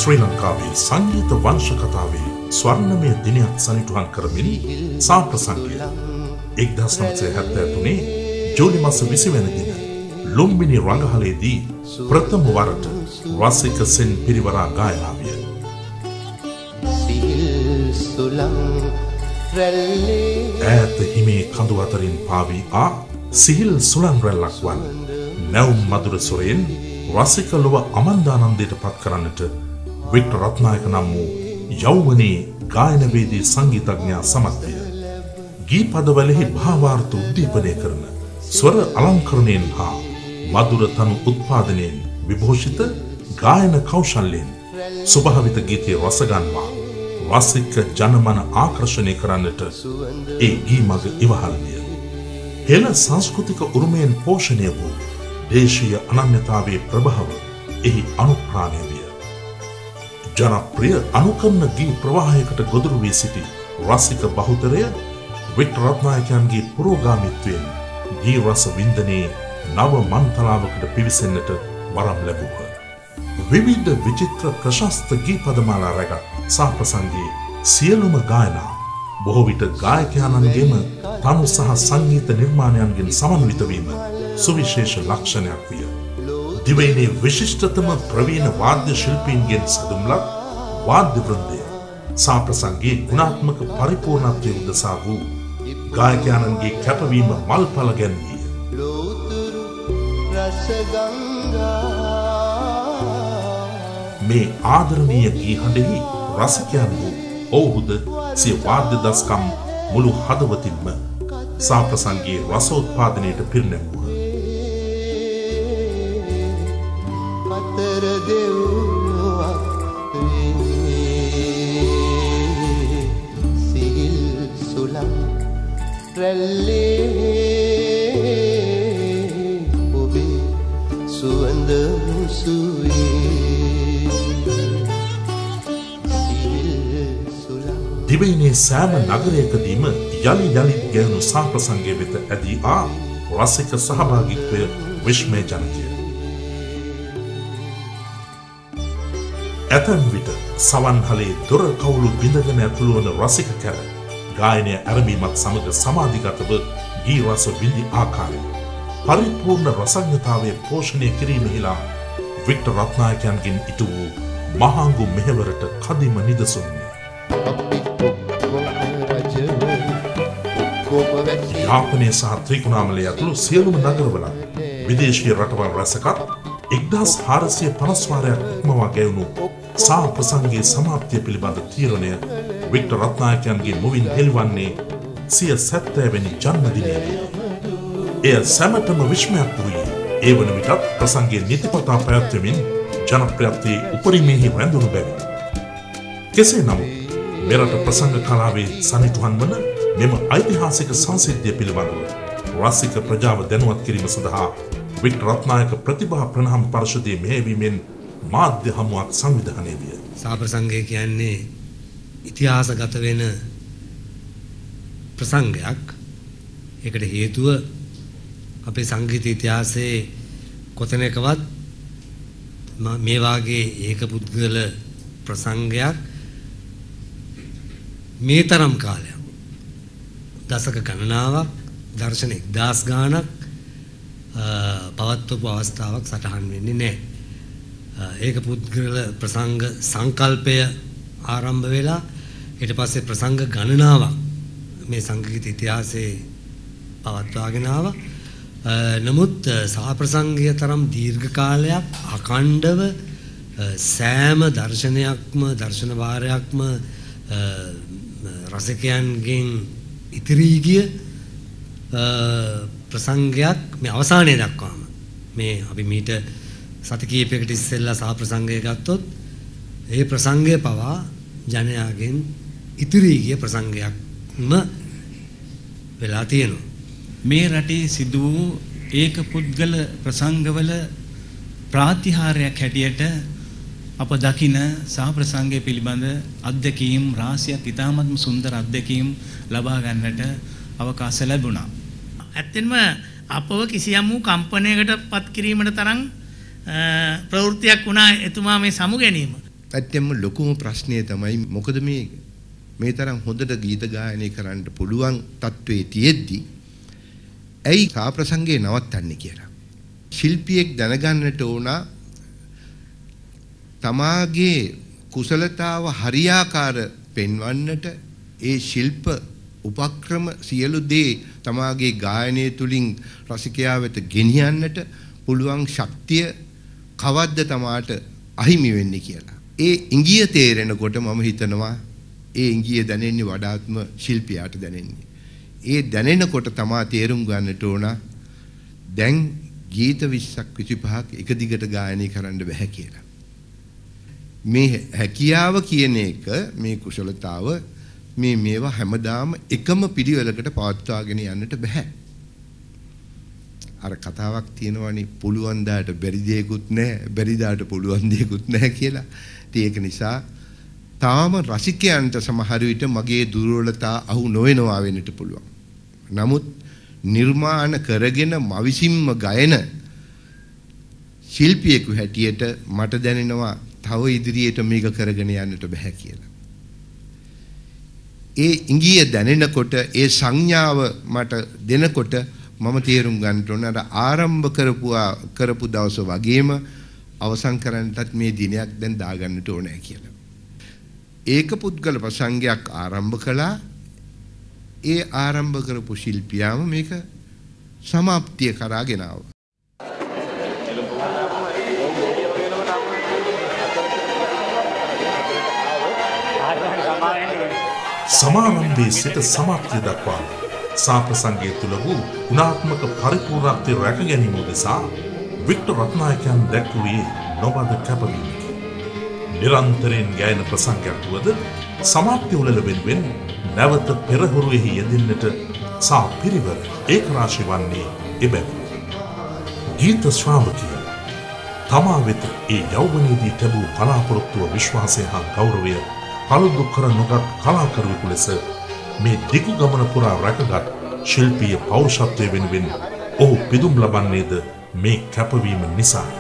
ශ්‍රී ලංකාවේ සංගීත වංශ කතාවේ ස්වර්ණමය දිනයක් සනිටුහන් කරමින් සාප්‍රසංගය 1973 ජූලි මාස 20 වෙනි දින ලුම්බිනි රංගහලේදී ප්‍රථම වරට රසික සෙන් පිරිවරා ගායනා විය. ඈත හිමේ කඳු අතරින් පාවී ආ සිහිල් සුලන් රැල්ලක් වන් නැවුම් මధుර සොරෙන් රසික ලොව අමන්දානන්දයට පත් කරන්නට වික්ටර් රත්නායක නම් වූ යෞවනී ගායනවේදී සංගීතඥයා සමත් විය. ගී පදවලෙහි භාවාර්ථ උද්දීපනය කරන ස්වර අලංකරණයෙන් හා මధుර තනු උත්පාදනයෙන් විභූෂිත ගායන කෞශල්‍යයෙන් ස්වභාවිත ගීතයේ රස ගන්වා රසික ජනමන ආකර්ෂණය කරන්නට ඒ ගී මඟ ඉවහල් විය. හෙළ සංස්කෘතික උරුමයෙන් පෝෂණය වූ දේශීය අනන්‍යතාවයේ ප්‍රභාව එහි අනුප්‍රාණය විය. ජනප්‍රිය අනුකරණ ගී ප්‍රවාහයකට ගොදුරු වී සිටි රසික බහුතරය වික්ටර් රත්නායකයන්ගේ පුරෝගාමීත්වයෙන් ගී රස වින්දනයේ නව මන්තලාවකට පිවිසෙන්නට වරම් ලැබුහ. විවිධ විචිත්‍ර ප්‍රශස්ත ගී පදමාලා රැගත් සාප්‍රසංගයේ සියලුම ගායනා බොහෝ විට ගායකයන්න්ගේම තනු සහ සංගීත නිර්මාණයන්ගෙන් සමන්විත වීම සුවිශේෂ ලක්ෂණයක් විය. දිවයිනේ විශිෂ්ටතම ප්‍රවීණ වාද්‍ය ශිල්පීන්ගෙන් සැදුම්ලත් වාද්‍ය වෘන්දය සාප්‍රසංගයේ ගුණාත්මක පරිපූර්ණත්වය උදෙසා වූ ගායකයන්ගේ කැපවීම මල්පල ගැන්වීය. මේ ආදරණීය ගී හඬෙහි රසිකයන් වූ ඔවුහුද සිය වාද්‍ය දස්කම් මුළු හදවතින්ම සාප්‍රසංගයේ රසෝත්පාදනයට පිරිනැමුව. දිවයිනේ සෑම නගරයකදීම යලි යලිත් ගැයුණු සාප්‍රසංගය වෙත ඇදී ආ රසික සහභාගීත්වය විශ්මයජනකය. ඇතැම් විට සවන්හලේ දොර කවුළු බිඳගෙන ඇතුළු වන රසික කැල ගායනය ඇරඹීමත් සමග සමාධිගතව ගී රස විඳි ආකාරය පරිපූර්ණ රසඥතාවය පෝෂණය කිරීමෙහිලා වික්ටර් රත්නායකයන්ගෙන් ඉටු වූ මහාංගු මෙහෙවරට කදිම නිදසුන්ය. යාපනය සහ ත්‍රිකුණාමලය ඇතුළු සියලුම නගරවල විදේශීය රටවල් රැසකත් 1450 වාරයක් ඉක්මවා ගැයුණු සාප්‍රසංගයේ සමාප්තිය පිළිබඳ තීරණය වික්ටර් රත්නායකයන්ගේ මුවින් හෙළිවන්නේ සිය 70 වෙනි ජන්මදිනයේදී. එය සැමටම විස්මයක් වූයේ ඒ වන විටත් ප්‍රසංගයේ නිතිපතා පැවැත්වෙමින් ජනප්‍රියත්වයේ උපරිමයෙහි රැඳුණු බැවින්. කෙසේ නමුත් මෙරට ප්‍රසංග කලාවේ සනිටුහන් වන මෙම ඓතිහාසික සංසිද්ධිය පිළිබඳව රසික ප්‍රජාව දැනුවත් කිරීම සඳහා වික්ටර් රත්නායක ප්‍රතිභා ප්‍රණාම පරිෂදයේ මෙහෙයවීමෙන් මාධ්‍ය හමුවක් සංවිධානය විය. සාප්‍රසංගය කියන්නේ ඉතිහාසගත වෙන ප්‍රසංගයක්. ඒකට හේතුව අපේ සංගීත ඉතිහාසයේ කොතැනකවත් මේ වාගේ ඒක පුද්ගල ප්‍රසංගයක් මේ තරම් කාලයක් දශක ගණනාවක් දර්ශන 1000 ගාණක් පවත්වපු අවස්ථාවක් සටහන් වෙන්නේ නැහැ. ඒක පුද්ගල ප්‍රසංග සංකල්පය ආරම්භ වෙලා ඊට පස්සේ ප්‍රසංග ගණනාවක් මේ සංගීත ඉතිහාසයේ පවත්වාගෙන ආවා. නමුත් සාප්‍රසංගය තරම් දීර්ඝ කාලයක් අඛණ්ඩව සෑම දර්ශනයක්ම දර්ශන වාරයක්ම රසිකයන්ගෙන් ඉතිරි ගිය ප්‍රසංගයක් මේ අවසානයේ දක්වාම මේ අපි මීට සති කිහිපයකට ඉස්සෙල්ලා සාප්‍රසංගය ගත්තොත් ඒ ප්‍රසංගය පවා ජනයාගෙන් ඉතිරි ගිය ප්‍රසංගයක්ම වෙලා තියෙනවා. මේ රටේ සිදු වූ ඒක පුද්ගල ප්‍රසංගවල ප්‍රාතිහාර්යයක් හැටියට අප දකින සාප්‍රසංගය පිළිබඳ අත්දැකීම් රාශියක් ඉතාමත්ම සුන්දර අත්දැකීම් ලබා ගන්නට අවකාශ ලැබුණා. ඇත්තෙන්ම අපව කිසියම් වූ කම්පනයකට පත් කිරීමට තරම් ප්‍රවෘත්තියක් වුණා එතුමා මේ සමු ගැනීම. ඇත්තෙන්ම ලොකුම ප්‍රශ්නය තමයි මොකද මේ තරම් හොඳට ගීත ගායනය කරන්න පුළුවන් තත්වයේ තියෙද්දි ඇයි සාප්‍රසංගය නවත්තන්නේ කියලා. ශිල්පියෙක් දැනගන්නට ඕන තමාගේ කුසලතාව හරියාකාර පෙන්වන්නට ඒ ශිල්ප උපක්‍රම සියලු දේ තමාගේ ගායනය තුලින් රසිකයා වෙත ගෙනියන්නට පුළුවන් ශක්තිය කවද්ද තමාට අහිමි වෙන්නේ කියලා. ඒ ඉංගිය තේරෙනකොට මම හිතනවා ඒ ඉංගිය දැනෙන්නේ වඩාත්ම ශිල්පියාට දැනෙන්නේ. ඒ දැනෙනකොට තමා තේරුම් ගන්නට ඕන දැන් ගීත 20ක් 25ක් එක දිගට ගායනය කරන්න බෑ කියලා. මේ හැකියාව කියන එක මේ කුසලතාව මේවා හැමදාම එකම පිළිවෙලකට පවත්වාගෙන යන්නට බෑ. අර කතාවක් තියෙනවානේ පුළුවන් දාට බැරි දෙයක්වත් නැහැ බැරි දාට පුළුවන් දෙයක්වත් නැහැ කියලා. ඉතින් ඒක නිසා තාම රසිකයන්ට සමහර විට මගේ දුර්වලතා අහු නොවෙනවා වෙන්නට පුළුවන්. නමුත් නිර්මාණ කරගෙන මවිසින්ම ගයන ශිල්පියෙකු හැටියට මට දැනෙනවා තව ඉදිරියට මේක කරගෙන යන්නට බෑ කියලා. ඒ ඉංගිය දැනෙනකොට ඒ සංඥාව මට දෙනකොට මම තේරුම් ගන්න ඕන අර ආරම්භ කරපු දවස වගේම අවසන් කරන්නටත් මේ දිනයක් දැන් දාගන්නට ඕනේ කියලා. ඒක පුද්ගල ප්‍රසංගයක් ආරම්භ කළා. ඒ ආරම්භ කරපු ශිල්පියාම මේක සමාප්තිය කරා ගෙනාවා. සමාරම්භයේ සිට සමාප්තිය දක්වා සාප්‍රසංගය තුළ වූ ගුණාත්මක පරිපූර්ණත්වය රැක ගැනීම උදෙසා වික්ටර් රත්නායකයන් දැක්වුවේ නොබද කැපවීමකි. නිරන්තරයෙන් ගායන ප්‍රසංගයක් වුවද සමාප්තිය උළෙල වෙනුවෙන් නැවත පෙරහුරුවෙහි යෙදෙන්නට සා පිරිවර ඒකරාශී වන්නේ එබැවිනි. ගීත ශ්‍රාවකයන් තමා වෙත ඒ යෞවනයේදී තිබූ බලාපොරොත්තුව විශ්වාසය හා ගෞරවය පළුදු කර නොගත් කලාකරුවෙකු ලෙස මේ දිගු ගමන පුරා රැකගත් ශිල්පීය පෞරුෂත්වය වෙනුවෙන් ඔහු පිදුම් ලබන්නේද මේ කැපවීම නිසාය.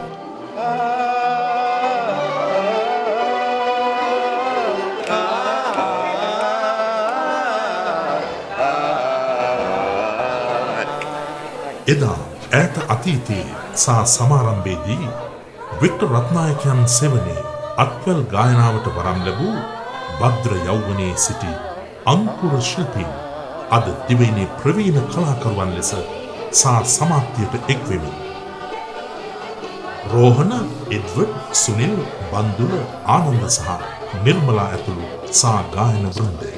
එදා ඈත අතීතයේ සා සමාරම්භයේදී වික්ටර් රත්නායකයන් සෙවණේ අත්වැල් ගායනාවට වරම් ලැබූ භද්‍ර යෞවනයේ සිටි අංකුර ශිල්පීන් අද දිවයිනේ ප්‍රවීණ කලාකරුවන් ලෙස සා සමාප්තියට එක්වෙමින් රෝහණ, එඩ්වඩ්, සුනිල්, බන්දුල, ආනන්ද සහ නිර්මලා ඇතුළු සා ගායන වෘන්දය.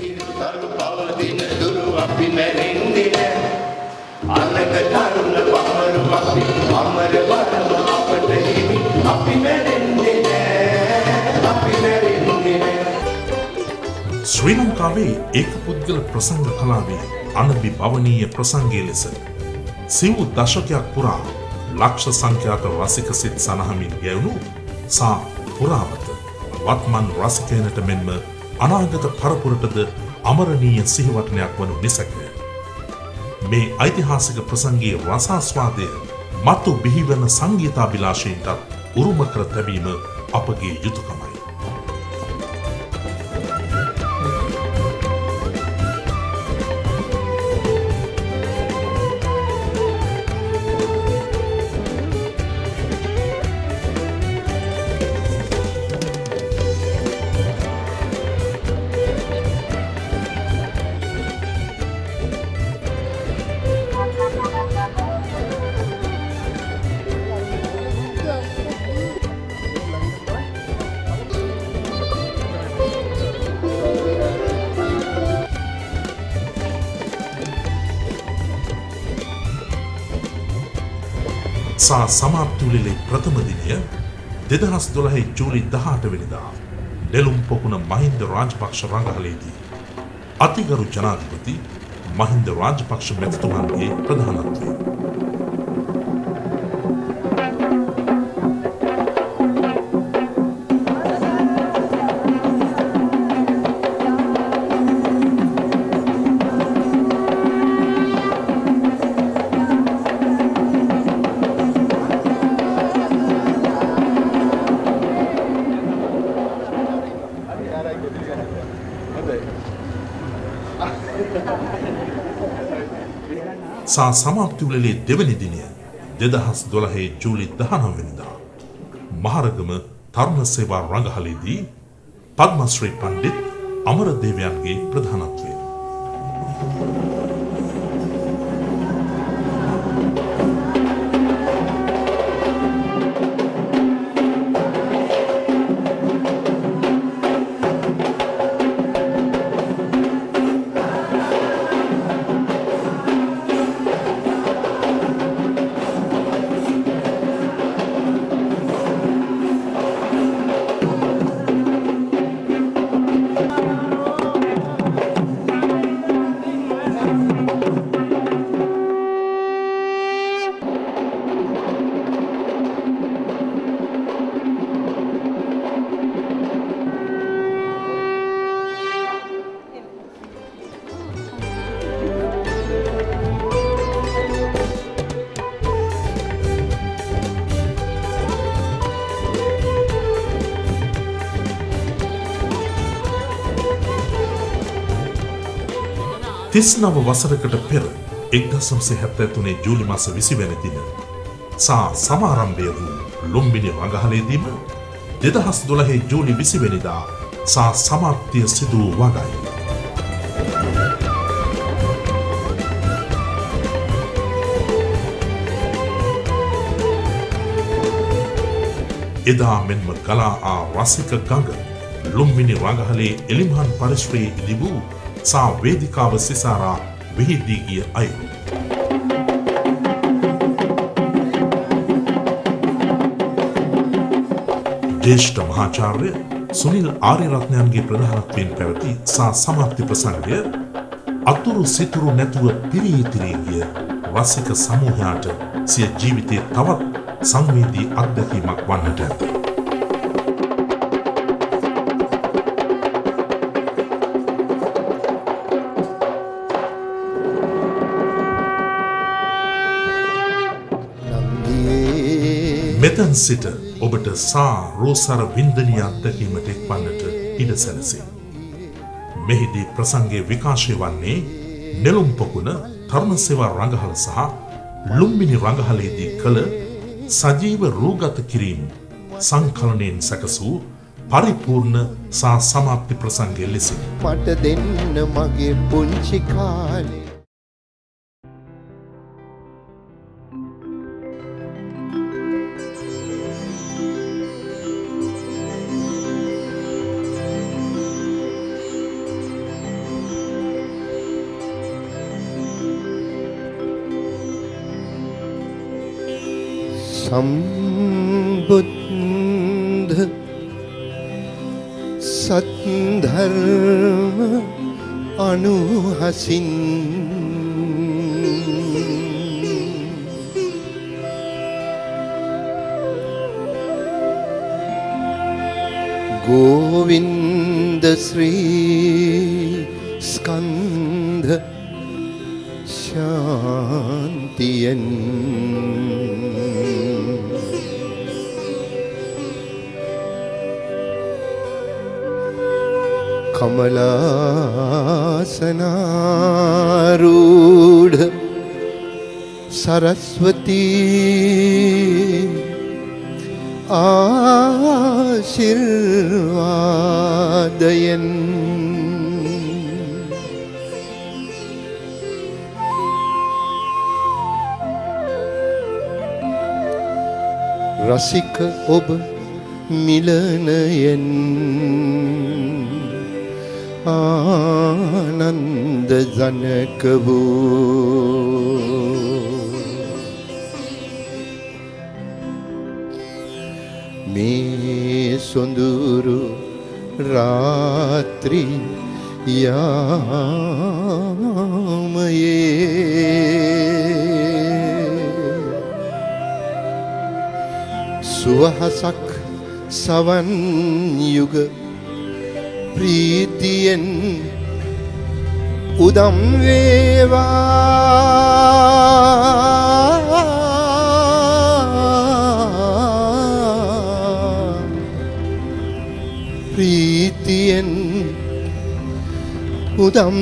ශ්‍රී ලංකාවේ ඒක පුද්ගල ප්‍රසංග කලාවේ අනබි භවනීය ප්‍රසංගය ලෙස සිව් දශකයක් පුරා ලක්ෂ සංඛ්‍යාත රසික සිත් සනහමින් ගැයුණු සා පුරාවත වත්මන් රසිකයනට මෙන්ම අනාගත පරපුරටද අමරණීය සිහිවටනයක් වනු නිසැකය. මේ ඓතිහාසික ප්‍රසංගයේ රසාස්වාදය මතු බිහිවන සංගීතාභිලාෂීන්ටත් උරුම කර තැබීම අපගේ යුතුකමයි. සා සමාප්ති උළෙලේ ප්‍රථම දිනය 2012 ජූලි 18 වෙනිදා නෙළුම් පොකුණ මහින්ද රාජපක්ෂ රංගහලේදී අතිගරු ජනාධිපති මහින්ද රාජපක්ෂ මැතිතුමන්ගේ ප්‍රධානත්වයෙන් සා සමාප්ති උළෙලේ දෙවැනි දිනය 2012 ජූලි 19 වෙනිදා මහරගම තරුණ සේවා රංගහලේදී පද්මශ්‍රී පණ්ඩිත් අමරදේවයන්ගේ ප්‍රධානත්වයෙන් තිස්නව වසරකට පෙර 1973 ජූලි මාස 20 වැනි දින සා සමාරම්භය වූ ලුම්බිනි රංගහලේදීම 2012 ජූලි 20 වෙනිදා සා සමාප්තිය සිදු වූ වගයි. එදා මෙන්ම ගලා ආ රසික ගඟ ලුම්බිනි රංගහලේ එලිමහන් පරිශ්‍රයේ ඉදිවූ සා වේදිකාව සිසාරා විහිදී ගිය අයුරු. ජ්‍යෙෂ්ඨ මහාචාර්ය සුනිල් ආරියරත්නයන්ගේ ප්‍රධානත්වයෙන් පැවති සා සමාප්ති ප්‍රසංගය අතුරු සිතුරු නැතුව පිරී ගිය රසික සමූහයාට සිය ජීවිතයේ තවත් සංවේදී අත්දැකීමක් වන්නට ඇත. මෙතන් සිට ඔබට සා රෝසර වින්දනීය අත්දැකීමට එක්වන්නට ඉඩ සැලසේ. මෙහිදී ප්‍රසංගයේ විකාශය වන්නේ නෙළුම් පොකුණ තරුණ සේවා රංගහල සහ ලුම්බිනි රංගහලේදී කළ සජීව රූගත කිරීම සංකලනයෙන් සැකසූ පරිපූර්ණ සා සමාප්ති ප්‍රසංගය ලෙසින්. මට දෙන්න මගේ පුංචි කාලේ සම්බුද්ධ සත්ධර්ම අනුහසින් ගෝවින්ද ශ්‍රී ස්කන්ධ ශාන්තියෙන් කමලාසනාරූඪ සරස්වතී ආශිර්වාදයෙන් රසික ඔබ මිලනයෙන් ආනන්ද ජනක වූ මේ සොඳුරු රාත්‍රී යාමයේ සුවහසක් සවන් යුග ප්‍රීතියෙන් උදම් වේවා ප්‍රීතියෙන් මුදම්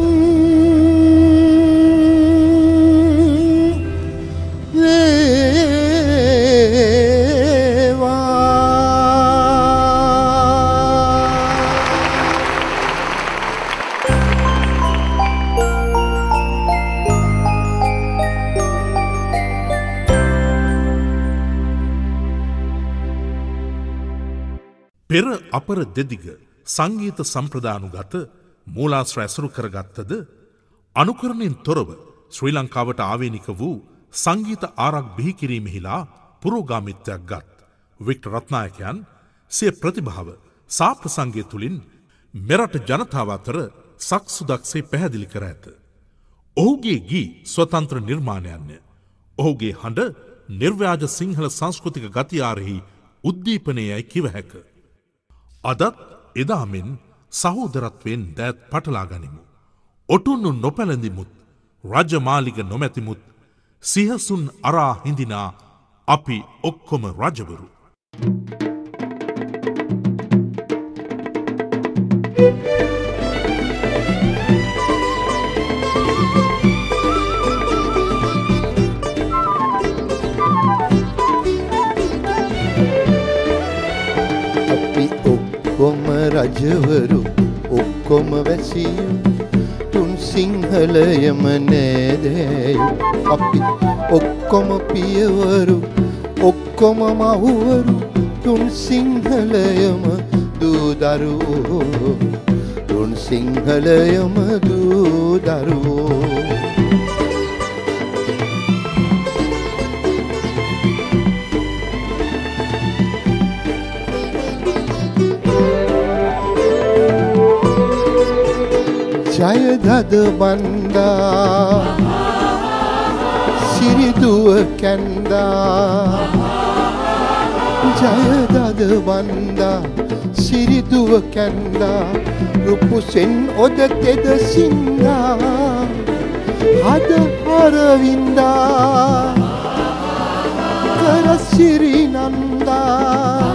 පෙර අපර දෙදිග සංගීත සම්ප්‍රදානුගත මූලාශ්‍ර ඇසුරු කරගත්තද අනුකරණයෙන් තොරව ශ්‍රී ලංකාවට ආවේනික වූ සංගීත ආරක් බිහි කිරීමෙහිලා පුරෝගාමිත්වයක් ගත් වික්ටර් රත්නායකයන් සිය ප්‍රතිභාව සාප්‍රසංගය තුළින් මෙරට ජනතාව අතර සක්සුදක්සේ පැහැදිලි කර ඇත. ඔහුගේ ගී ස්වතන්ත්‍ර නිර්මාණයන්ය. ඔහුගේ හඬ නිර්ව්‍යාජ සිංහල සංස්කෘතික ගතියාරෙහි උද්දීපනයයි කිව හැක. අදත් එදාමෙන් සහෝදරත්වයෙන් දෑත් පටලා ගනිමු. ඔටුන්නු නොපැළඳිමුත් රජමාලිග නොමැතිමුත් සිහසුන් අරා හිඳිනා අපි ඔක්කොම රජවරු. ඔක්කොම රජවරු ඔක්කොම වැසියු තුන් සිංහලයම නෑදෑයු අපි ඔක්කොම පියවරු ඔක්කොම මහුවරු තුන් සිංහලයම දූදරුවෝ තුන් සිංහලයම දූදරුවෝ ජයදද බන්දා සිරිදුව කැන්දා ජයදද බන්දා සිරිදුව කැන්දා රුපුසෙන් ඔද තෙද සින්දා හද හරවින්දා කර සිරිනන්දා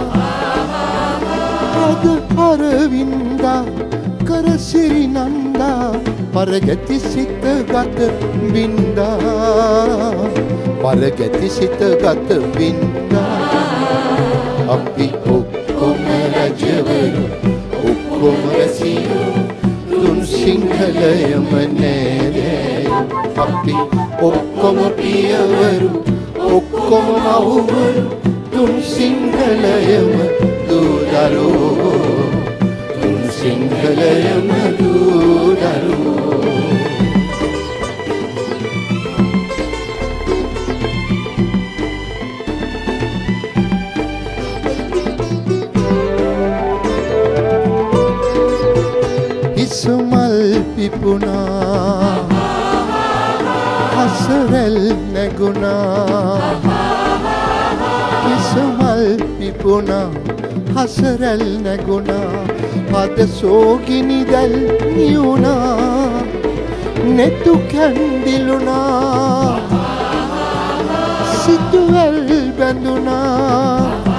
හද හරවින්දා කර සිරිනන්දා පරගැති සිත ගත බින්දා පරගැති සිත ගත බින්දා අපි ඔක්කොම රජවරු ඔක්කොම වැසියෝ තුන් සිංහලයම නෑදෑයෝ අපි ඔක්කොම පියවරු ඔක්කොම මහුවරු තුන් සිංහලයම දූදරුවෝ සිංහලයම දූදරුවෝ හිසුමල් පිපුණා හසරැල් නැගුණා හිසුමල් පිපුණා හසරැල් නැගුණා පද සෝගිනි දැල් නියුණා නෙතු කැන්දිලුණා සිතුවැල් බැඳුණා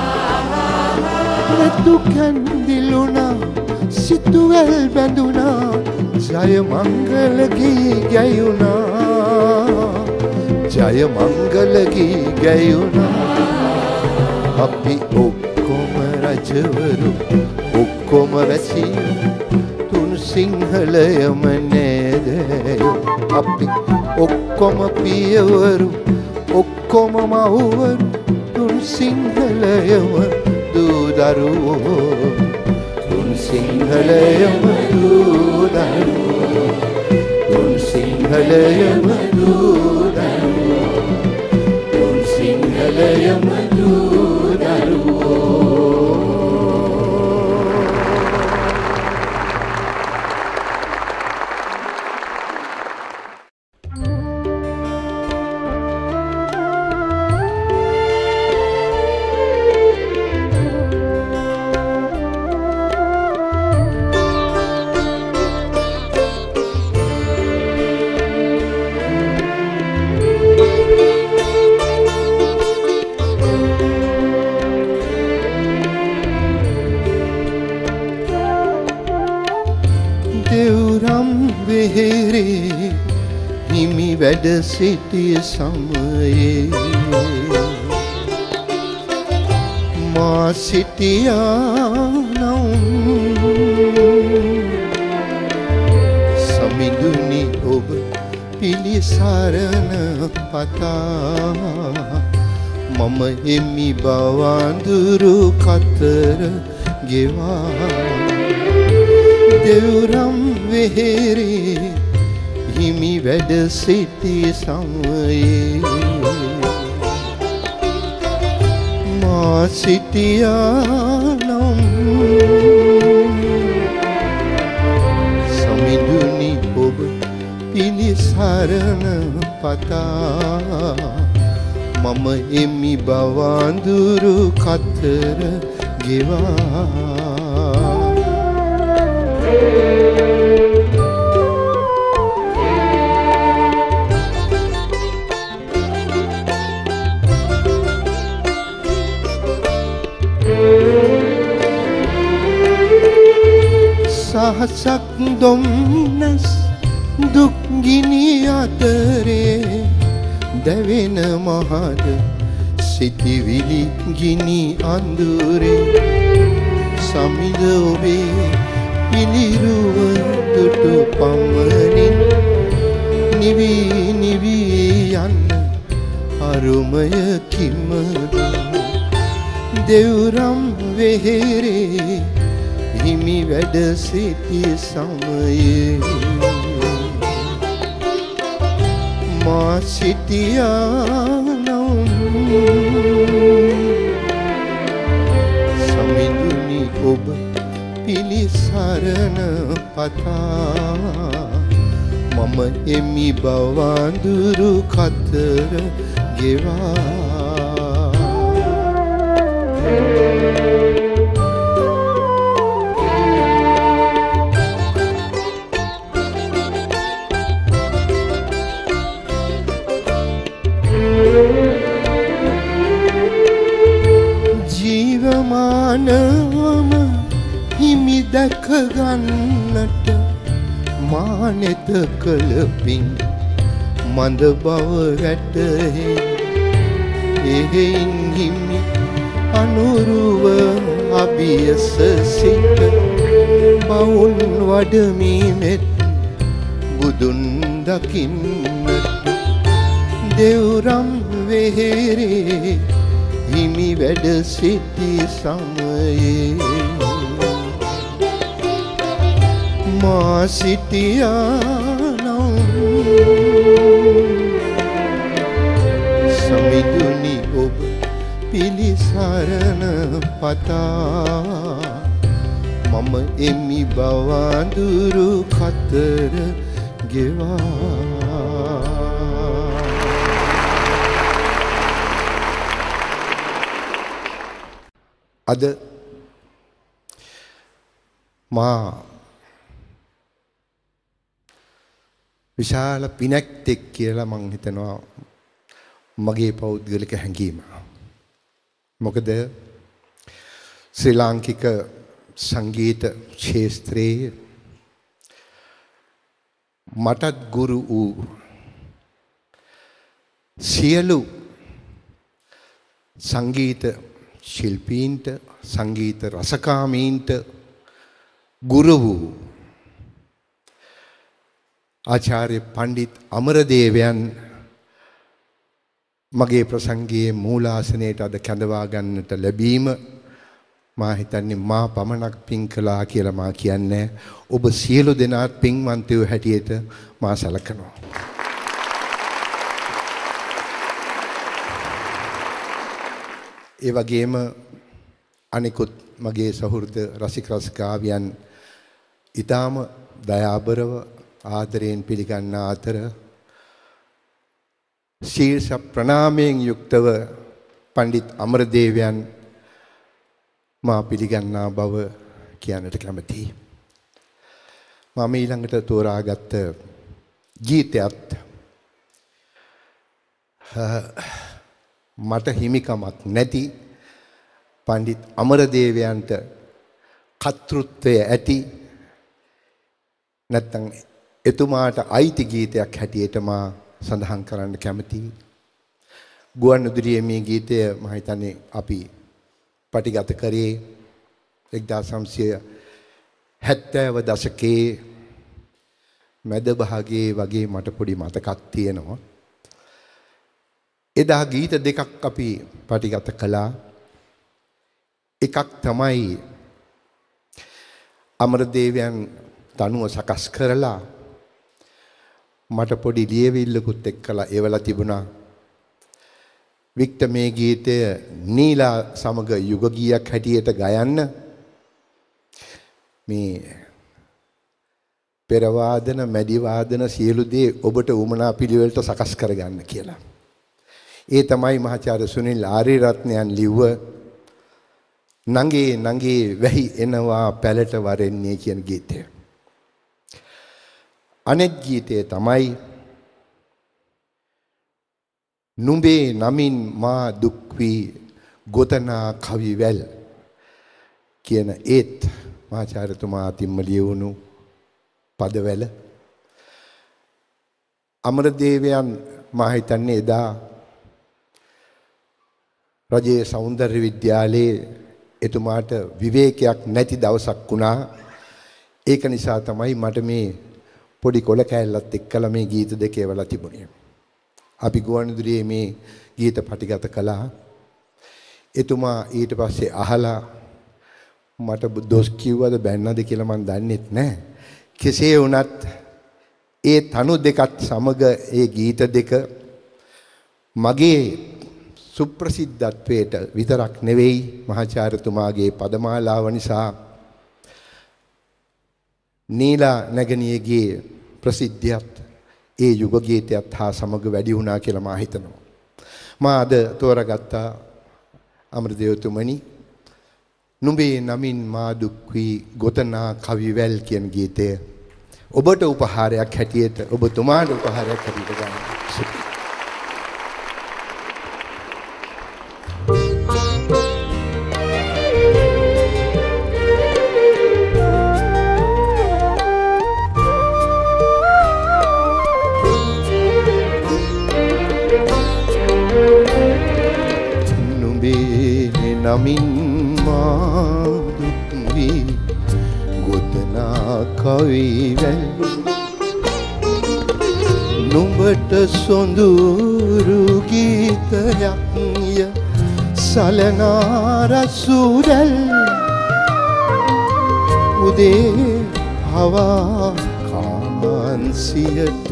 නෙතු කැන්දිලුණා සිතුවැල් බැඳුණා ජය මංගල ගී ගැයුණා ජය මංගල ගී ගැයුණා අපි ඔක්කොම රජවරු ඔක්කොම වැසියෝ තුන් සිංහලයම නෑදෑයෝ අපි ඔක්කොම පියවරු ඔක්කොම මහුවරු තුන් සිංහලයම දූදරුවෝ තුන් සිංහලයම දූදරුවෝ තුන් සිංහලයම දූදරුවෝ තුන් සිංහලයම දූදරුවෝ වෙහෙරේ හිමි වැඩ සිටිය සමයේ මා සිටියා නම් සමිඳුනි ඔබ පිළිසරණ පතා මම එමි බවඳුරු කතර ගෙවා දෙව්රම් වෙහෙරේ හිමි වැඩ සිටි සමයේ මා සිටියා නම් සමිඳුනි ඔබ පිළිසරණ පතා මම එමි බවඳුරු කතර ගෙවා සහසක් දුම්නස් දුක් ගිනි අතරේ දැවෙන මහද සිටිවිලි ගිනි අඳුරේ සමිඳ ඔබේ පිළිරුව දුටු පමණින් නිවි නිවි යන්න අරුමය කිමද දෙව්රම් වෙහෙරේ හිමි වැඩ සිටි සමයේ මා සිටියා නම් සමිඳුනි ඔබ පිළිසරණ පතා මම එමි බවඳුරු කතර ගෙවා ජීවමානවම හිමි දැක ගන්නට මානෙත කළ පින් මඳ බව වැටහේ එහෙයින් හිමි අනුරුව අභියස සිට බවුන් වඩමීමෙත් බුදුන් දකින්නට දෙව්රම් වෙහෙරේ හිමි වැඩ සිටි සමයේ මා සිටියා නම් සමිඳුනි ඔබ පිළිසරණ පතා මම එමි බවඳුරු කතර ගෙවා අද මා විශාල පිනක්තෙක් කියලා මං හිතනවා මගේ පෞද්ගලික හැඟීම. මොකද ශ්‍රී ලාංකික සංගීත ක්ෂේත්‍රයේ මටත් ගුරු වූ සියලු සංගීත ශිල්පීන්ට සංගීත රසකාමීන්ට ගුරු වූ ආචාර්ය පණ්ඩිත් අමරදේවයන් මගේ ප්‍රසංගයේ මූලාසනයට අද කැඳවා ගන්නට ලැබීම මා හිතන්නේ මා පමණක් පින් කළා කියලා මා කියන්නේ ඔබ සියලු දෙනාත් පින්වන්තයෝ හැටියට මා සැලකනවා. ඒ වගේම අනිකුත් මගේ සහෘද රසික රසිකාවියන් ඊටාම දයාබරව ආදරයෙන් පිළිගන්න අතර ශීර්ෂ ප්‍රණාමයෙන් යුක්තව පණ්ඩිත් අමරදේවයන් මා පිළිගන්නා බව කියන්නට කැමතියි. මම ඊළඟට තෝරාගත්ත ගීතයත් මට හිමිකමක් නැති පණ්ඩිත් අමරදේවයන්ට කර්තෘත්වය ඇති නැත්නම් එතුමාට අයිති ගීතයක් හැටියට මා සඳහන් කරන්න කැමතියි. ගුවන්විදුලියේ මේ ගීතය මම හිතන්නේ අපි පටිගත කරේ 1970 දශකයේ මැද භාගයේ වගේ මට පොඩි මතකක් තියෙනවා. එදා ගීත දෙකක් අපි පටිගත කළා. එකක් තමයි අමරදේවයන් තනුව සකස් කරලා මට පොඩි ලියවිල්ලකුත් එක්කලා එවලා තිබුණා. වික්ටර් මේ ගීතය නීලා සමග යුග ගීයක් හැටියට ගයන්න මේ පෙර වාදන මැදි වාදන සියලු දේ ඔබට උමනා පිළිවෙලට සකස් කරගන්න කියලා. ඒ තමයි මහාචාර්ය සුනිල් ආරියරත්නයන් ලිව්ව නංගේ නංගේ වැහි එනවා පැලට වරෙන්නේ කියන ගීතය. අනෙක් ගීතය තමයි නුඹේ නමින් මා දුක් වී ගොතනා කවිවැල් කියන ඒත් මහාචාර්යතුමා අතින්ම ලියවුණු පදවැල. අමරදේවයන් මා හිතන්නේ එදා රජයේ සෞන්දර්ය විද්‍යාලයේ එතුමාට විවේකයක් නැති දවසක් වුණා. ඒක නිසා තමයි මට මේ පොඩි කොළ කෑල්ලත් එක්කලා මේ ගීත දෙක එවලා තිබුණේ. අපි ගුවන්විදුලියේ මේ ගීත පටිගත කළා. එතුමා ඊට පස්සේ අහලා මට දොස් කිව්වද බැන්නද කියලා මම දන්නෙත් නැහැ. කෙසේ වුණත් ඒ තනු දෙකත් සමග ඒ ගීත දෙක මගේ සුප්‍රසිද්ධත්වයට විතරක් නෙවෙයි මහාචාර්යතුමාගේ පදමාලාව නිසා නීලා නැගණියගේ ප්‍රසිද්ධියත් ඒ යුග ගීතයත් හා සමග වැඩි වුණා කියලා මා හිතනවා. මා අද තෝරාගත්ත අමරදේවතුමනි නුඹේ නමින් මා දුක් වී ගොතනා කවිවැල් කියන ගීතය ඔබට උපහාරයක් හැටියට ඔබතුමාට උපහාරයක් හැටියට ගන්න. නමින් මා දුක් වී ගොතනා කවිවැල් නුඹට සොඳුරු ගීතයක් ය සලනා රසුරල් උදේ හවා කාන්සියට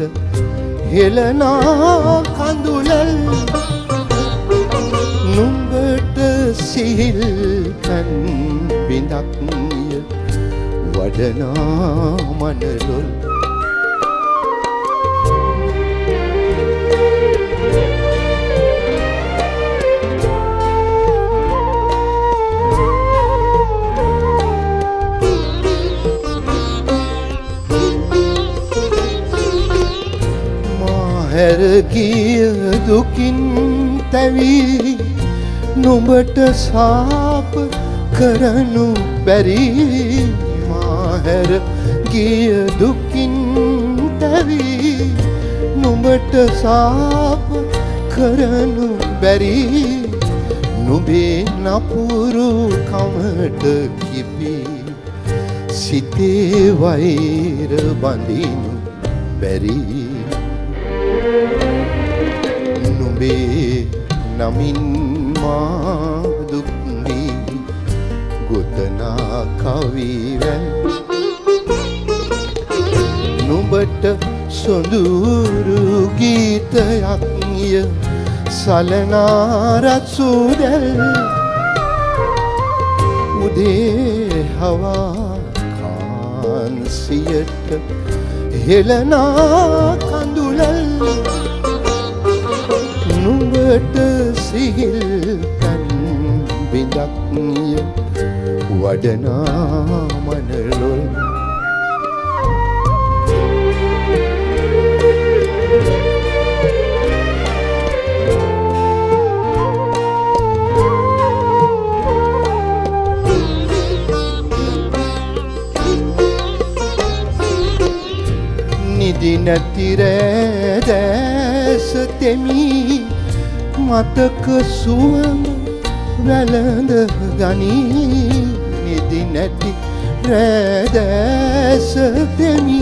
හෙළනා කඳුලල් නුඹට සිහිල් කන් බිඳක්ය වඩනා මනලොල් මාහැර ගිය දුකින් තැවී නුඹට සාප කරනු බැරි මාහැර ගිය දුකින් තැවී නුඹට සාප කරනු බැරි නුඹේ නපුරු කමට කිපි සිතේ වෛර බඳිනු බැරි නුඹේ නමින් මා දුක් වී ගොතනා කවිවැල් නුඹට සොඳුරු ගීතයක් ය සලනා රසුරල් උදේ හවා කාන්සියට හෙළනා කඳුලල් නුඹට සිහිල් කන් බිඳක්ය වඩනා මනලොල් නැතිරෑ දැස තෙමි මතක සුවඳ වැළඳ ගනී නිදි නැති රෑ දැස තෙමි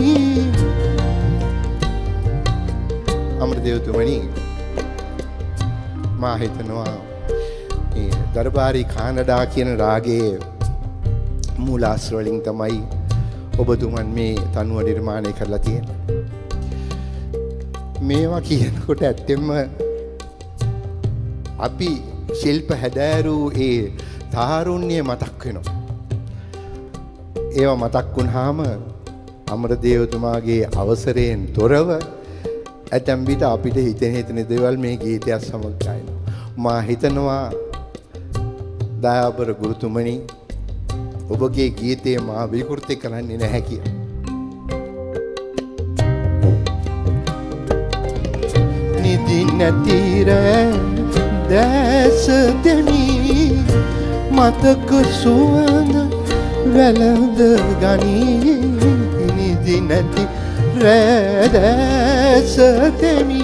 අමරදේවතුමනි මා හිතනවා මේ දර්බාරි කානඩා කියන රාගයේ මූලාශ්‍ර වලින් තමයි ඔබතුමන් මේ තනුව නිර්මාණය කරලා තියෙන්නේ. මේවා කියනකොට ඇත්තෙන්ම අපි ශිල්ප හැදෑරූ ඒ තාරුණ්‍ය මතක් වෙනවා. ඒවා මතක් වුණාම අමරදේවතුමාගේ අවසරයෙන් තොරව ඇතැම් විට අපිට හිතෙන දේවල් මේ ගීතයත් සමග ගායනවා. මා හිතනවා දයාබර ගුරුතුමනි ඔබගේ ගීතය මා විකෘති කරන්නේ නැහැ කියලා. නිදි නැති රෑ දැස දෙමි මතක සුවඳ වැළඳ ගනී නිදි නැති රෑ දැස දෙමි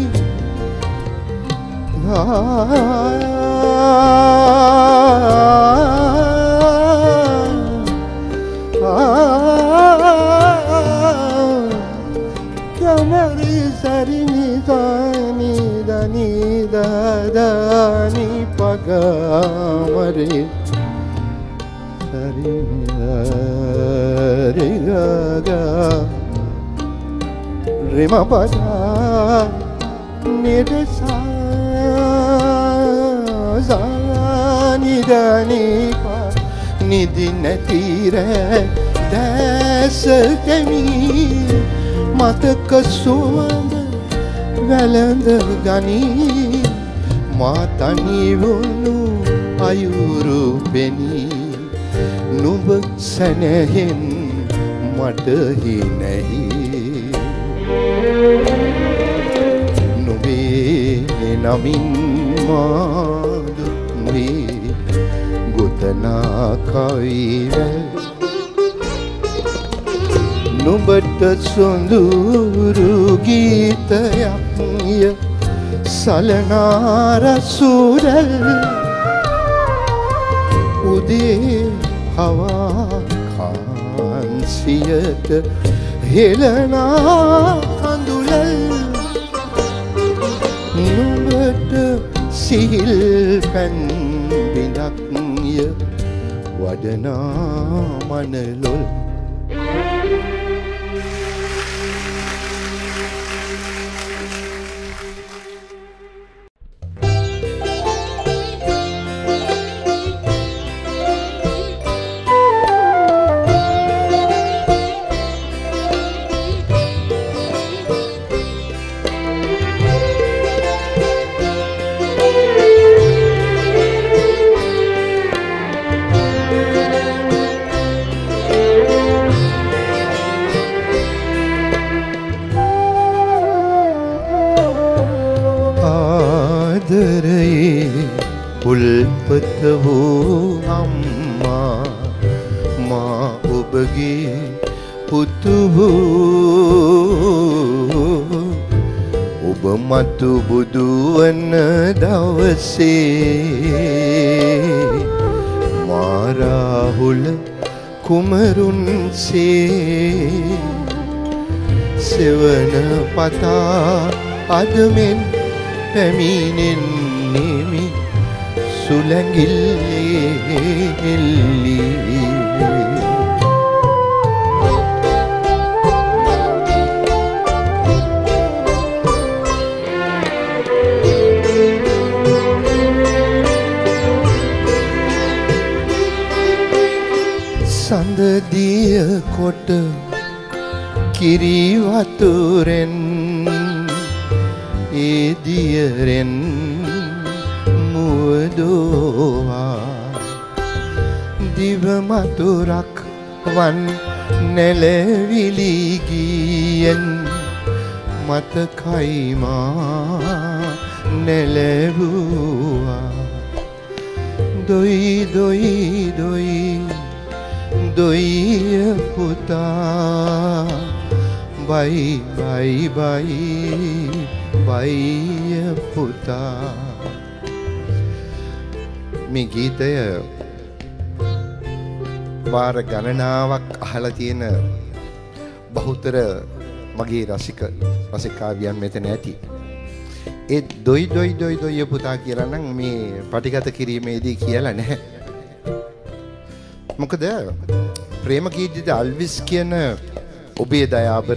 Kamari sarini dani dani dani pagamari sarini rigaga rima pada nidesa zani dani pa nidi natire desa kemi මතක සුවඳ වැළඳ ගනී මා තනි වුණු අයුරු පෙනී නුඹ සැනහෙන් මට හිනැහි නුඹේ නමින් මාද වේ ගොතනා කවිවැල් නුඹට සොඳුරු ගීතයක් ය සලනා රසුරල් උදේ හවා කාන්සියට හෙළනා කඳුලල් නුඹට සිහිල් පැන් බිඳක් ය වඩනා මනලොල් උල්පත වූ අම්මා මා ඔබගේ පුතු වූ ඔබ මතු බුදු වන දවසේ මා රාහුල කුමරුන්සේ සෙවන පතා අදමෙන් පැමිණෙන්නේමි සුලංගිල්ලි සඳදිය කොට කිරි වතුරෙන් ඒ දියරෙන් මුවදෝවා දිව මතුරක් වන් නැලවිලි ගියෙන් මතකයි මා නැලවුවා දොයි දොයි දොයි දොයි පුතා බයි බයි බයි බයි පුතා. මේ ගීතය වාර ගණනාවක් අහලා තියෙන බහුතර මගේ රසිකාවියන් මෙතන ඇති. ඒ දොයි පුතා කියලා නම් මේ පටිගත කිරීමේදී කියලා නැහැ. මොකද ප්‍රේමකීර්තිද අල්විස් කියන ඔබේ දයාබර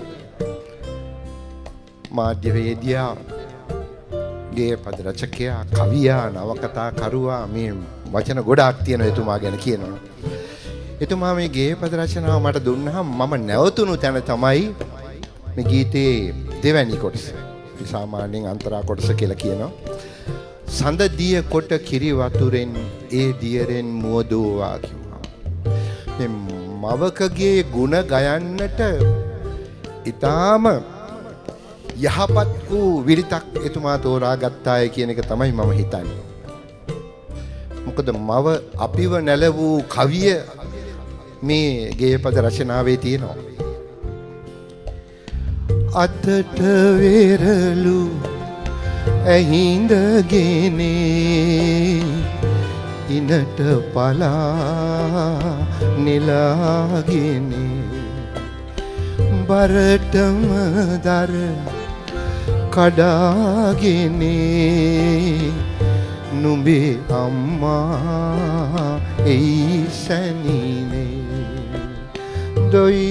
මාධ්‍යවේදියා, ගේපද රචකයා, කවියා, නවකතා කරුවා, මේ වචන ගොඩාක් තියෙනවා එතුමා ගැන කියනවා. එතුමා මේ ගේපද රචනාව මට දුන්නාම මම නැවතුණු තැන තමයි මේ ගීතේ දෙවැනි කොටස. අපි සාමාන්‍යයෙන් අන්තරා කොටස කියලා කියනවා. සඳ දිය කොට කිරි වතුරෙන් ඒ දියරෙන් මුවදෝවා කිව්වා. මේ මවකගේ ගුණ ගයන්නට ඊටාම යහපත් වූ විරිතක් එතුමා තෝරා ගත්තාය කියන එක තමයි මම හිතන්නේ. මොකද මව අපිව නැලවූ කවිය මේ ගේයපද රචනාවේ තියෙනවා. අතට වේරලු ඇහිඳගෙනේ ඉනට පලා නෙලාගෙනේ බරටම දර කඩාගෙනේ නුඹේ අම්මා එයි සැනිනේ දොයි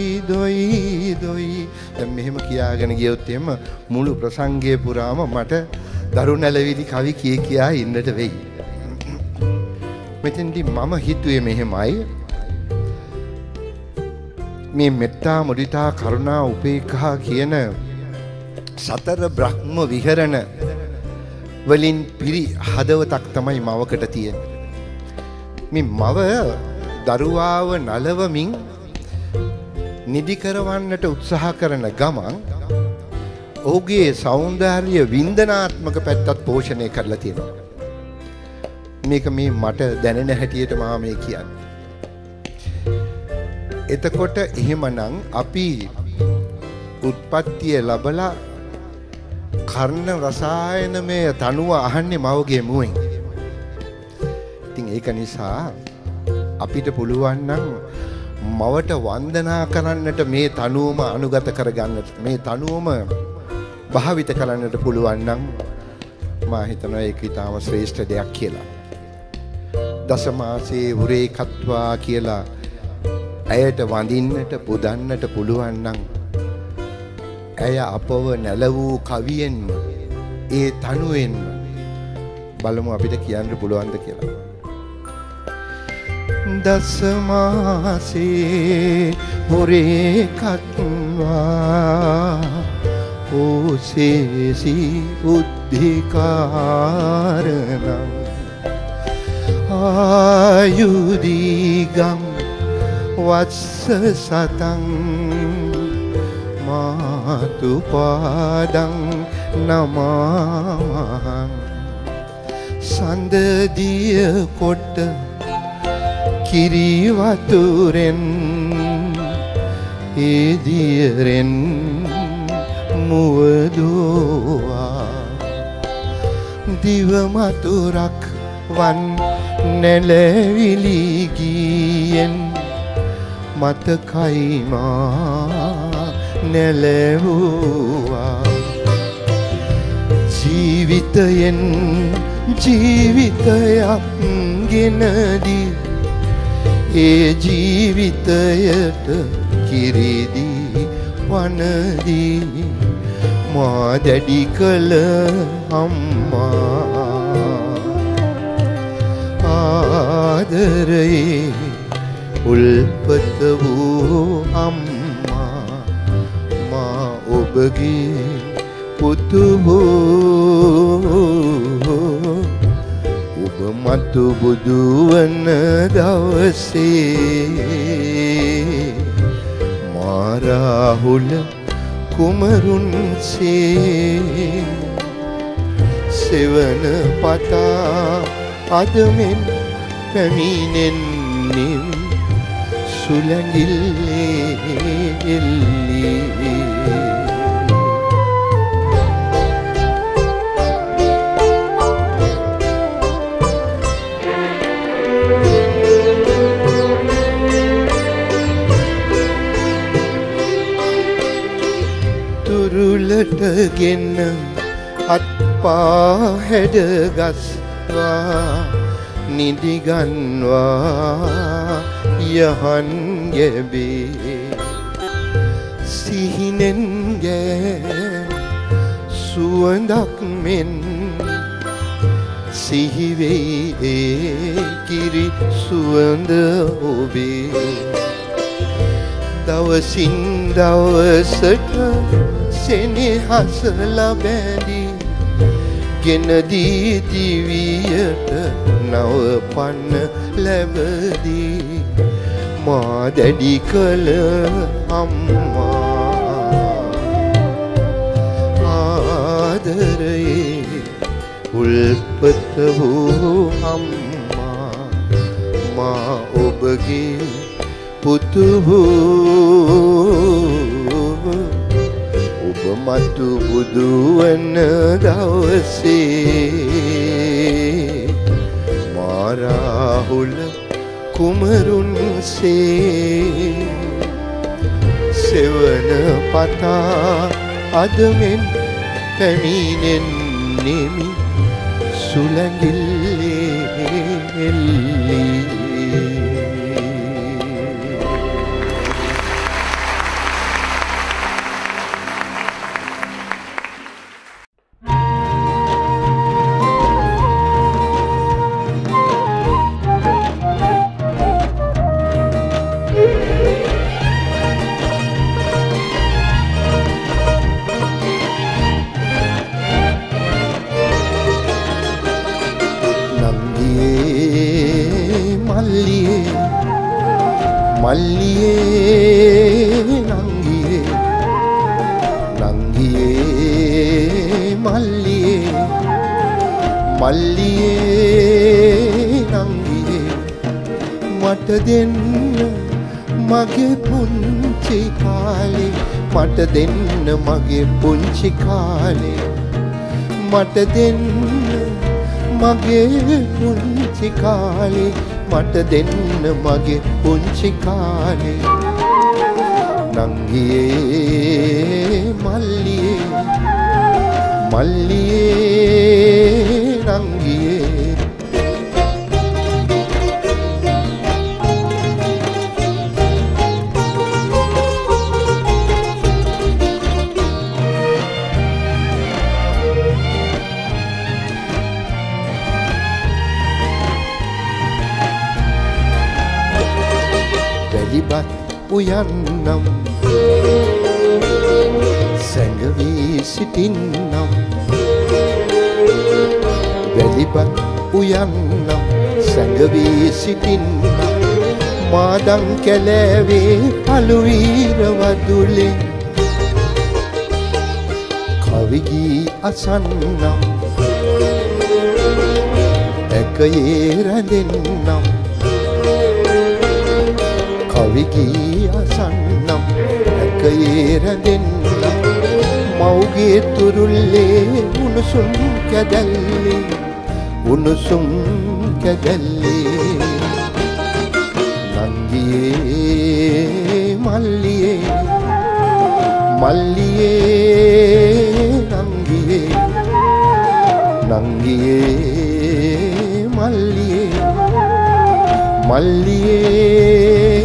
දැන් මෙහෙම කියාගෙන ගියොත් එම මුළු ප්‍රසංගය පුරාම මට දරු නැලවිලි කවි කියා ඉන්නට වෙයි. මෙතෙන්දී මම හිතුවේ මෙහෙමයි, මේ මෙත්තා මුදිතා කරුණා උපේක්ඛා කියන සතර බ්‍රහ්ම විහරණ වලින් පිරි හදවතක් තමයි මවකට තියෙන්නේ. මේ මව දරුවාව නලවමින් නිදි කරවන්නට උත්සාහ කරන ගමන් ඔහුගේ సౌందර්ය වින්දනාත්මක පැත්තත් පෝෂණය කරලා තියෙනවා. මේක මේ මට දැනෙන හැටියට මම මේ කියන්නේ. එතකොට එහෙමනම් අපි උත්පත්තිය ලැබලා කර්ණ රසායනමය තනුව අහන්නේ මවගේ මුවෙන්. ඉතින් ඒක නිසා අපිට පුළුවන් නම් මවට වන්දනා කරන්නට මේ තනුවම අනුගත කරගන්නට, මේ තනුවම භාවිත කරන්නට පුළුවන් නම් මා හිතනවා ඒක ඊටම ශ්‍රේෂ්ඨ දෙයක් කියලා. දසමාසේ උරේ කත්වා කියලා ඇයට වඳින්නට පුදන්නට පුළුවන් නම් ඇය අපව නැලවූ කවියෙන්, ඒ තනුවෙන් බලමු අපිට කියන්න පුළුවන්ද කියලා. දසමාසේ උරේ කත්වා ඕසේසි උද්ධිකාරණං ආයුදීගම් වත්ස සතං මාතු පාදං නමං සඳදිය කොට කිරි වතුරෙන් ඒ දියරෙන් මුවදෝවා දිව මතුරක් වන් නැලවිලි ගියෙන් මතකයි මා නැලවුවා ජීවිතයෙන් ජීවිතයක් ගෙනදී ඒ ජීවිතයට කිරිදී වනදී මා දැඩි කළ අම්මා ආදරේ උල්පත වූ අම්මා මා ඔබගේ පුතු ඔබ මතු බුදු වන දවසේ මා රාහුල කුමරුන්සේ සෙවන පතා අදමෙන් පැමිණෙන්නේ සුළඟිල්ලේ එල්ලී අතටගෙන අත්පා හැඩගස්වා නිදිගන්වා යහන් ගැබේ සිහිනෙන් ගෑ සුවඳක් මෙන් සිහිවෙයි කිරි සුවඳ ඔබේ දවසින් දවසට සෙනෙහස ලබැඳි ගෙනදී දිවියට නව පන්න ලැබදී මා දැඩි කළ අම්මා ආදරයේ උල්පත වූ අම්මා මා ඔබගේ පුතු වූ ඔබ මතු බුදු වන දවසේ මා රාහුල කුමරුන්සේ සෙවන පතා අදමෙන් පැමිණෙන්නෙමි සුළඟිල්ලේ එල්ලී දෙන්න මගේ පුංචි කාලේ මට දෙන්න මගේ පුංචි කාලේ මට දෙන්න මගේ පුංචි කාලේ නංගියේ මල්ලියේ මල්ලියේ නංගියේ උයන්නම් සැඟවී සිටින්නම් වැලිපත් උයන්නම් සැඟවී සිටින්නම් මාදම් කැලෑවේ අලුවීර වදුලේ කවිගී අසන්නම් ඇකයේ රැඳෙන්නම් කවිගී අසන්නම් ඇකයේ රැඳෙන්නම් මව්ගේ තුරුල්ලේ උණුසුම් කැදැල්ලේ උණුසුම් කැදැල්ලේ නංගියේ මල්ලියේ මල්ලියේ නංගියේ නංගියේ මල්ලියේ මල්ලියේ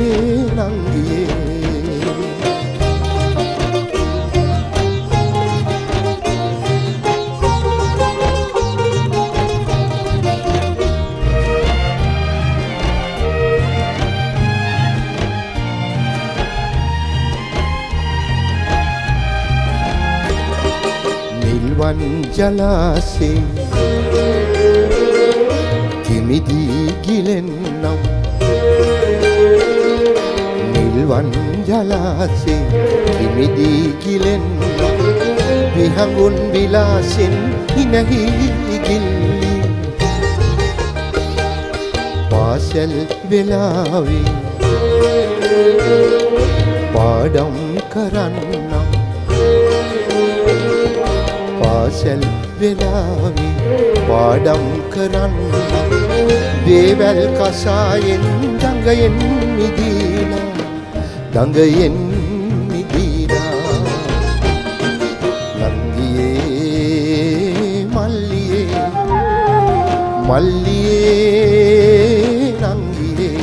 ජලාසේ කිමිදී ගිලෙන්නම් නිල්වන් ජලාසේ කිමිදී ගිලෙන්නම් විහඟුන් විලාසෙන් හිනහි ගිල්ලි පාසල් වෙලාවේ පාඩම් කරන්නම් පාසල් වෙලාවේ පාඩම් කරන්න දේවල් කසායෙන් දඟයෙන් මිදීලා මල්ලියේ නංගියේ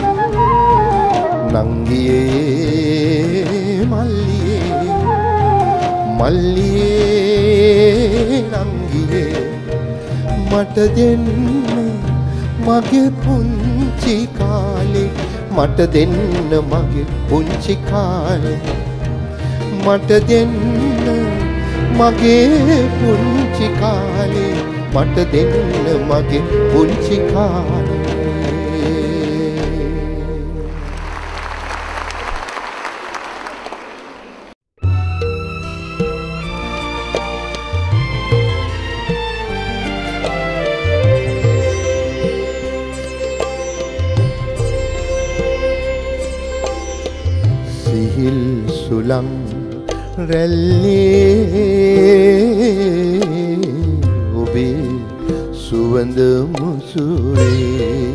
නංගියේ මල්ලියේ මල්ලියේ නංගියේ මට දෙන්න මගේ පුංචි කාලේ මට දෙන්න මගේ පුංචි කාලේ මට දෙන්න මගේ පුංචි කාලේ මට දෙන්න මගේ පුංචි කාලේ සිහිල් සුලං රැල්ලේ ඔබේ සුවඳ මුසුරේ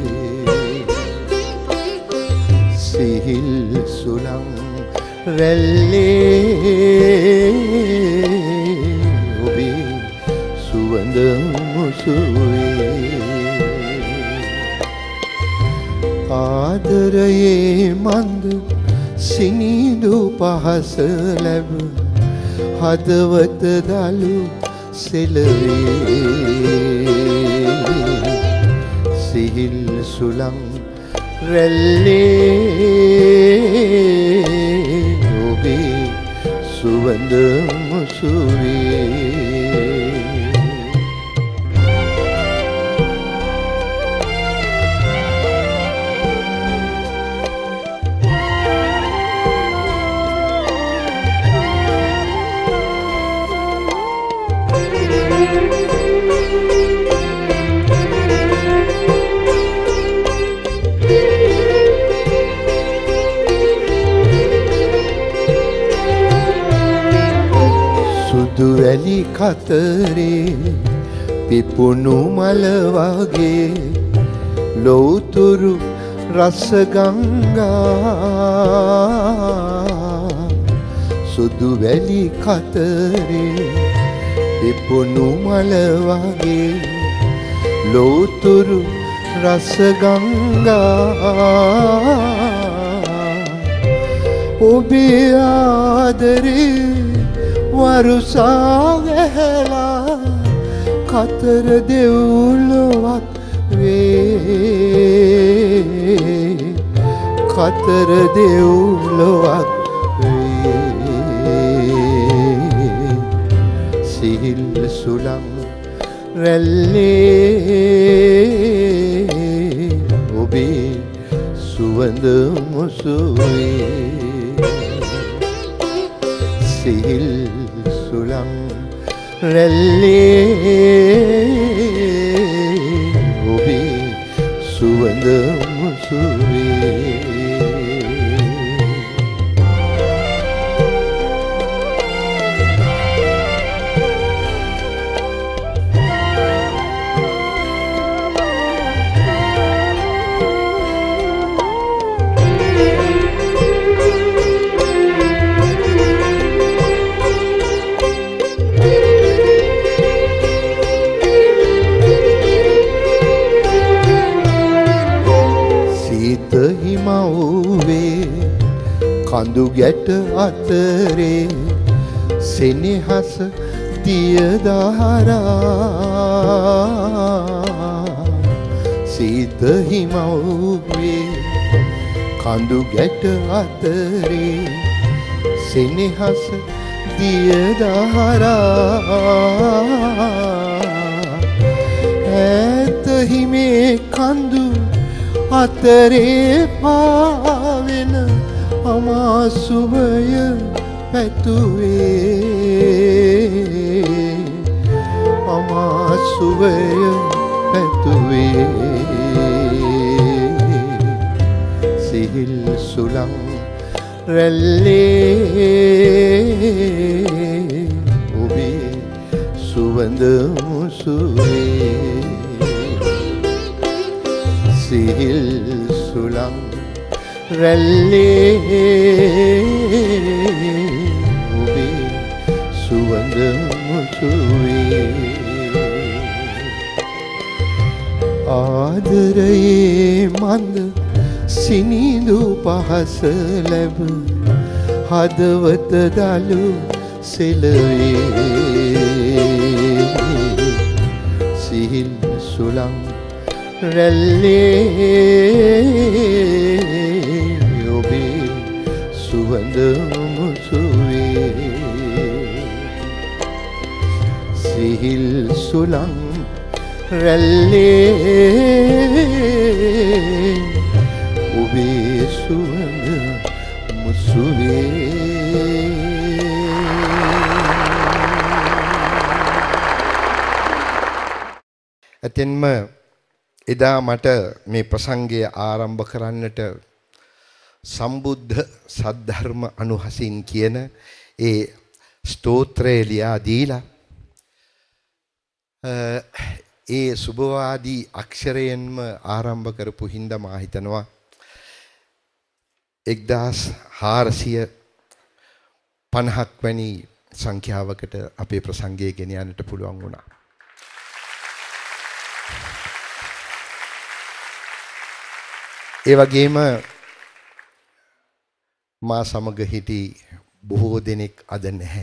සිහිල් සුලං රැල්ලේ ඔබේ සුවඳ මුසුරේ ආදරයේ මන්ද සිනිඳු පහස ලැබ හදවත දලු සෙලවේ සිහිල් සුලං රැල්ලේ ඔබේ සුවඳ මුසුවේ දුවැලි කතරේ පිපුණු මල වගේ ලෝතුරු රස ගංගා සුදු වැලි කතරේ පිපුණු මල වගේ ලෝතුරු රස ගංගා ඔබේ ආදරේ වරුසා වැහැලා කතර දෙව්ලොවක් වේ කතර දෙව්ලොවක් වේ සිහිල් සුලං රැල්ලේ ඔබේ සුවඳ මුසුවේ සිහිල් සුලං රැල්ලේ ඔබේ සුවඳ මුසුවේ කඳු ගැට අතරේ සෙනෙහස දියදහරා සීත හිමව්වේ කඳු ගැට අතරේ සෙනෙහස දියදහරා ඈත හිමේ කඳු අතරේ පාවෙන අමාසුවය පැතුවේ අමාසුවය පැතුවේ සිහිල් සුලං රැල්ලේ ඔබේ සුවඳ මුසුවේ සිහිල් සුලං රැල්ලේ ඔබේ සුවඳ මුසුවේ ආදරයේ මන්ද සිනිඳු පහස ලැබ හදවත දලු සෙලවේ සිහිල් සුළං රැල්ලේ ඔබේ සුවඳ මුසුවේ සිහිල් සුළං රැල්ලේ ඔබේ සුවඳ මුසුවේ ඇතෙන්ම එදා මට මේ ප්‍රසංගය ආරම්භ කරන්නට සම්බුද්ධ සද්ධර්ම අනුහසින් කියන ඒ ස්තෝත්‍රය ලියා දීලා ඒ සුභවාදී අක්ෂරයෙන්ම ආරම්භ කරපු හින්දා මා හිතනවා 1450ක් වැනි සංඛ්‍යාවකට අපේ ප්‍රසංගය ගෙන යන්නට පුළුවන් වුණා. ඒ වගේම මා සමග හිටි බොහෝ දෙනෙක් අද නැහැ.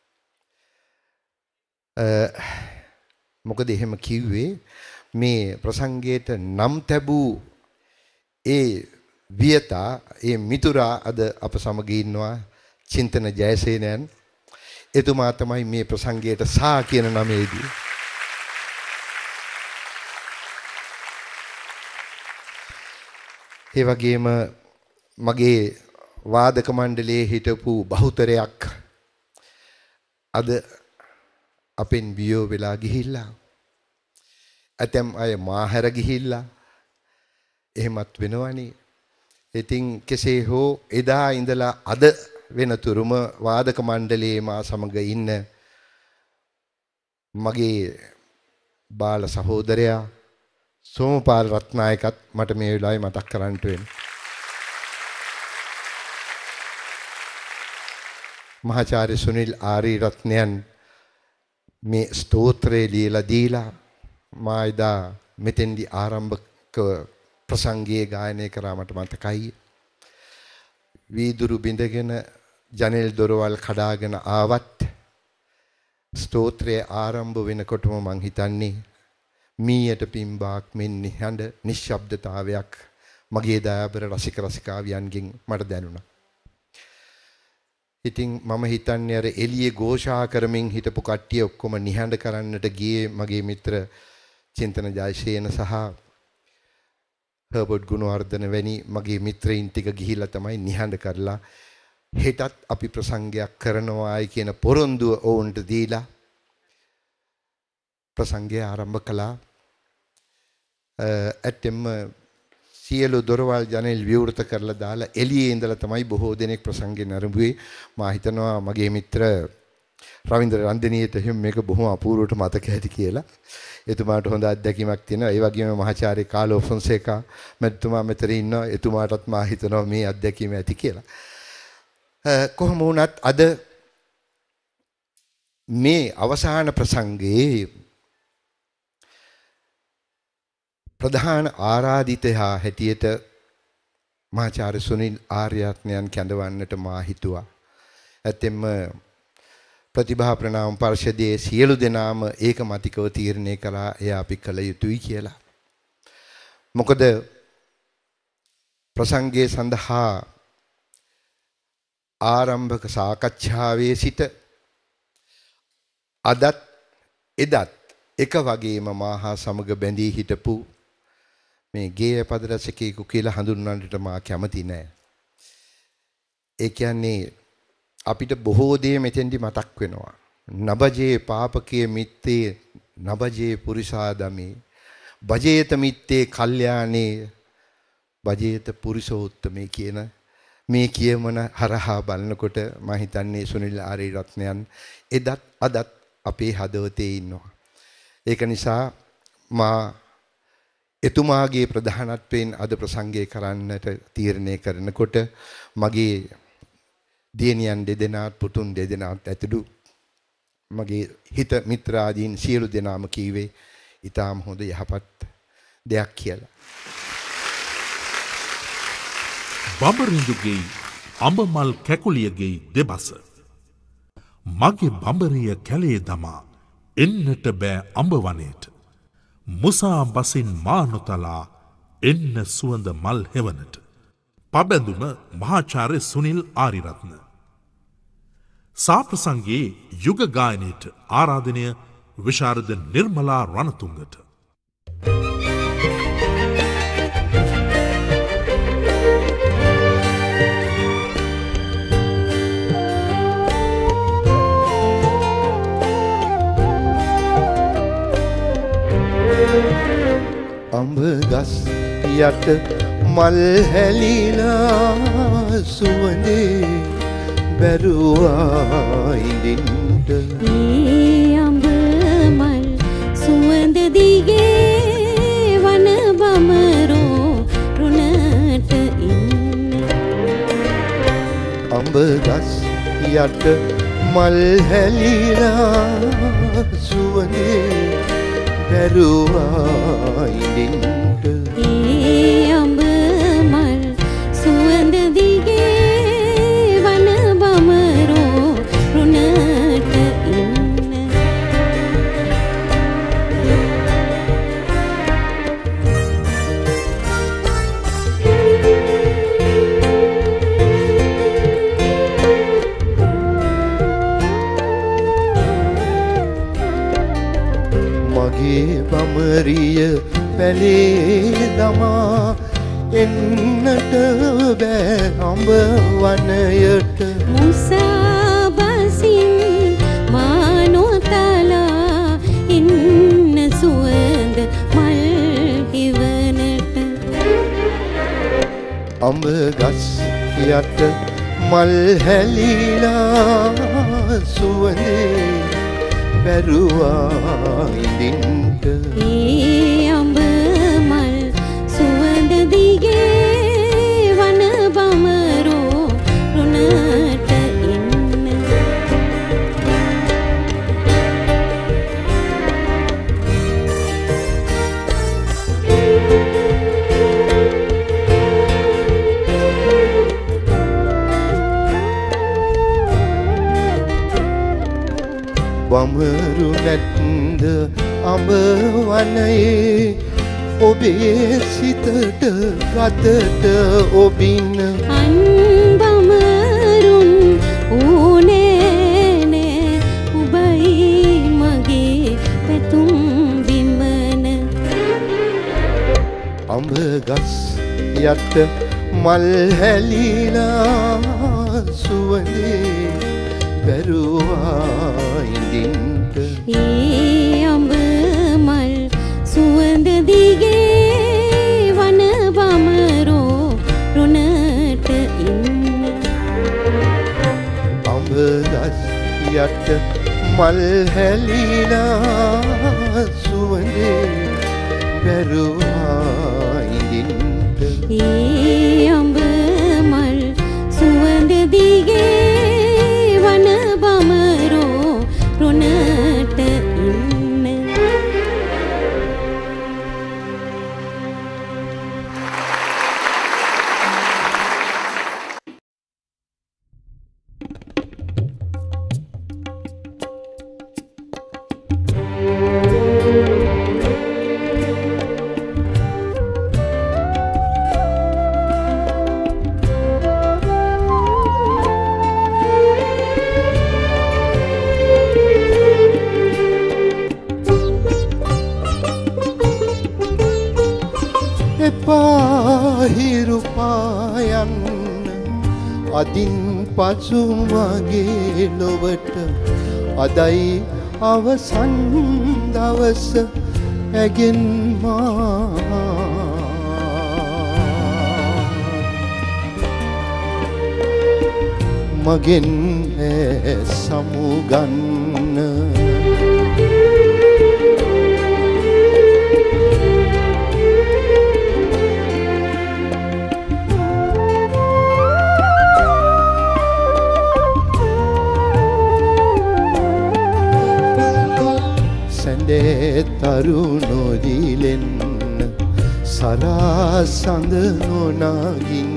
මොකද එහෙම කිව්වේ මේ ප්‍රසංගයට නම් තැබූ ඒ වියතා ඒ මිතුරා අද අප සමග ඉන්නවා චින්තන ජයසේනයන්. එතුමා තමයි මේ ප්‍රසංගයට සා කියන නමේදී ඒ වගේම මගේ වාදක මණ්ඩලයේ හිටපු බහුතරයක් අද අපෙන් වියෝ වෙලා ගිහිල්ලා ඇතැම් අය මාහැර ගිහිල්ලා එහෙමත් වෙනවනේ. ඉතින් කෙසේ හෝ එදා ඉඳලා අද වෙනතුරුම වාදක මණ්ඩලයේ මා සමග ඉන්න මගේ බාල සහෝදරයා සෝමපාල රත්නායකත් මට මේ වෙලාවේ මතක් කරන්නට වෙනවා. මහාචාර්ය සුනිල් ආරියරත්නයන් මේ ස්තෝත්‍රය ලියලා දීලා මා එදා මෙතෙන්දී ආරම්භක ප්‍රසංගයේ ගායනය කරා මට මතකයි. වීදුරු බිඳගෙන ජනෙල් දොරවල් කඩාගෙන ආවත් ස්තෝත්‍රය ආරම්භ වෙනකොටම මං හිතන්නේ මීයට පිම්බාක් මෙන් නිහඬ නිශ්ශබ්දතාවයක් මගේ දයාබර රසික රසිකාවියන්ගෙන් මට දැනුණා. ඉතින් මම හිතන්නේ අර එළියේ ഘോഷා කරමින් හිටපු කට්ටිය ඔක්කොම නිහඬ කරන්නට ගියේ මගේ මිත්‍ර චින්තන ජයසේන සහ හර්බර්ට් ගුණවර්ධන වැනි මගේ මිත්‍රයින් ටික ගිහිල්ලා තමයි නිහඬ කරලා හෙටත් අපි ප්‍රසංගයක් කරනවායි කියන පොරොන්දුව ඔවුන්ට දීලා ප්‍රසංගය ආරම්භ කළා. ඇත්තෙම සියලු දොරවල් ජනෙල් විවෘත කරලා දාලා එළියේ ඉඳලා තමයි බොහෝ දෙනෙක් ප්‍රසංගේ නරඹුවේ. මා හිතනවා මගේ මිත්‍ර රවින්ද්‍ර රන්දනීයට එහෙම මේක බොහොම අපූර්වට මතක ඇති කියලා. එතුමාට හොඳ අත්දැකීමක් තියෙනවා. ඒ වගේම මහාචාර්ය කාලෝ ෆොන්සේකා මැතිතුමා මෙතන ඉන්නවා. එතුමාටත් මා හිතනවා මේ අත්දැකීම ඇති කියලා. කොහොම වුණත් අද මේ අවසාන ප්‍රසංගයේ ප්‍රධාන ආරාධිතයා හැටියට මහාචාර්ය සුනිල් ආරියරත්නයන් කැඳවන්නට මා හිතුවා. ඇත්තෙන්ම ප්‍රතිභා ප්‍රණාම පරිෂදයේ සියලු දෙනාම ඒකමතිකව තීරණය කළා එය අපි කළ යුතුයි කියලා. මොකද ප්‍රසංගයේ සඳහා ආරම්භක සාකච්ඡාවේ සිට අදත් එදත් එක වගේම මාහා සමග බැඳී හිටපු මේ ගේය පද රචකයෙකු කියලා හඳුන්වන්නට මා කැමති නෑ. ඒ කියන්නේ අපිට බොහෝ දේ මෙතෙන්දි මතක් වෙනවා. නබජේ පාපකයේ මිත්තේ නබජේ පුරිසාදමේ බජේත මිත්තේ කල්යාණේ බජේත පුරිසෝත්තමේ කියන මේ කියමන හරහා බලනකොට මම හිතන්නේ සුනිල් ආරියරත්නයන් එදත් අදත් අපේ හදවතේ ඉන්නවා. ඒක නිසා මා එතුමාගේ ප්‍රධානත්වයෙන් අද ප්‍රසංගය කරන්නට තීරණය කරනකොට මගේ දියණියන් දෙදෙනාත් පුතුන් දෙදෙනාත් ඇතුළු මගේ හිත මිත්‍රාදීන් සියලු දෙනාම කීවේ ඊටාම හොඳ යහපත් දෙයක් කියලා. බඹරිඳුගේ අඹමල් කැකුලියගේ දෙබස මගේ බඹරිය කැලේ දමා එන්නට බෑ අඹවනයට මුසා බසින් මා නොතලා එන්න සුවඳ මල් හෙවනට. පබැඳුම මහාචාර්ය සුනිල් ආරිරත්න. සාප්‍රසංගයේ යුග ගායනයට ආරාධනය විශාරද නිර්මලා රණතුංගට. අඹ ගස් යට මල් හැලිලා සුවඳේ බැරුවා ඉඳින්ට ඒ අඹ මල් සුවඳ දිගේ වන බමරෝ රුණට ඉන්න අඹ ගස් යට මල් හැලිලා සුවඳේ බැරුවා ඉඳින්ට ඒ අඹ මල් සුවඳ දිගේ වන බමරෝ රුණට ඉන්න මගේ බමරිය පැලේ දමා එන්නට බෑ අඹ වනයට මුසා බසින් මා නොතලා ඉන්න සුවඳ මල් හිවනට අඹ ගස් යට මල් හැලිලා සුවඳේ බැරුවා ඉඳින්ට ඒ අඹ මල් සුවඳ දිගේ වන බමරෝ රුණට ඉන්න බමරු නැත්ද අඹ වනයේ ඔබේ සිතට ගතට ඔබින අන් බමරුන් ඕනේ නෑ උබයි මගේ පැතුම් බිමන අඹ ගස් යට මල් හැලිලා සුවඳේ බැරුවා ඉඳින්ට ඒ අඹ මල් සුවඳ දිගේ වන බමරෝ රුණට ඉන්න අඹ ගස් යට මල් හැලිලා සුවඳේ බැරුවා ඉඳින්ට ඒ අඹ මල් සුවඳ දිගේ වන බමරෝ රුණට ඉන්න එපා හිරු පායන්න අදින් පසු මගේ ලොවට අදයි අවසන් දවස ඇගෙන් මා මගෙන් සමුගන්න සැඬේ තරුණොදිලෙන්න සරසඳ නොනගින්න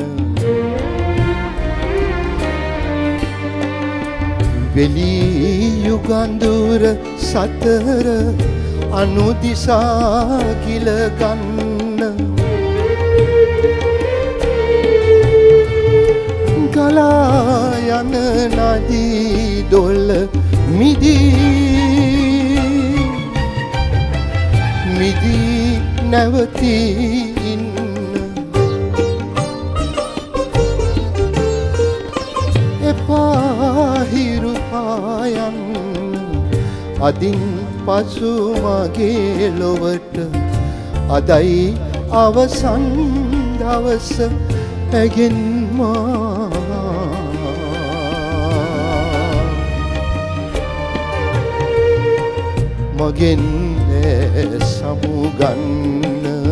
වෙලි යුගන්දුර සතර අනුදිසා ගිල ගන්න ගලා යන නදී දොළ මිදී නැවතී ඉන්න එපා හිරු පායන් අදින් පසු මගේ ලොවට අදයි අවසන් දවස ඇගෙන්මා මගෙන් සමුගන්න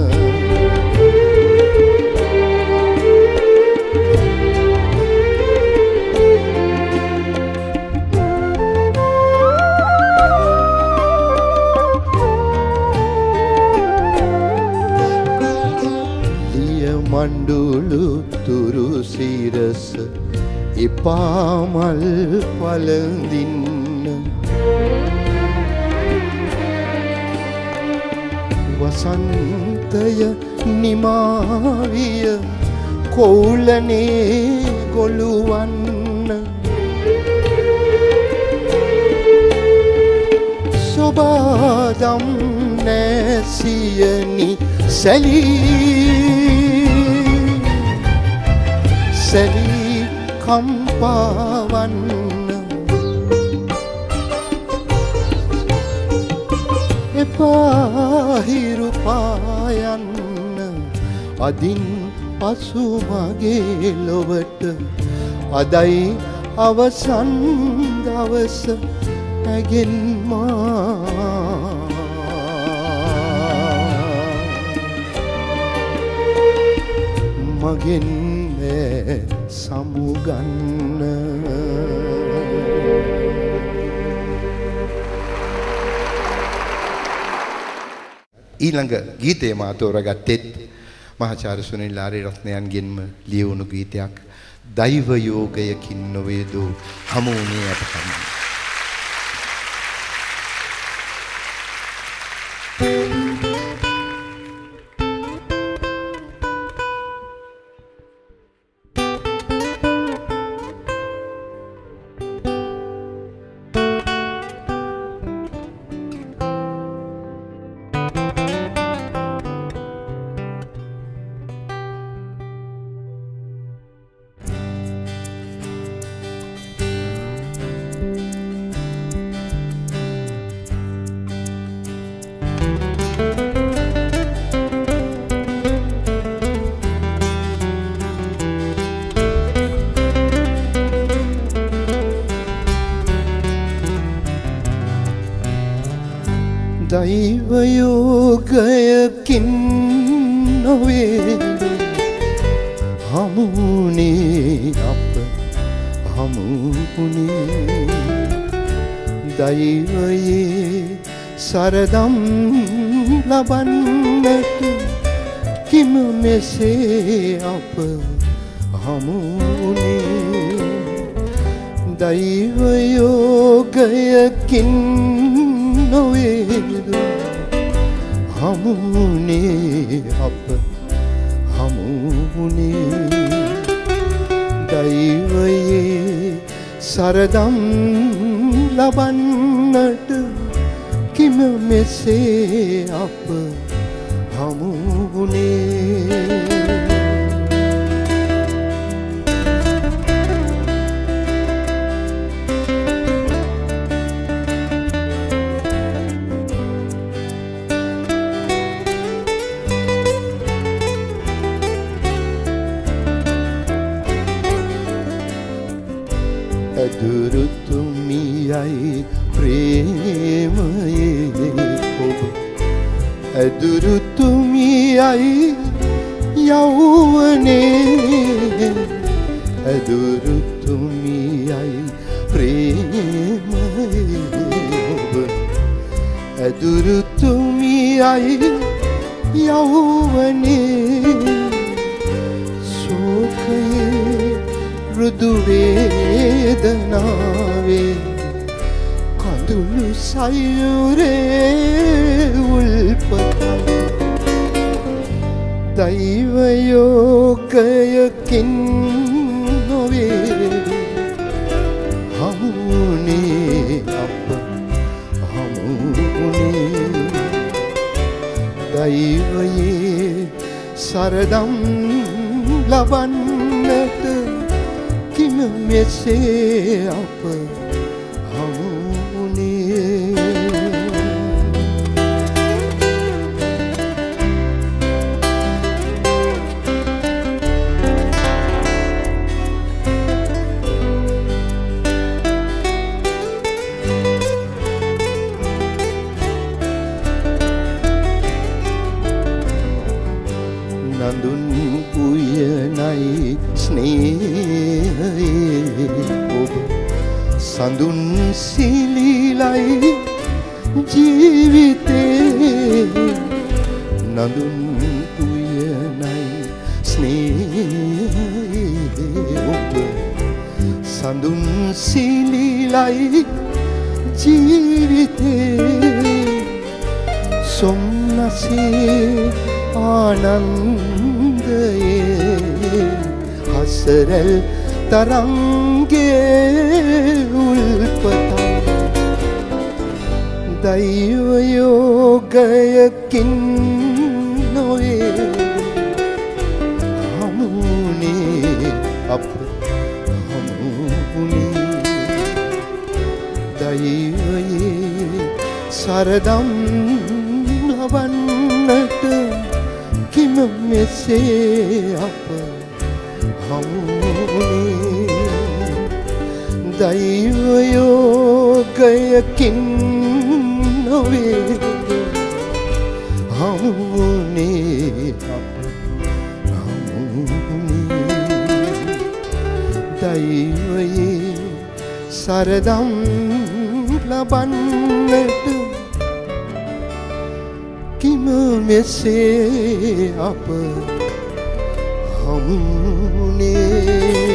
මණ්ඩුළු තුරු සිරස එපාමල් පළඳින්න වසන්තය නිමාවිය කෝලනේ ගොළුවන්න සොබාදම් නැසියනි සැලී කම්පාවන්න එපා හිරු පායන්න අදින් පසු මගේ ලොවට අදයි අවසන් දවස ඇගෙන්මා මගෙන් සමුගන්න ඊළඟ ගීතය මා තෝරගත්තෙත් මහාචාර්ය සුනිල් ආරියරත්නයන්ගෙන්ම ලියවුණු ගීතයක් දෛව යෝගයකින් නොවේදෝ හමු වුණේ අපකම දෛව යෝගයකින් නොවේ හමුුනේ අප හමුුනේ දෛවයේ සරදම් ලබන්නට කිම මෙසේ අප හමුුනේ දෛව යෝගයකින් නොවේද හමුුනේ අප හමුුනේ දෛවයේ සරදම් ලබන්නට කිම මෙසේ අප හමුුනේ ඇදුරුතුමියයි ප්‍රේමයේ ඔබ ඇදුරුතුමියයි යෞවනේ ඇදුරුතුමියයි ප්‍රේමයේ ඔබ ඇදුරුතුමියයි යෞවනේ සෝකයේ මෘදු වේදනාවේ කඳුළු සයුරේ උල්පතයි දෛව යෝගයකින් නොවේ හමුනේ අප හමුනේ දෛවයේ සරදම් ලබන්නට කිම මෙසේ අප නඳුන් උයනයි ස්නේහයේ ඔබ සඳුන් සිලිලයි ජීවිතේ නඳුන් උයනයි ස්නේහයේ ඔබ සඳුන් සිලිලයි ජීවිතේ සොම්නසේ ආනන්දයේ හසරල් තරංගේ උල්පතයි දෛව යෝගයකින් නොවේ හමුනේ අප හමුනේ දෛවයේ සරදම් ලබන්නට කිම මෙසේ අප හමුනේ දෛව යෝගයකින් නොවේ හමුනේ අප හමුනේ දෛවයේ සරදම් ලබන්නට කිම මෙසේ අප හමුනේ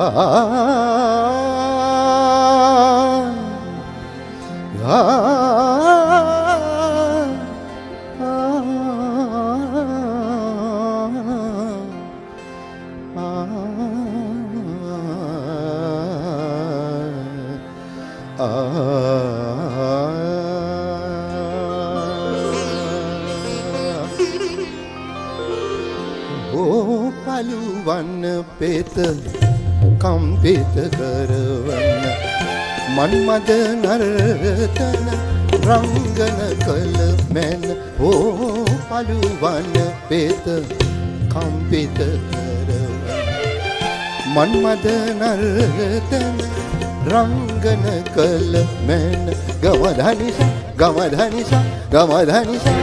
පළුවන්න පෙත කම්පිත කරවන්න මන්මද නර්තන රංගන කළ මැන ඕ පළුවන්න පෙත කම්පිත කරවන්න මන්මද නර්තන රංගන කළ මැන ගමධනිසා ගමධනිසා ගමධනිසා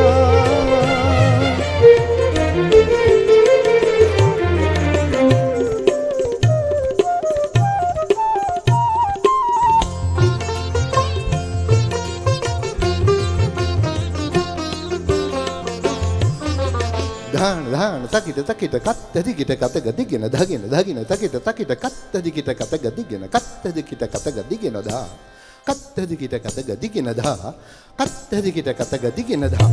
තකිට තකිට කත්ත දිගිට කතග දිගෙන දගෙන දගෙන තකිට තකිට කත්ත දිගිට කතග දිගෙන කත්ත දිගිට කතග දිගෙන දා කත්ත දිගිට කතග දිගෙන දා කත්ත දිගිට කතග දිගෙන දා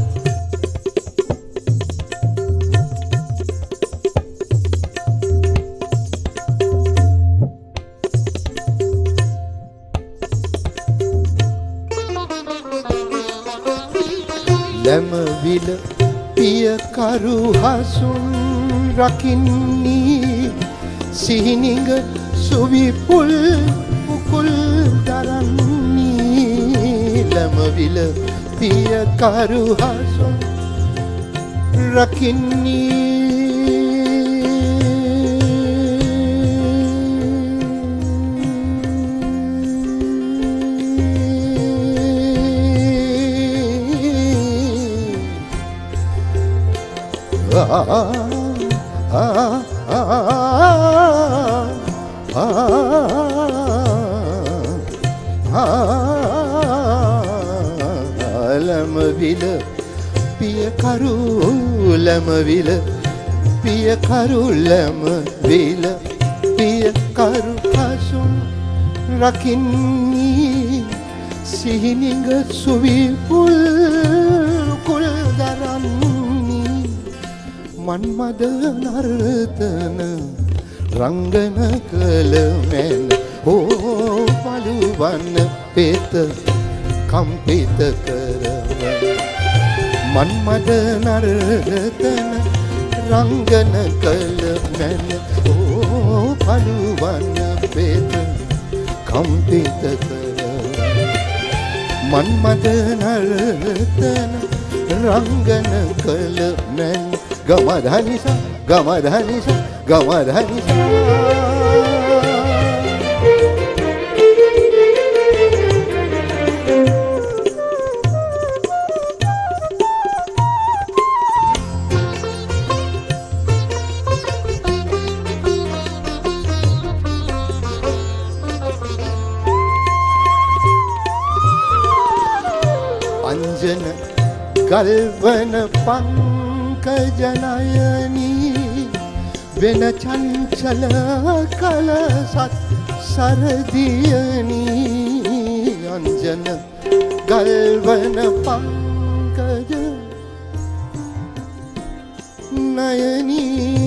ලැමවිල පිය කරු හසුන් රකින්නී සිහිනිග සුවිපුල් උකුල් දරන්නී ලැමවිල පිය කරු හසුන් රකින්නී ලැමවිල පිය කරු ලැමවිල පිය කරු ලැමවිල පිය කරු හසුන් රකින්නී සිහිනිග සුවිපුල් කුල් දරන්නී මන්මද නර්තන රංගන කළ මැන ඕ පළුවන්න පෙත කම්පිත කරවන මන්මද නර්තන රංගන කළ මැන ඕ පළුවන්න පෙත කම්පිත කරවන මන්මද නර්තන රංගන කළ මැන ගමධනිසා ගමධනිසා ගමධනිසා අංජන ගල්වන පංකජනයනී වෙන චංචල කලසත් සරදියනී අංජන ගල්වන පංකජ නයනී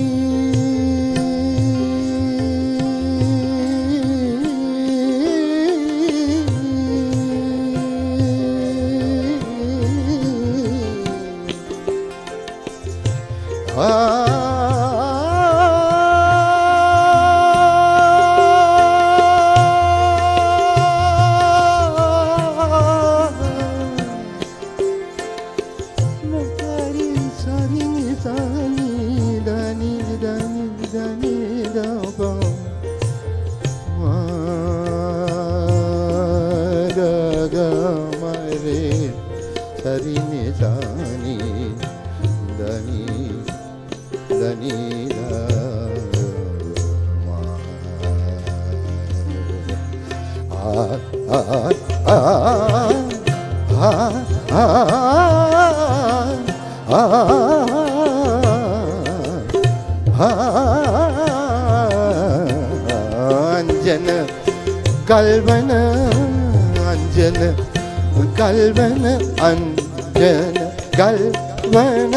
අංජන ගල්වන අංජන ගල්වන අංජන ගල්වන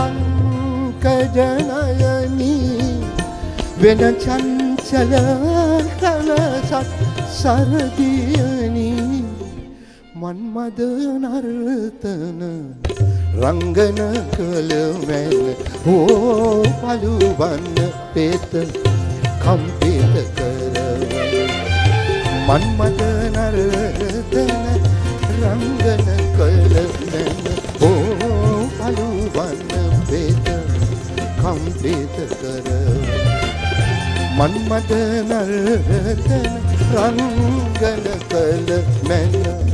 පංකජනයනි වෙන චංචල කලසත් සරදියනි මන්මද නර්තන රංගන කළ මැන හෝ පළුවන්න පෙත කම්පිත කරව මන්මද නර්තන රංගන කළ මැන හෝ පළුවන්න පෙත කම්පිත කරව මන්මද නර්තන රංගන කළ මැන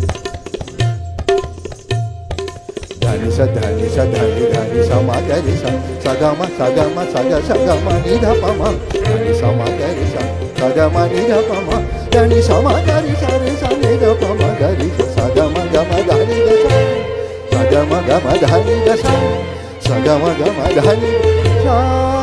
Dhanisa dhanisa dhani dhanisa magarisa sagama sagama saga sagama nidapama dhanisa magarisa sagama nidapama dhanisa magarisa resa nidapama garisa sagama gama dhani dasa sagama gama dhani dasa sagama gama dhani dasa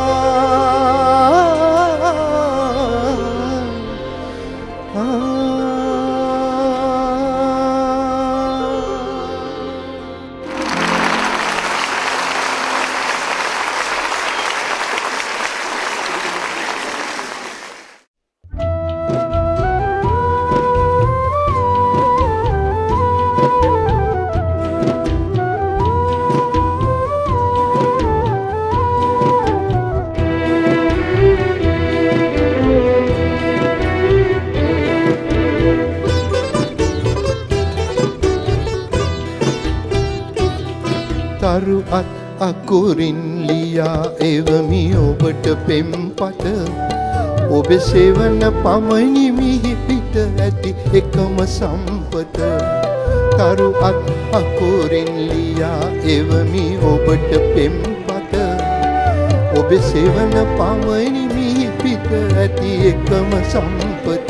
Taru at akurin liya evami ඔබට පෙම්පත ඔබ සෙවන පමණි මිහි පිට ඇති එකම සම්පත Taru at akurin liya evami ඔබට පෙම්පත ඔබ සෙවන පමණි මිහි පිට ඇති එකම සම්පත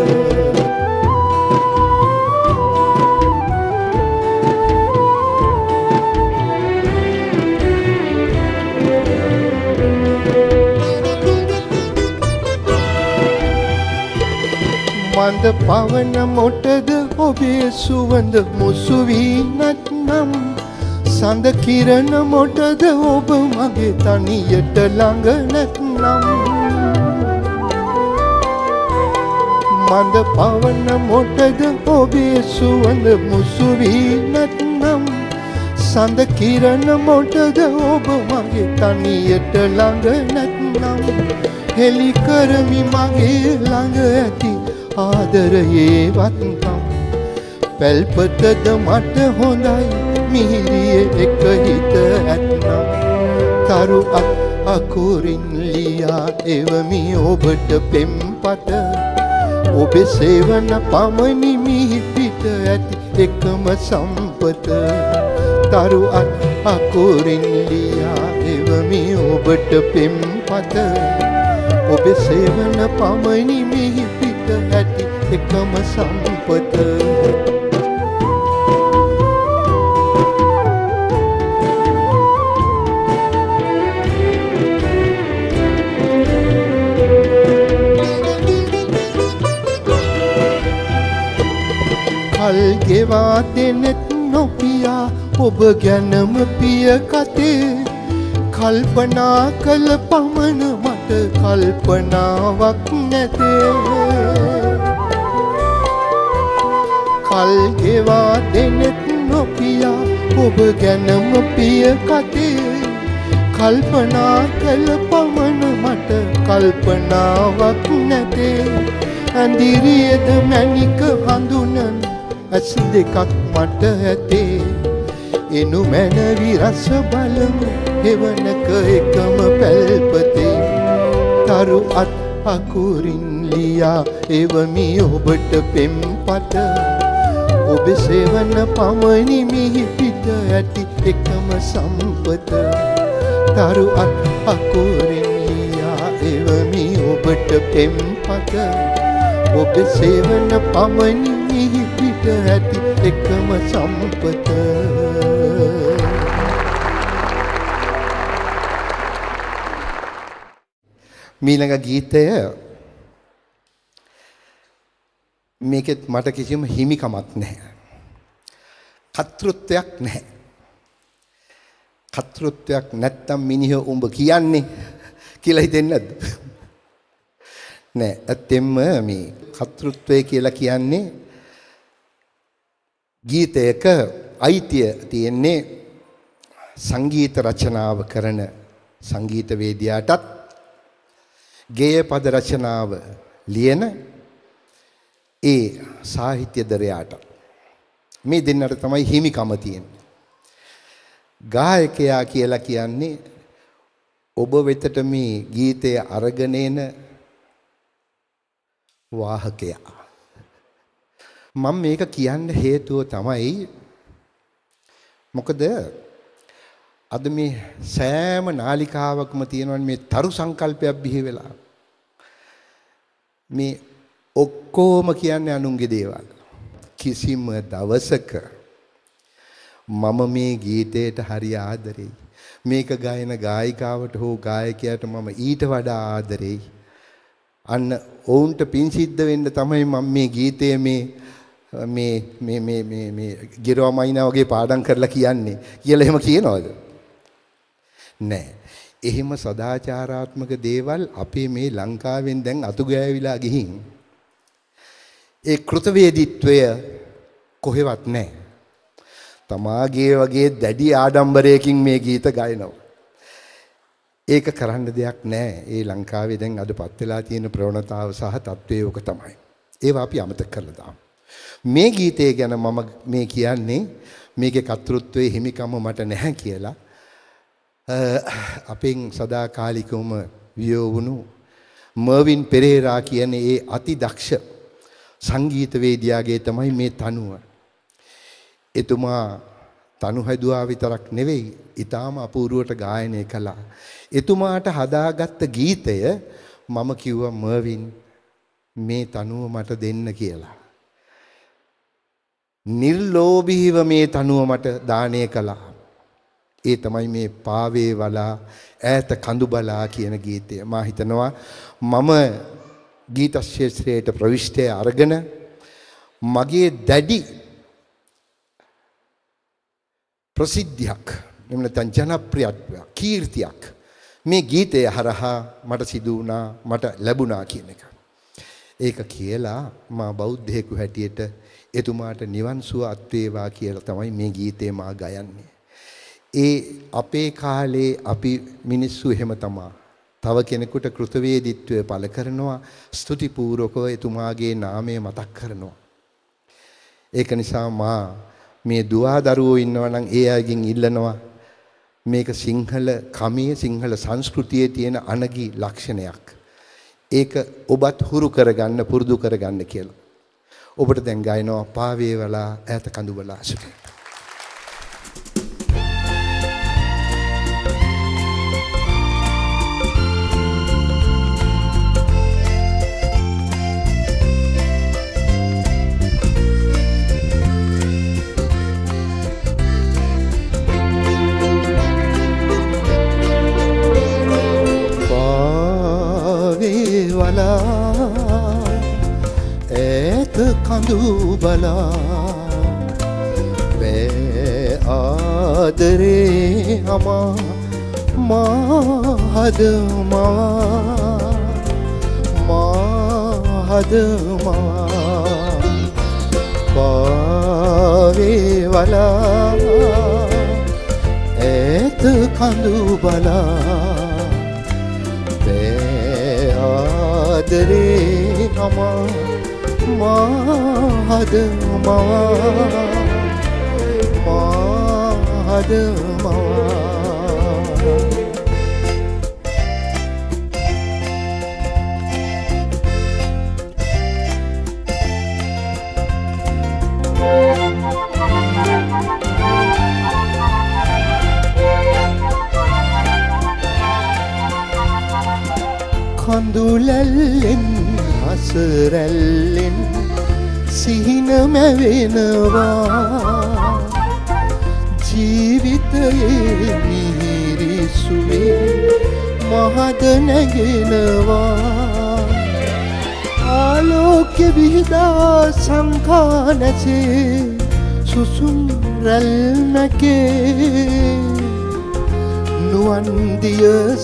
මන්ද පවන මොටද ඔබේ සුවඳ මුසු වී නැත්නම් සඳ කිරණ මොටද ඔබ මගේ තනියට ළඟ නැත්නම් මන්ද පවන මොටද ඔබේ සුවඳ මුසු වී නැත්නම් සඳ කිරණ මොටද ඔබ මගේ තනියට ළඟ නැත්නම් හෙලි කරමි මගේ ළඟ ඇති ආදරයේ වත්කම් පැල්පතද මට හොඳයි මිහිරියේ එක හිත ඇත්නම් තරු අකුරින් ලියා එවමි ඔබට පෙම්පත ඔබේ සේවන පමණි මිහි පිට ඇති එකම සම්පත තරු අකුරින් ලියා එවමි ඔබට පෙම්පත ඔබේ සේවන පමණි මිහි ඇති එකම සම්පත කල් ගෙවා දෙනෙත් නොපියා ඔබ ගැනම පිය කතේ කල්පනා කළ පමණ මට කල්පනාවක් නැතේ කල් ගෙවා දෙනෙත් නොපියා ඔබ ගැනම පිය කතේ කල්පනා කළ පමණ මට කල්පනාවක් නැතේ ඇඳිරියද මැණික හඳුනන ඇස් දෙකක් මට ඇතේ එනු මැනවි රස බලමු එවනක එකම පැල්පතේ තරු අකුරින් ලියා එවමි ඔබට පෙම්පත ඔබ සෙවන පමණි මිහි පිට ඇති එකම සම්පත තරු අකුරින් ලියා එවමි ඔබට පෙම්පත ඔබ සෙවන පමණි මිහි පිට ඇති එකම සම්පත මීළඟ ගීතය මේකෙත් මට කිසිම හිමිකමක් නැහැ. කර්තෘත්වයක් නැහැ. කර්තෘත්වයක් නැත්තම් මිනිහ උඹ කියන්නේ කියලා හිතෙන්නේ නැද්ද? නෑ. ඇත්තෙන්ම මේ කර්තෘත්වය කියලා කියන්නේ ගීතයක අයිතිය තියෙන්නේ සංගීත රචනාව කරන සංගීතවේදියාටත් ගේය පද රචනාව ලියන ඒ සාහිත්‍යදරයාට මේ දෙන්නට තමයි හිමිකම තියෙන්නේ. ගායකයා කියලා කියන්නේ ඔබ වෙතට මේ ගීතය අරගෙන එන වාහකයා. මම මේක කියන්න හේතුව තමයි මොකද අද මේ සෑම නාලිකාවකම තියෙනවා මේ තරු සංකල්පයක් බිහි වෙලා. මේ ඔක්කොම කියන්නේ අනුන්ගේ දේවල්. කිසිම දවසක මම මේ ගීතයට හරි ආදරෙයි. මේක ගායන ගායිකාවට හෝ ගායකයාට මම ඊට වඩා ආදරෙයි. අන්න ඔවුන්ට පින් සිද්ධ වෙන්න තමයි මම මේ ගීතයේ මේ ගිරවමයිනා වගේ පාඩම් කරලා කියන්නේ කියලා එහෙම කියනවද? නෑ. එහෙම සදාචාරාත්මක දේවල් අපේ මේ ලංකාවෙන් දැන් අතු ගෑවිලා ගිහින් ඒ කෘතවේදීත්වය කොහෙවත් නැහැ. තමාගේ වගේ දැඩි ආඩම්බරයකින් මේ ගීත ගයනවා. ඒක කරන්න දෙයක් නැහැ. ඒ ලංකාවේ දැන් අදපත් වෙලා තියෙන ප්‍රවණතාව සහ තත්ත්වය ඔක තමයි. ඒවා අපි අමතක කරලා දාමු. මේ ගීතය ගැන මම මේ කියන්නේ මේකේ කර්තෘත්වයේ හිමිකම මට නැහැ කියලා. අපෙන් සදාකාලිකවම වියවුණු මර්වින් පෙරේරා කියන ඒ අතිදක්ෂ සංගීතවේදියාගේ තමයි මේ තනුව. එතුමා තනු හැදුවා විතරක් නෙවෙයි, ඊටාම අපූර්වට ගායනය කළා. එතුමාට හදාගත්ත ගීතය මම කිව්වා මර්වින් මේ තනුව මට දෙන්න කියලා. නිර්ලෝභීව මේ තනුව මට දානය කළා. ඒ තමයි මේ පාවේ වලා ඈත කඳු බලා කියන ගීතය. මා හිතනවා මම ගීත ශාස්ත්‍රයට ප්‍රවිෂ්ඨය අරගෙන මගේ දැඩි ප්‍රසිද්ධියක් එන්න තන් ජනප්‍රියත්වයක් කීර්තියක් මේ ගීතය හරහා මට සිදු වුණා, මට ලැබුණා කියන එක. ඒක කියලා මා බෞද්ධයෙකු හැටියට එතුමාට නිවන් සුව අත් වේවා කියලා තමයි මේ ගීතේ මා ගයන්නේ. ඒ අපේ කාලේ අපි මිනිස්සු එහෙම තමයි. තව කෙනෙකුට කෘතවේදීත්වය පළ කරනවා, ස්තුතිපූර්වකව එතුමාගේ නාමය මතක් කරනවා. ඒක නිසා මා මේ දුවා දරුවෝ ඉන්නවා නම් ඒ අයගෙන් ඉල්ලනවා මේක සිංහල කමේ සිංහල සංස්කෘතියේ තියෙන අනගි ලක්ෂණයක්. ඒක ඔබත් හුරු කරගන්න පුරුදු කරගන්න කියලා. ඔබට දැන් ගායනවා පාවේ වලා ඈත කඳු බලා සිටින. කඳු බලා වේ ආදරේ අමා මහදමා පාවේ වලා ඈත කඳු බලා වේ ආදරේ අමා කඳුලැල්ලෙන් හසරැල්ලෙන් සිහින මැවෙනවා ජීවිතයේ මිහිරිසුවේ මහද නැගෙනවා ආලෝක්‍ය විහිදා සංකානසේ සුසුම් රැල්මකේ නුවන් දිය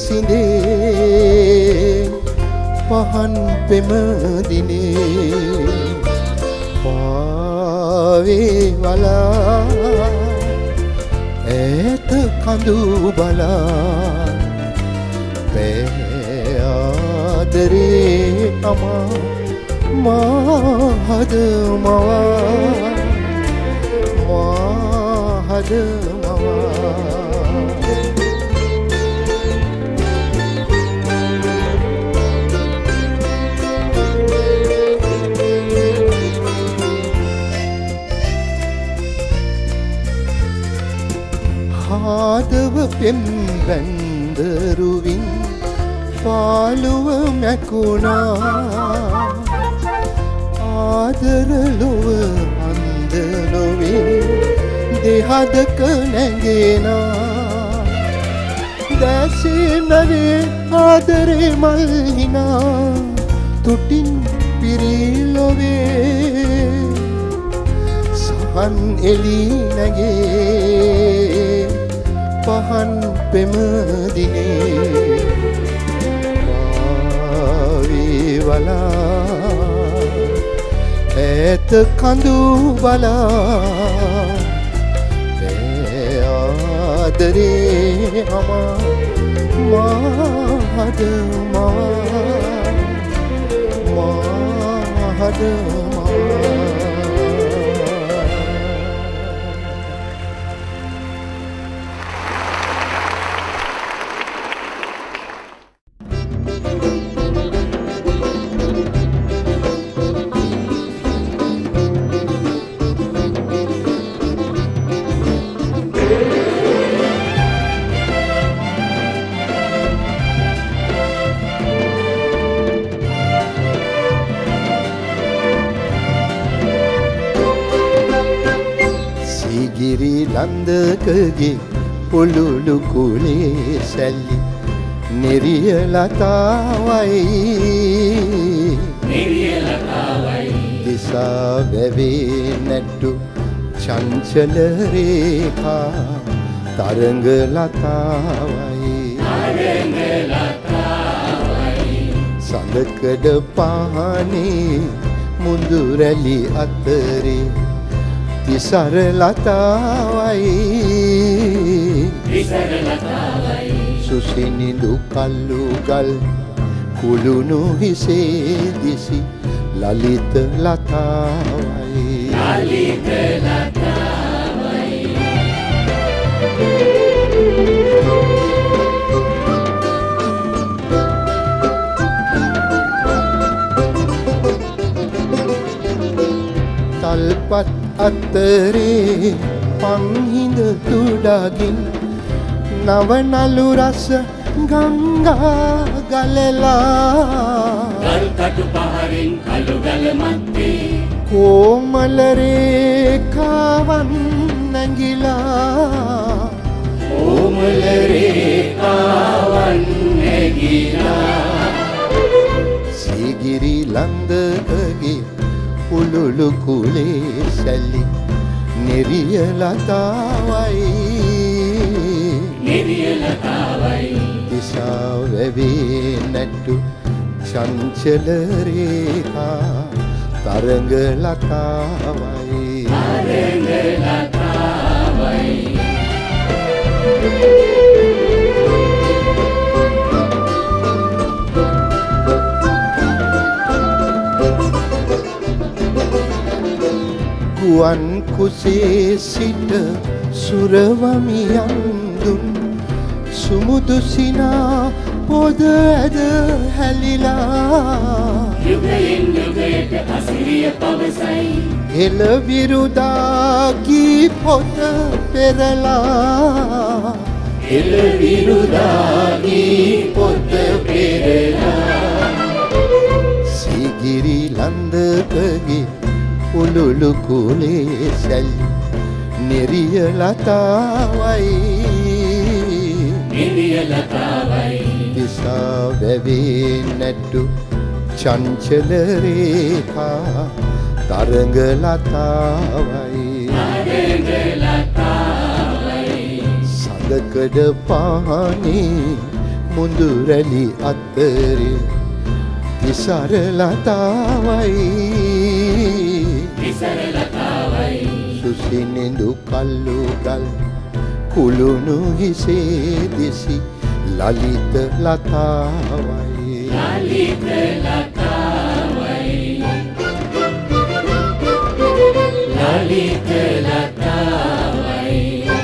සිඳේ පහන් පෙම දිනේ පාවේ වලා ඈත කඳු බලා ආදරේ අමා මහද මහද ආදව පෙම් බැන්දරුවින් පාළුව මැකුණා ආදරලොව අන්ද නොවේ දෙහදක නැගෙනා දැසේ නවේ ආදරේ මල්හිනා තුටින් පිරිලොවේ සහන් එලි නැගේ පහන් පෙම දිනේ පාවේ වලා ඈත කඳු බලා ආදරේ අමා මහද මහද ලන්දකගේ පොළුළු කුලේ සැල්ලි නිරිය ලතාවයි දිසා වැවේ නැට්ටු චංචල රේඛා තරංග ලතාවයි සඳකඩ පහනේ මුඳුරැලි අතරේ තිසර ලතාවයි සුසිනිඳු කල්ලු ගල් කුළුණු හිසේ දිසි ලලිත ලතාවයි තල්පත් අතරේ පංහිඳ තුඩගින් නවනලු රස ගංගා ගලලා ගල්කටු පහරින් කළු ගල මැත්තේ කොමල රේඛාවන් නැගිලා කොමල රේඛාවන් නැගිලා සීගිරි ලන්දකගේ උළුළු කුලේ සැලි නිරිය ලතාවයි දිසා වැවේ නැට්ටු චංචල රේඛා තරංග ලතාවයි ගුවන් කුසේ සිට සුරවමියන් දුන් සුමුදු සිනා පොද ඇද හැලිලා යුගයෙන් යුගයට අසිරිය පවසයි හෙළ විරුදාගී පොත පෙරලා හෙළ විරුදාගී පොත පෙරලා සීගිරි ලන්දකගේ උළුළු කුලේ සැලි නිරිය ලතාවයි දිසා වැවේ නැට්ටු චංචල රේඛා තරංග ලතාවයි සඳකඩ පානේ මුඳු රැලි අතරේ තිසර ලතාවයි සුසිනිඳු කල්ලු ගල් කුළුණු හිසේ දෙසි ලලිත ලතාවයි ලලිත ලතාවයි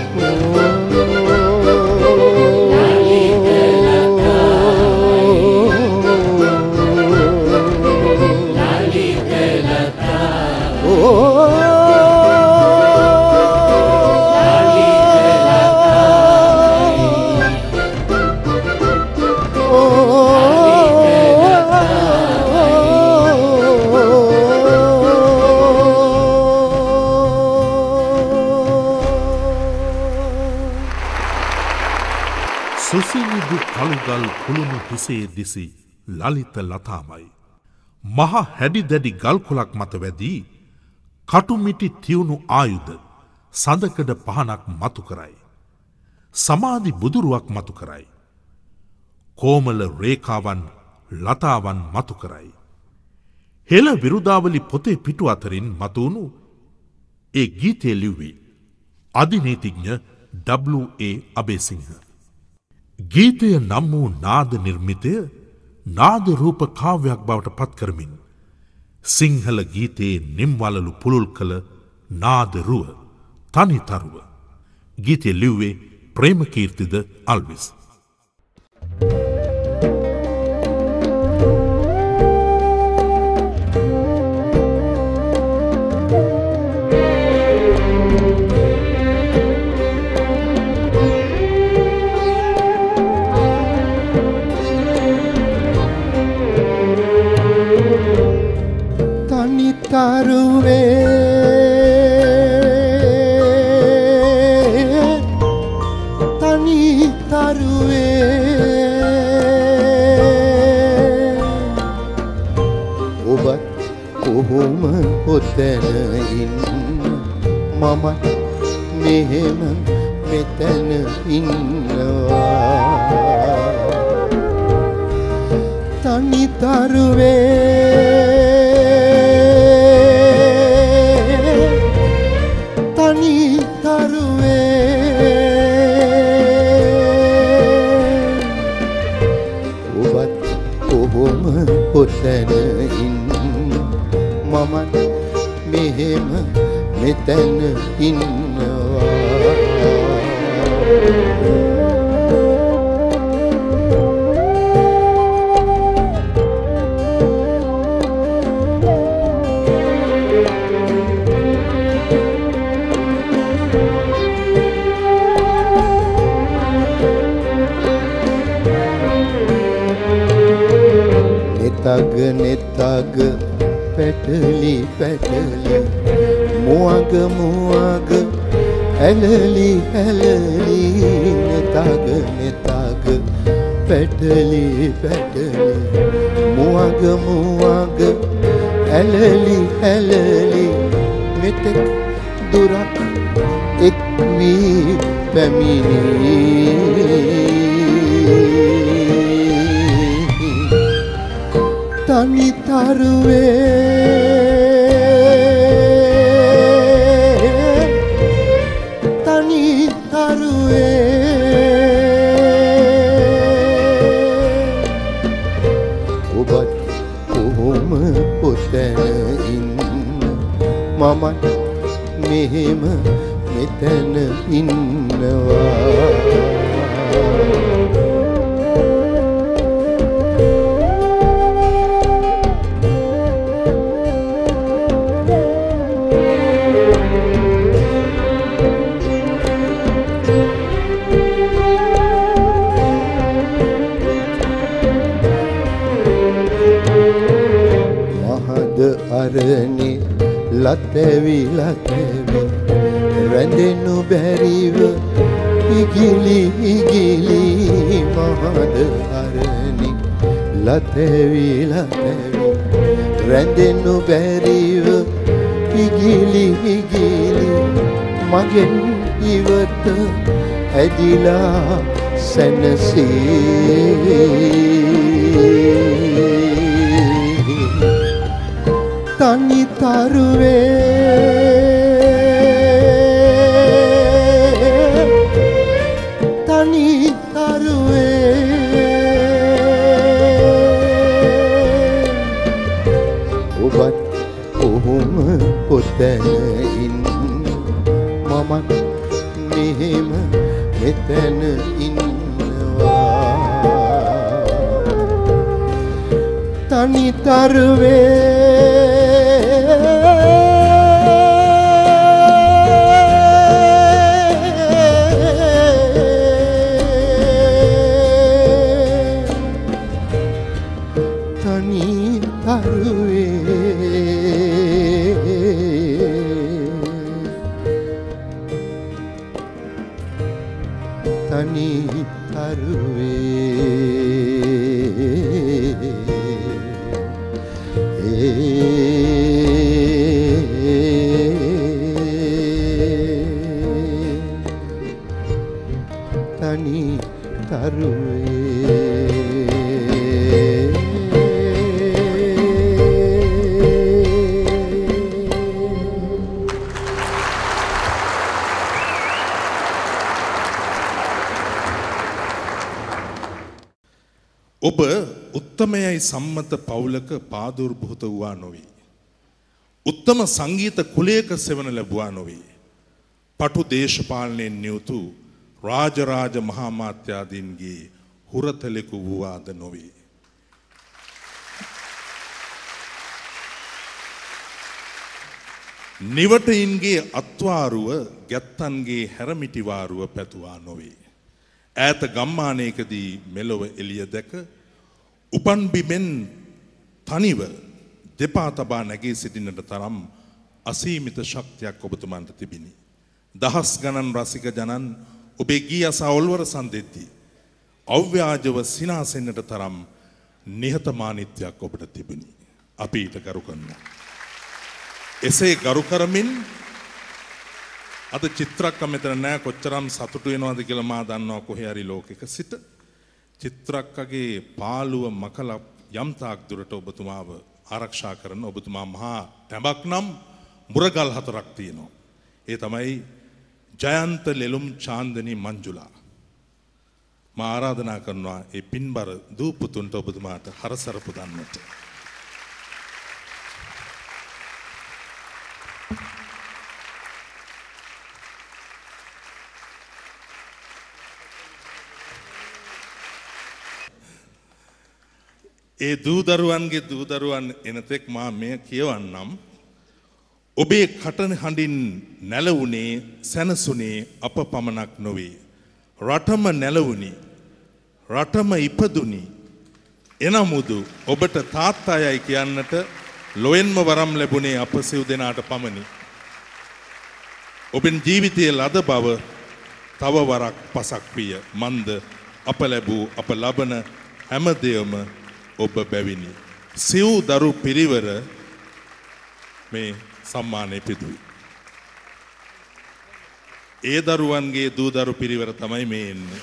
සුසිනිදු කළුගල් කුළුණු හිසේ දිසි ලලිත ලතාමයි. මහ හැඩි දැඩි ගල් කුලක් මත වැදී කටුමිටි තියුණු ආයුධ සඳකඩ පහනක් මතු කරයි. සමාධි බුදුරුවක් මතු කරයි. කෝමල රේඛාවන් ලතාවන් මතු කරයි. හෙළ විරුදාවලි පොතේ පිටු අතරින් මතුවුණු ඒ ගීතය ලිව්වේ අධිනීතිඥ W.A. අබේසිංහ. ගීතය නම් වූ නාද නිර්මිතය නාද රූප කාව්‍යයක් බවට පත් කරමින් සිංහල ගීතයේ නිම්වලලු පුළුල් කළ නාද රුව තනිතරුව ගීතය ලිව්වේ ප්‍රේමකීර්තිද අල්විස්. මමත් මෙහෙම මෙතන ඉන්නවා තනි තරුවේ ඔබත් කොහොම ඔතන ඉන්න මමත් මෙහෙම මෙතන ඉන්නවා නෙතග පැටලි පැටලි මුවග මුවග ඇලලි ඇලලි නෙතග පැටලි පැටලි මුවග මුවග ඇලලි ඇලලි මෙතෙක් දුරක් එක් වී පැමිණි තනි තරුවේ ඔබත් කොහොම ඔතන ඉන්න මමත් මෙහෙම මෙතන ඉන්නවා අරණි ලතැවි ලතැවි රැඳෙනු බැරිව ඉගිලි ඉගිලි මහද අරණි ලතැවි ලතැවි රැඳෙනු බැරිව විගිලි විගිලි මගෙන් ඉවත ඇදිලා සැනසේ තනි ඔබත් ඔහොම කොතැන ඉන්න මමත් මෙහෙම මෙතැන ඉන්නවා තනි ඔබ උත්තමයයි සම්මත පවුලක පාදුර්භූත වූවා නොවේ. උත්තම සංගීත කුලයක සෙවන ලැබුවා නොවේ. පටු දේශපාලනයෙන් නියුතු රාජරාජ මහාමාත්‍යාදීන්ගේ හුරතලෙකු වූවාද නොවේ. නිවටයින්ගේ අත්වාරුව ගැත්තන්ගේ හැරමිටිවාරුව පැතුවා නොවේ. ඈත ගම්මානයකදී මෙලොව එළිය දැක උපන් බිමෙන් තනිව දෙපා තබා නැගී සිටින්නට තරම් අසීමිත ශක්තියක් ඔබතුමන්ට තිබිනි. දහස් ගණන් රසික ජනන් ඔබේ ගී අසා ඔල්වර සන්දෙද්දී අව්‍යාජව සිනාසෙන්නට තරම් නිහතමානීත්වයක් ඔබට තිබුණි. අපි ඊට ගරු කරනවා. එසේ ගරු කරමින් අද චිත්‍රක්ක මෙතන නෑ කොච්චරම් සතුටු වෙනවද කියලා මා දන්නවා කොහේ හරි ලෝකෙක සිට චිත්‍රක්කගේ පාළුව මකලා යම් තාක් දුරට ඔබතුමාව ආරක්ෂා කරන ඔබතුමා මහා තැඹක් නම් මුරගල් හතරක් තියෙනවා. ඒ තමයි ජයන්ත ලෙලුම් චාන්දනී මංජුලා. මා ආරාධනා කරනවා ඒ පින්බර දූපුතුන්ට ඔබතුමාට හරසර පුදන්නට. ඒ දූදරුවන්ගේ දූදරුවන් එනතෙක් මා මෙය කියවන්නම්. ඔබේ කටන හඬින් නැලවුණේ සැනසුනේ අප පමණක් නොවේ. රටම නැලවුණි. රටම ඉපදුනි. එනමුදු ඔබට තාත්තායයි කියන්නට ලොයෙන්ම වරම් ලැබුණේ අප සිව් දෙනාට පමණි. ඔබෙන් ජීවිතයේ ලද බව තව වරක් පසක් විය. මන්ද අප ලැබූ අප ලබන හැම දෙයම ඔබ බැවිනි. සිව් දරු පිරිවර මේ සම්මානය පිදුයි. ඒ දරුවන්ගේ දූ දරු පිරිවර තමයි මේ එන්නේ.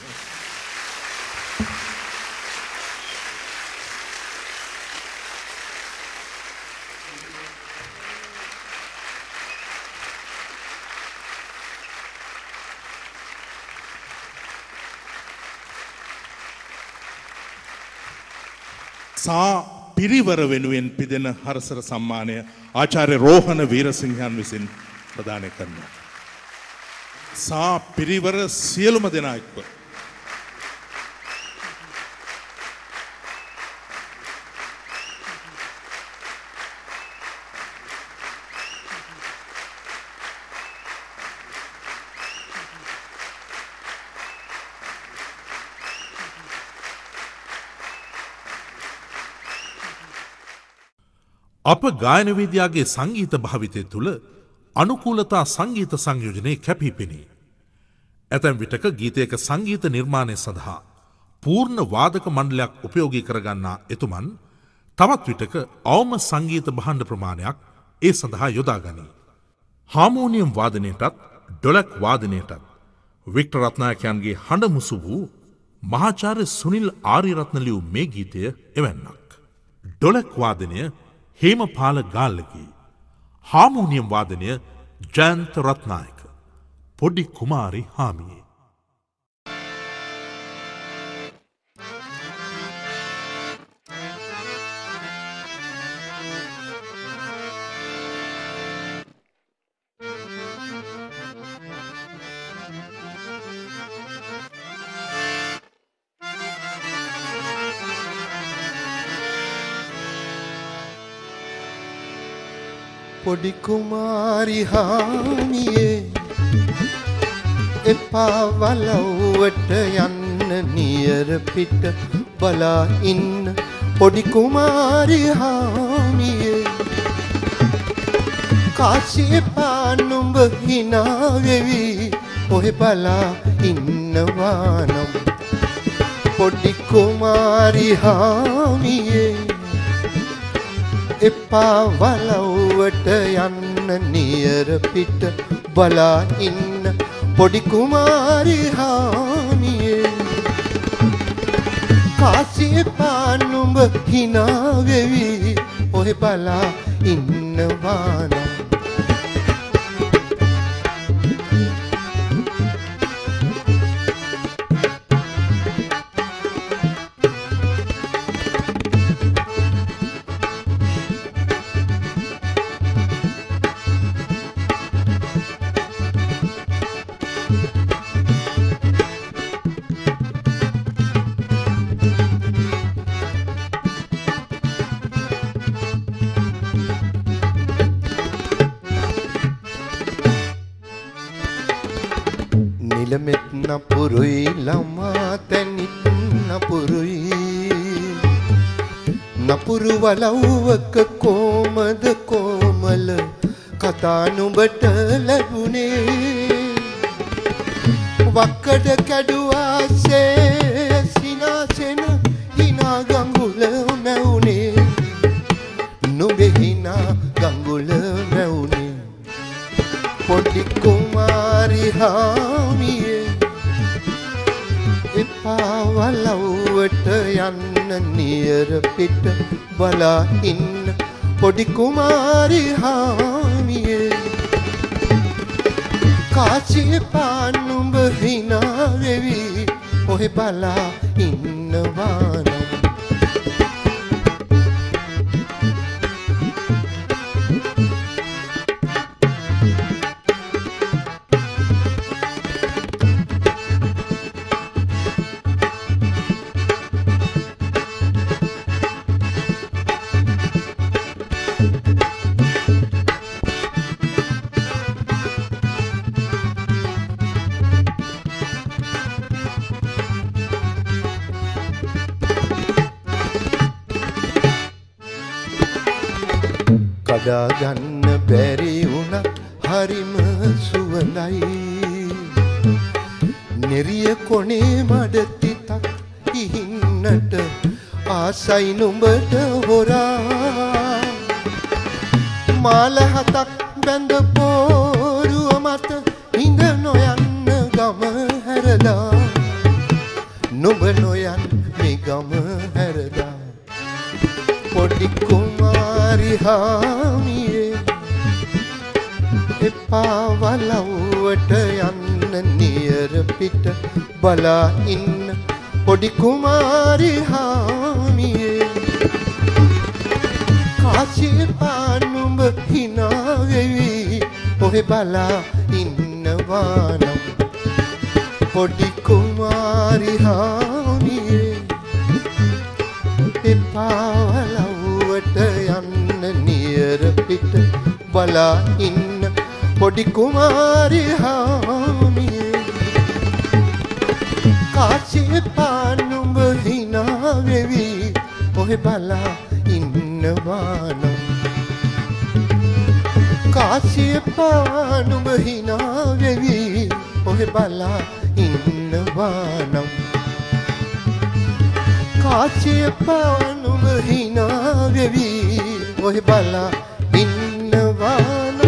සා පිරිවර වෙනුවෙන් පිදෙන හරසර සම්මානය ආචාර්ය රෝහණ වීරසිංහයන් විසින් ප්‍රදානය කරනවා. සා පිරිවර සියලුම දෙනා එක්ව අප ගායන විද්‍යාගේ සංගීත භාවිතය තුළ අනුකූලතා සංගීත සංයෝජනයේ කැපී පෙනේ. ඇතැම් විටක ගීතයක සංගීත නිර්මාණය සඳහා පූර්ණ වාදක මණ්ඩලයක් උපයෝගී කරගන්නා එතුමන් තවත් විටක අවම සංගීත භාණ්ඩ ප්‍රමාණයක් ඒ සඳහා යොදා ගනී. හාමෝනියම් වාදනයටත් ඩොලක් වාදනයටත් වික්ටර් රත්නායකයන්ගේ හඬ මුසු වූ මහාචාර්ය සුනිල් ආරියරත්න ලියූ මේ ගීතය එවැන්නක්. ඩොලක් වාදනය හේමපාල ගාල්ලගේ, හාමෝනියම් වාදනය ජයන්ත රත්නායක, පොඩි කුමාරි හාමියේ. පොඩි කුමාරි හාමියේ එපා වලව්වට යන්න නියර පිට බලා ඉන්න. පොඩි කුමාරි හාමියේ කාසියේ පානුඹ hina වෙවි ඔහෙ බලා ඉන්නවා නම්. පොඩි කුමාරි හාමියේ එපා වලව්වට යන්න නියර පිට බලා ඉන්න. පොඩි කුමාරි හාමියේ කාසියේ පානුඹ hina වෙවි ඔහෙ බලා ඉන්නවා නම්. නිලමෙත් නපුරුයි ළමා තැනිත් නපුරුයි. නපුරු වලව්වක කොමද කොමල කතා නුඹට ලැබුණේ. වක්කඩ කැඩුවාසේ සිනාසෙන hina ගඟුල මැවුනේ. නුඹේ hina ගඟුල මැවුනේ. පොඩි කුමාරි හාමියේ එපා වලව්වට යන්න නියර පිට බලා ඉන්න. පොඩි කුමාරි හාමියේ කාසියේ පානුඹ hina වෙවි ඔහෙ බලා ඉන්නවා නම්. කඩා ගන්න බැරි වුණා හරිම සුවඳයි. නෙරිය කොනේ මඩ තිතක් ඉහින්නට ආසයි නුඹට හොරා. මාල හතක් බැඳ පෝරුව මත හිඳ නොයන්න ගම හැරදා. නුඹ නොයන් මේ ගම හැරදා. පොඩි කුමාරි හාමියේ එපා වලව්වට යන්න නියර පිට බලා ඉන්න. පොඩි කුමාරි හාමියේ කාසියේ පානුඹ hina වෙවි ඔහෙ බලා ඉන්නවා නම්. පොඩි කුමාරි හාමියේ එපා වලව්වට යන්න නියර පිට බලා ඉන්න. පොඩි කුමාරි හාමියේ කාසියේ පානුඹ hina වෙවි ඔහෙ බලා ඉන්නවා නම්. කාසියේ පානුඹ hina වෙවි ඔහෙ බලා ඉන්නවා නම්. කාසිය පානුම හිනා වෙවි ඔහෙ බලා ඉන්නවාන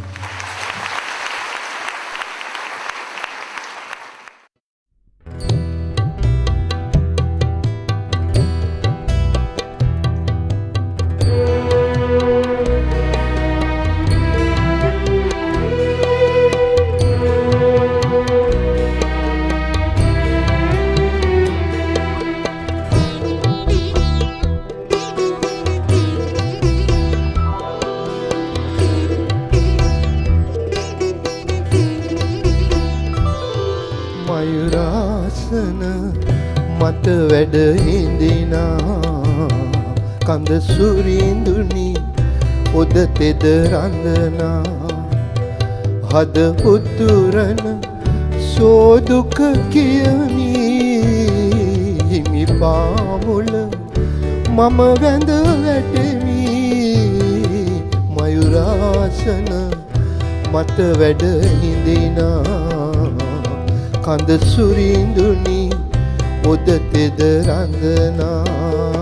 මට වැඩ හිඳිනා කඳ සුරිඳුනි ඔද තෙද රඳනා හද උතුරන සෝදුක කියමි හිමි පාමුල මම වැඳ වැටෙමි මයුරාසන මට වැඩ හිඳිනා කඳ සුරිඳුනි ඔද තෙද රඳනා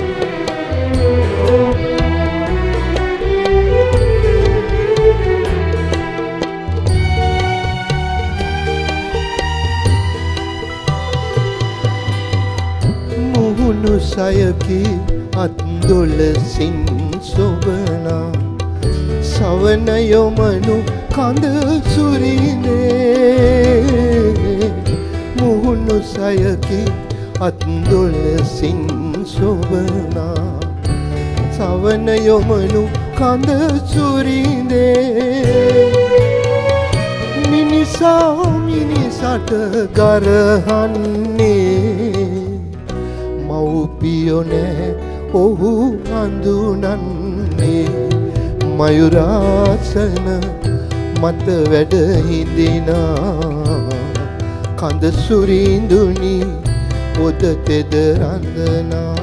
මුහුණු සයකි අත්දොලසින් සොබනා සවන යොමනු කඳ සුරිඳේ මුහුණු සයකි අත්දොලසින් සොබනා සවන යොමනු කඳ සුරිඳේ මිනිසා මිනිසට ගරහන්නේ මව්පියෝ නෑ ඔහු හඳුනන්නේ මයුරාසන මත වැඩ හිඳිනා කඳ සුරිඳුනි ඔද තෙද රඳනා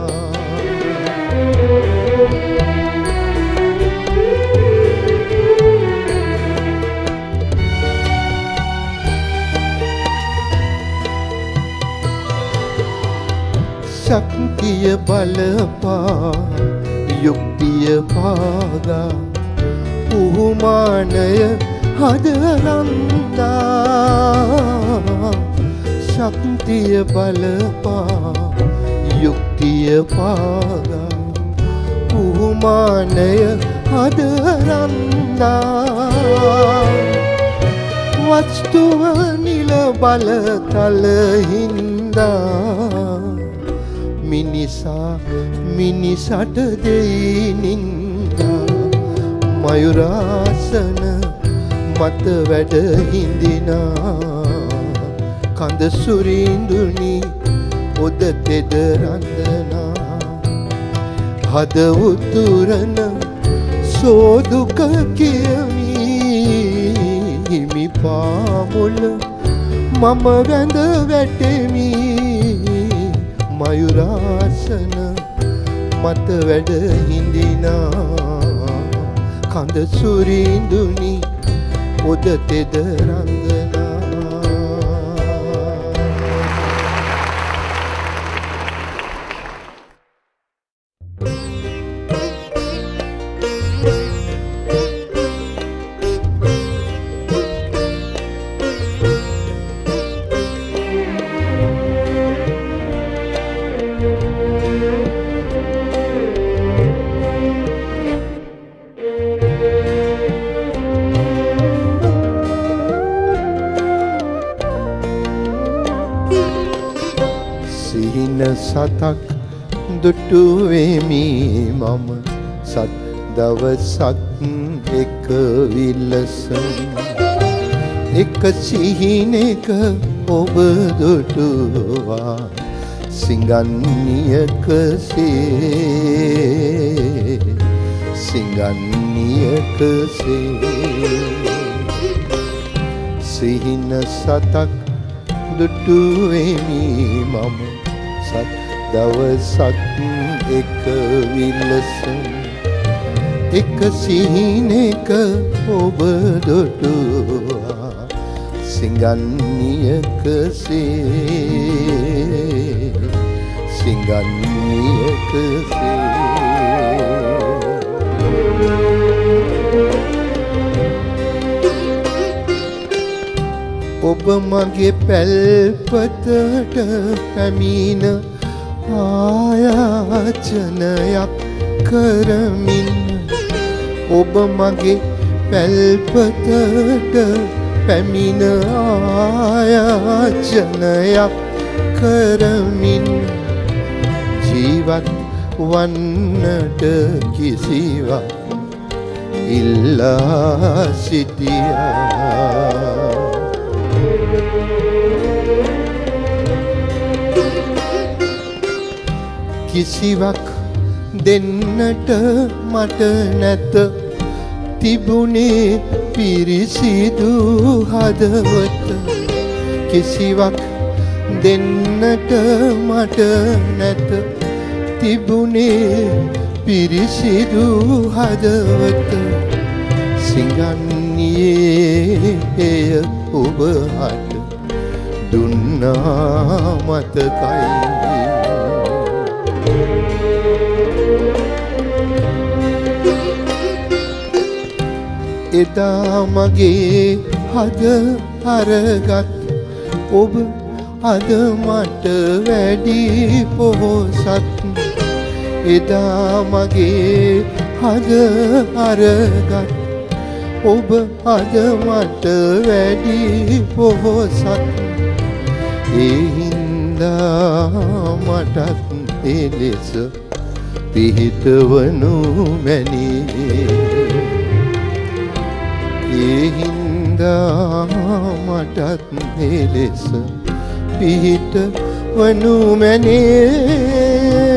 ශක්තිය බලපා යුක්තිය පාගා උහුමානය හදරන්දා ශක්තිය බලපා යුක්තිය පාගා උහුමානය හදරන්දා වස්තුව නිල බලතල හින්දා මිනිසා මිනිසට දෙයිනින්දා මයුරාසන මත වැඩ හිඳිනා කඳ සුරිඳුනි ඔද තෙද රඳනා හද උතුරන සෝදුක කියමි හිමි පාමුල මම වැඳ වැටෙමි මයුරාසන මත වැඩ හිඳිනා කඳ සුරිඳුනි ඔද තෙද රඳනා සතක් දුටු වෙමි මම සත් දවසක් එක විලසම් එක සිහිනක ඔබ දුටුවා සිඟන්නියකසේ සිහින සතක් දුටු වෙමි මම සත් දවසක් එක විලසම් එක සිහිනක ඔබ දුටුවා සිඟන්නියකසේ සිඟන්නියකසේ ඔබ මගේ පැල්පතට පැමිණ ආයාචනයක් කරමින් ඔබ මගේ පැල්පතට පැමිණ ආයාචනයක් කරමින් ජීවත් වන්නට කිසිවක් ඉල්ලා සිටියා කිසිවක් දෙන්නට මට නැත තිබුණේ පිරිසිදු හදවත කිසිවක් දෙන්නට මට නැත තිබුණේ පිරිසිදු හදවත සිඟන්නියේ එය ඔබ හට දුන්නා මතකයි එදා මගේ හද අරගත් ඔබ අද මට වැඩි පොහොසත් එදා මගේ හද අරගත් ඔබ අද මට වැඩි පොහොසත් ඒ හින්දා මටත් එලෙස පිහිටවනු මැනේ ඒ හින්දා මටත් එලෙස පිහිටවනු මැනේ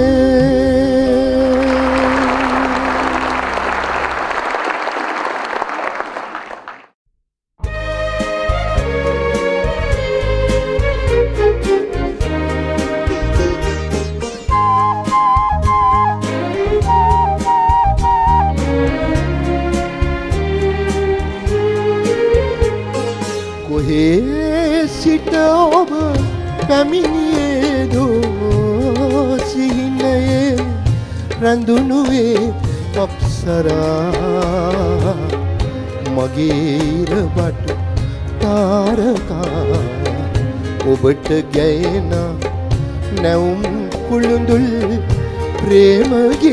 සිට ඔබ පැමිණියේදෝ සිහිනයේ රැඳුනුවේ අප්සරා මගේ ඉරබට තාරකා ඔබට ගැයෙන නැවුම් කුළුඳුල් ප්‍රේම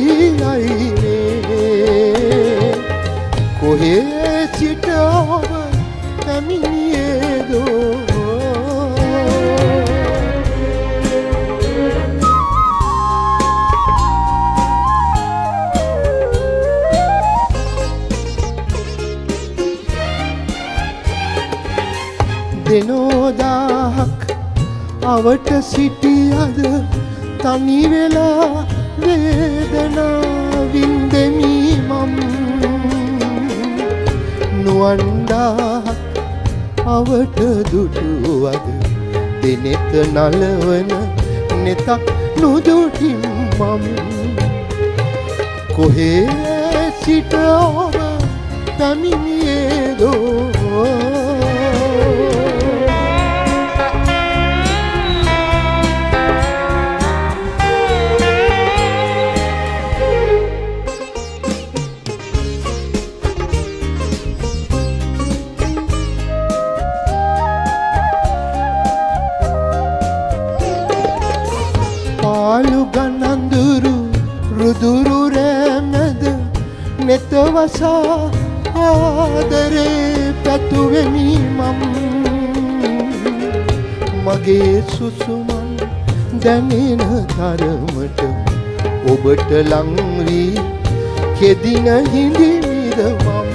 ගීයයිනේ කොහේ සිට ඔබ පැමිණියේදෝ දෙනෝදාහක් අවට සිටියද තනි වෙලා වේදනාවින් දෙමි මම් නුවන්දාහක් අවට දුටුවද දෙනෙත නලවන නෙතක් නුදුටින් මම් කොහේ සිට ඔබ පැමිණියේදෝ පාලු ගනඳුරු රුදුරු රැමද නෙතවසා ආදරේ පැතුවෙමි මම් මගේ සුසුමන් දැනෙන තරමට ඔබට ලං වී කෙදින හිඳිමිද මම්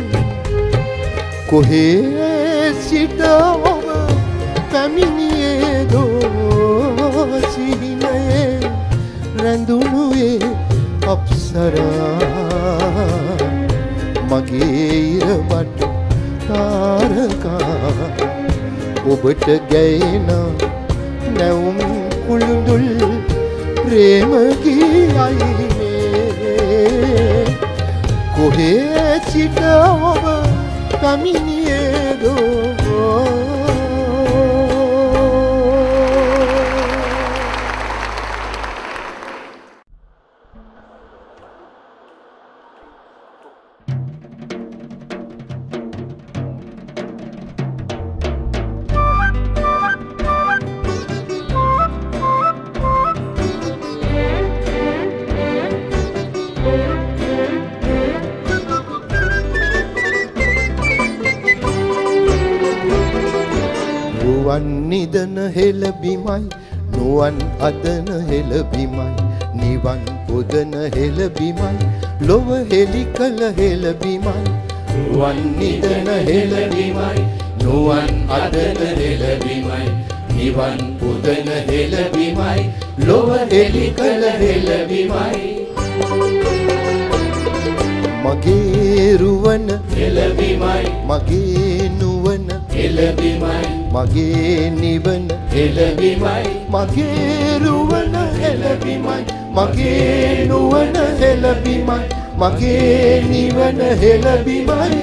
කොහේ සිට ඔබ පැමිණියේදෝ සිහිනයේ රැඳුනුවේ අප්සරා මගේ ඉරබට තාරකා ඔබට ගැයෙන නැවුම් කුළුඳුල් ප්‍රේම ගීයයිනේ කොහේ සිට ඔබ පැමිණියේදෝ නිදන හෙළ බිමයි නුවන් අදන හෙළ බිමයි නිවන් පොදන හෙළ බිමයි ලොව හෙළි කළ හෙළ බිමයි නුවන් නිදන හෙළ බිමයි නුවන් අදන හෙළ බිමයි නිවන් පොදන හෙළ බිමයි ලොව හෙළි කළ හෙළ බිමයි මගේ රුවන හෙළ බිමයි මගේ නුවන හෙළ බිමයි මගේ නිවන හෙළ බිමයි මගේ රුවන හෙළ බිමයි මගේ නුවන හෙළ බිමයි මගේ නිවන හෙළ බිමයි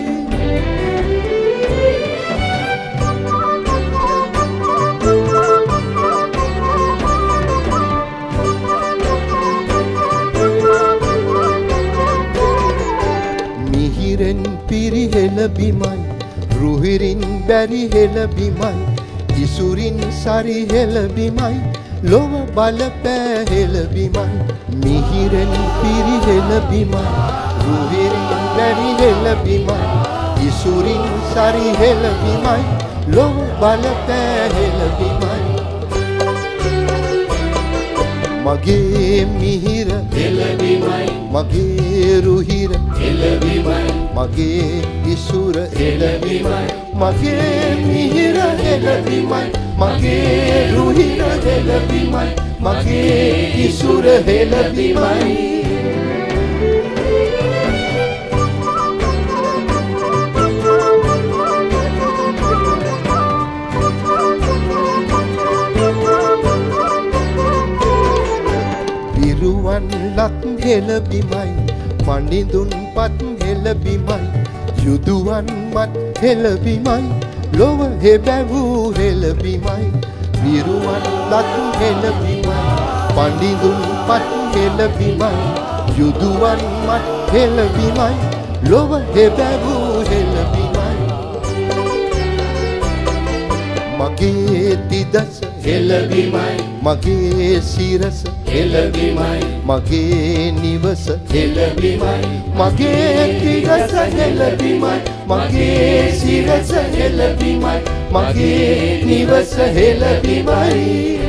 මිහිරෙන් පිරි හෙළ බිමයි රුහිරින් බැරි හෙළ බිමයි ඉසුරින් සරි හෙළ බිමයි ලොව බලපෑ හෙළ බිමයි මිහිරෙන් පිරි හෙළ බිමයි රුහිරින් බැරි හෙළ බිමයි ඉසුරින් සරි හෙළ බිමයි ලොව බලපෑ හෙළ බිමයි මගේ මිහිර හෙළ බිමයි මගේ රුහිර හෙළ බිමයි මගේ ඉසුර හෙළ බිමයි මගේ මිහිර හෙළ බිමයි මගේ රුහිර හෙළ බිමයි මගේ ඉසුර හෙළ බිමයි විරුවන් ලත් හෙළ බිමයි පඬිඳුන් පත් හෙළ බිමයි යුදුවන් මත් හෙළ බිමයි ලොව හෙබැවූ හෙළ බිමයි විරුවන් ලත් හෙළ බිමයි පඬිඳුන් පත් හෙළ බිමයි යුදුවන් මත් හෙළ බිමයි ලොව හෙබැවූ හෙළ බිමයි මගේ තිදස හෙළ බිමයි මගේ සිරස හෙළ බිමයි මගේ නිවස හෙළ බිමයි මගේ තිදස හෙළ බිමයි මගේ සිරස හෙළ බිමයි මගේ නිවස හෙළ බිමයි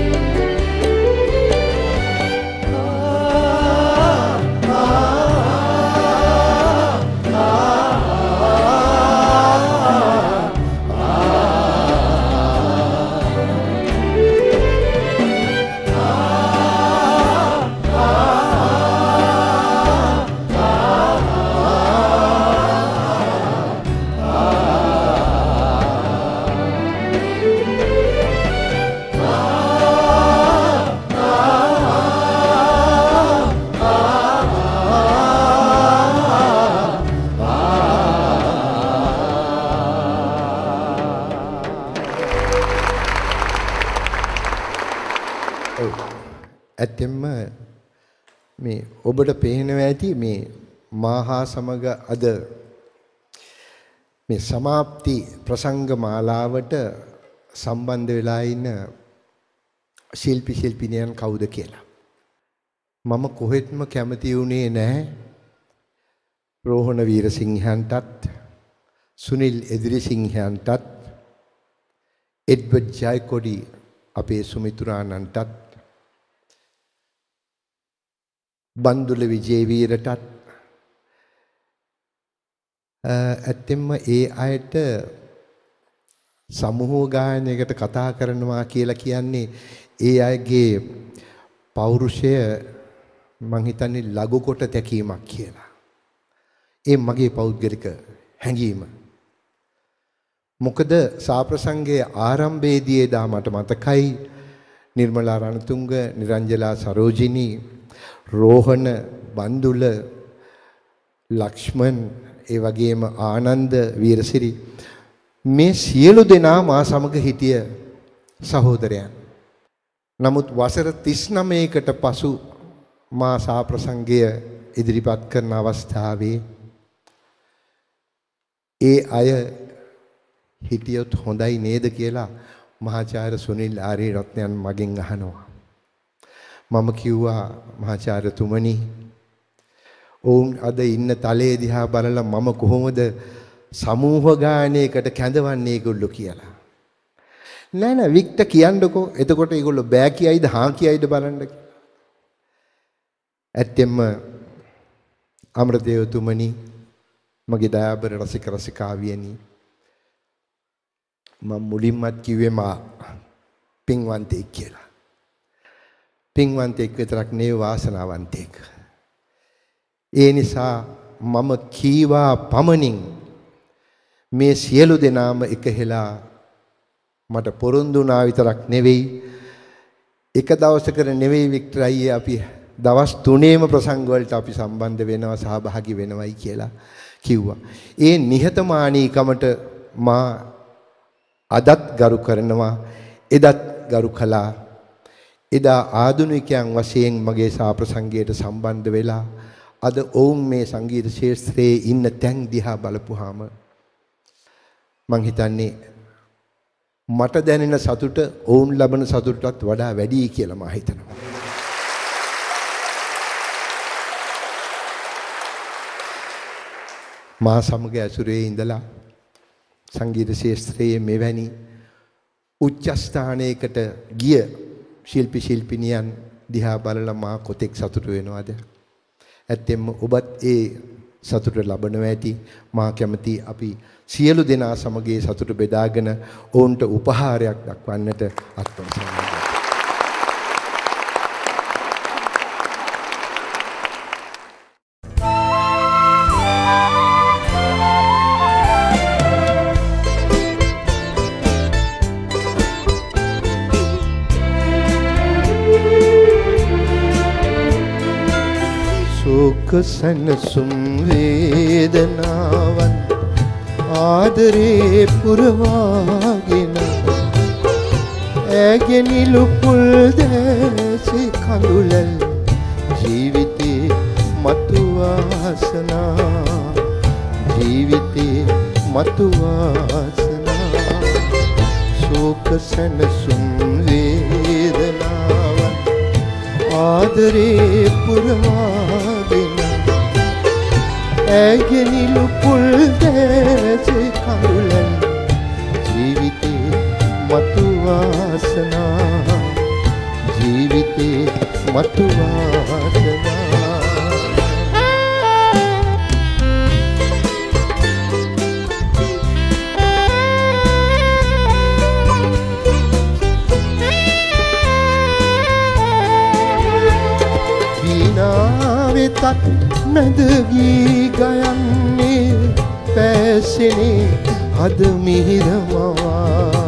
ඇත්තෙන්ම මේ ඔබට පේනවා ඇති මේ මාහා සමග අද මේ සමාප්ති ප්‍රසංග මාලාවට සම්බන්ධ වෙලා ඉන්න ශිල්පී ශිල්පිනියන් කවුද කියලා. මම කොහෙත්ම කැමති වුණේ නැහැ රෝහණ වීරසිංහන්ටත් සුනිල් එදිරිසිංහන්ටත් එඩ්වඩ් ජයකොඩි අපේ සුමිතුරාණන්ටත් බන්දුල විජේවීරටත් ඇත්තෙන්ම ඒ අයට සමූහ ගායනයකට කතා කරනවා කියලා කියන්නේ ඒ අයගේ පෞරුෂය මං හිතන්නේ ලඝු කොට තැකීමක් කියලා. ඒ මගේ පෞද්ගලික හැඟීම. මොකද සාප්‍රසංගයේ ආරම්භයේදී එදා මට මතකයි නිර්මලා රණතුංග, නිරංජලා සරෝජිනී, රෝහණ, බන්දුල, ලක්ෂ්මන්, ඒ වගේම ආනන්ද වීරසිරි මේ සියලු දෙනා මා සමග හිටිය සහෝදරයන්. නමුත් වසර 39කට පසු මා සාප්‍රසංගය ඉදිරිපත් කරන අවස්ථාවේ ඒ අය හිටියොත් හොඳයි නේද කියලා මහාචාර්ය සුනිල් ආරියරත්නයන් මගෙන් අහනවා. මම කිව්වා මහාචාර්යතුමනි ඔවුන් අද ඉන්න තලයේ දිහා බලලා මම කොහොමද සමූහ ගායනයකට කැඳවන්නේ ඒගොල්ලෝ කියලා. නෑ වික්ටර් කියන්නකෝ. එතකොට ඒගොල්ලෝ බෑ කියයිද හා කියයිද බලන්න. ඇත්තෙන්ම අමරදේවතුමනි මගේ දයාබර රසික රසිකාවියනි මම මුලින්මත් කිව්වේ මා පින්වන්තයෙක් කියලා. පින්වන්තයෙක් විතරක් නෙවෙයි වාසනාවන්තයෙක්. ඒ නිසා මම කීවා පමණින් මේ සියලු දෙනාම එකහෙලා මට පොරොන්දු වුණා විතරක් නෙවෙයි එක දවසකට නෙවෙයි වික්ටර් අයියේ අපි දවස් 3ේම ප්‍රසංග වලට අපි සම්බන්ධ වෙනවා සහභාගී වෙනවයි කියලා කිව්වා. ඒ නිහතමානීකමට මා අදත් ගරු කරනවා එදත් ගරු කළා. එදා ආධුනිකයන් වශයෙන් මගේ සාප්‍රසංගයට සම්බන්ධ වෙලා අද ඔවුන් මේ සංගීත ශාස්ත්‍රයේ ඉන්න තැන් දිහා බලපුවාම මං හිතන්නේ මට දැනෙන සතුට ඔවුන් ලබන සතුටටත් වඩා වැඩි කියලා මම හිතනවා. මා සමග ඇසුරේ ඉඳලා සංගීත ශාස්ත්‍රයේ මෙවැනි උච්ච ස්ථානයකට ගිය ශිල්පී ශිල්පිනියන් දිහා බලලා මා කොතෙක් සතුටු වෙනවද? ඇත්තෙන්ම ඔබත් ඒ සතුට ලබනවා ඇති. මා කැමති අපි සියලු දෙනා සමග සතුට බෙදාගෙන ඔවුන්ට උපහාරයක් දක්වන්නට අත්පොන්සනවා. සනසුම් වේදනාවන් ආදරේ පුරවාගෙන ඇගෙනිලු පුල් දැසි කඳුලල් ජීවිතේ මතු වාසනා ජීවිතේ මතු වාසනා ශෝක සනසුම් වේදනාවන් ආදරේ පුරවාගෙන ඇගෙනිලු පුල් දැසි කඳුලල් ජීවිතේ මතු වාසනා ජීවිතේ මතු වාසනා විනාවෙතත් නැද ගී ගයන්නේ පැසෙනේ අද මිහිරමවා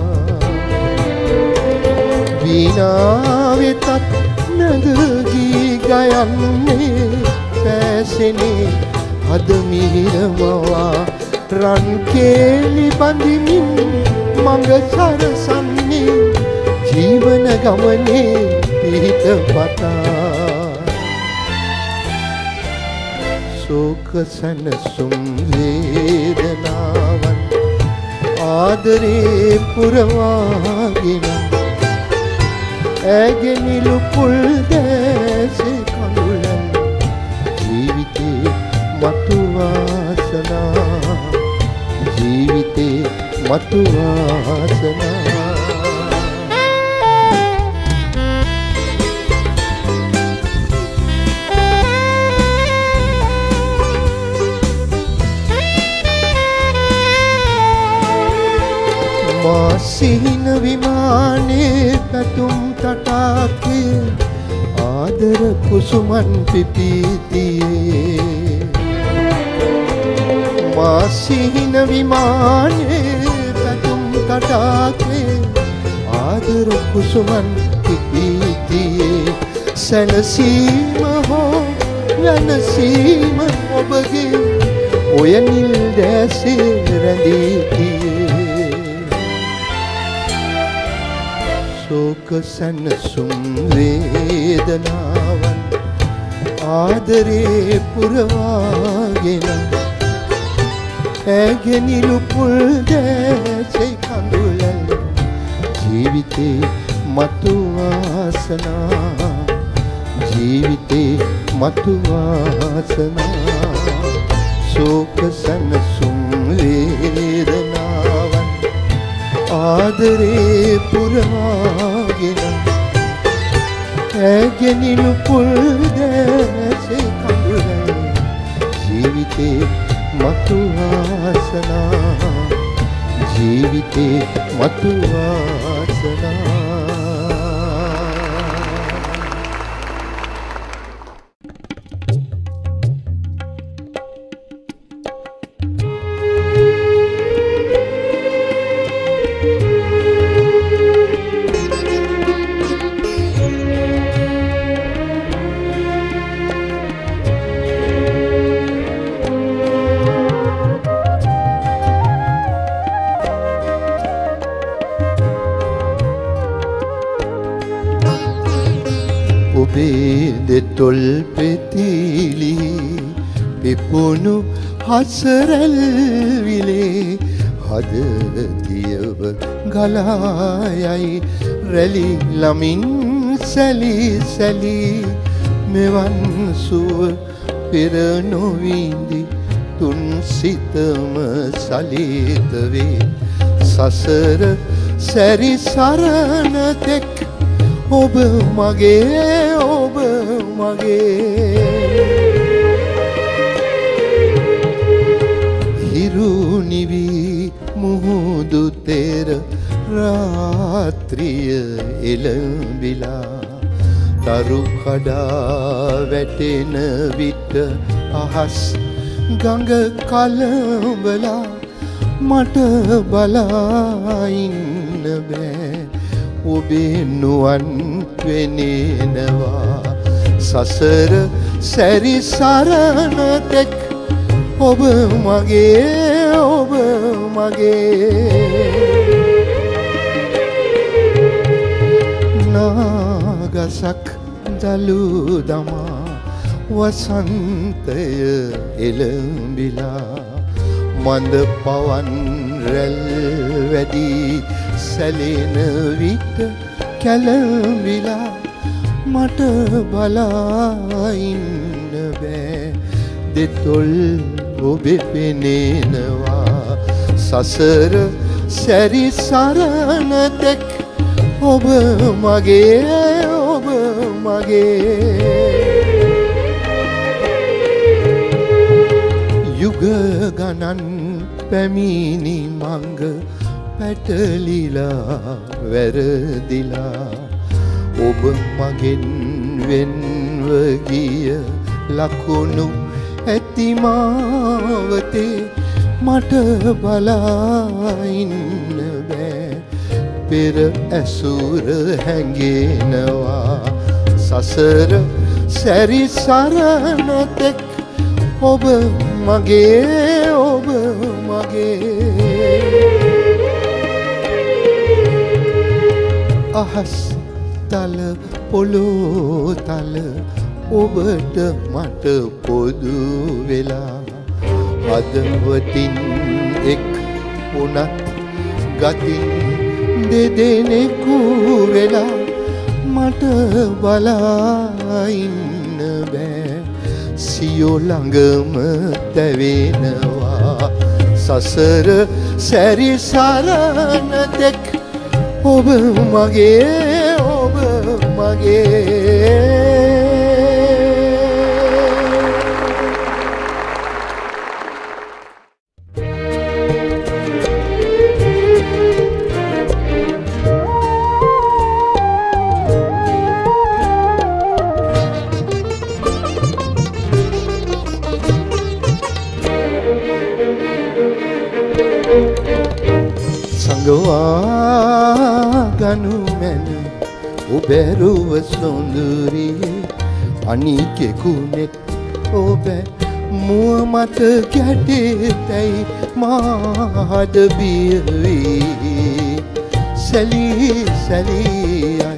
විනාවෙතත් නැද ගී ගයන්නේ පැසෙනේ අද මිහිරමවා රන් කේලි බඳිමින් මඟ සරසන්නේ ජීවන ගමනේ පිහිට පතා ශෝක සනසුම් වේදනාවන් ආදරේ පුරවාගෙන ඇගෙනිලු පුල් දැසි කඳුලල් ජීවිතේ මතු වාසනා ජීවිතේ මතු වාසනා සිහින විමානේ පැතුම් තටාකේ ආදර කුසුමන් පිපිතියේ මා සිහින විමානේ පැතුම් තටාකේ ආදර කුසුමන් පිපිතියේ සැනසීම හෝ වෙනසීම ඔබගේ ඔය නිල් දැසේ රැඳී ශෝක සනසුම් වේදනාවන් ආදරේ පුරවාගෙන ඇගෙනිලු පුල් දැසි කඳුලල් ජීවිතේ මතු වාසනා ජීවිතේ මතු වාසනා ශෝක සනසුම් වේදනාවන් ආදරේ පුරාගෙන ඇගෙනිනු පුල් දැසේ කඳුලයි ජීවිතේ මතු ආසනා ජීවිතේ මතු ආසනා දෙතොල් පෙතිලි පිපුණු හසරැල් විලේ හද දියව ගලායයි රැලි ළමින් සැලි සැලි මෙවන් සුව පෙර නොවිඳි තුන් සිතම සලිත වේ සසර සැරි සරණ තෙක් ඔබ මගේ ඔබ මගේ හිරු නිවි මුහුදු තෙර රාත්‍රිය එළඹිලා තරු කඩා වැටෙන විට අහස් ගඟ කලඹලා මට බලා ඉන්න බෑ ඔබේ නුවන් වෙනෙනවා සසර සැරි සරණ තෙක් ඔබ මගේ ඔබ මගේ නාගසක් දලු දමා වසන්තය එළඹිලා මඳ පවන් රැල් වැඩි සැලෙන විට කැළඹිලා මට බලා ඉන්න බෑ දෙතොල් ඔබේ පෙනෙනවා සසර සැරි සරණ තෙක් ඔබ මගේ ඔබ මගේ යුග ගණන් පැමිණි මංග පැටලිලා වැරදිලා ඔබ මගෙන් වෙන්ව ගිය ලකුණු ඇති මාවතේ මට බලා ඉන්න බෑ පෙර ඇසුර හැඟෙනවා සසර සැරි සරණ තෙක් ඔබ මගේ ඔබ මගේ අහස් තල පොළොව තල ඔබට මට පොදු වෙලා හදවතින් එක් වුණත් ගතින් දෙදෙනෙකු වෙලා මට බලා ඉන්න බෑ සියෝ ළඟම තැවෙනවා සසර සැරි සරණ තෙක් ඔබ මගේ ඔබ මගේ ගනු මැන ඔබැරුව සොඳුරියේ අනිකෙකුනෙත් ඔබ මුව මත ගැටෙතැයි මාහද බියවී සැලී සැලීයයි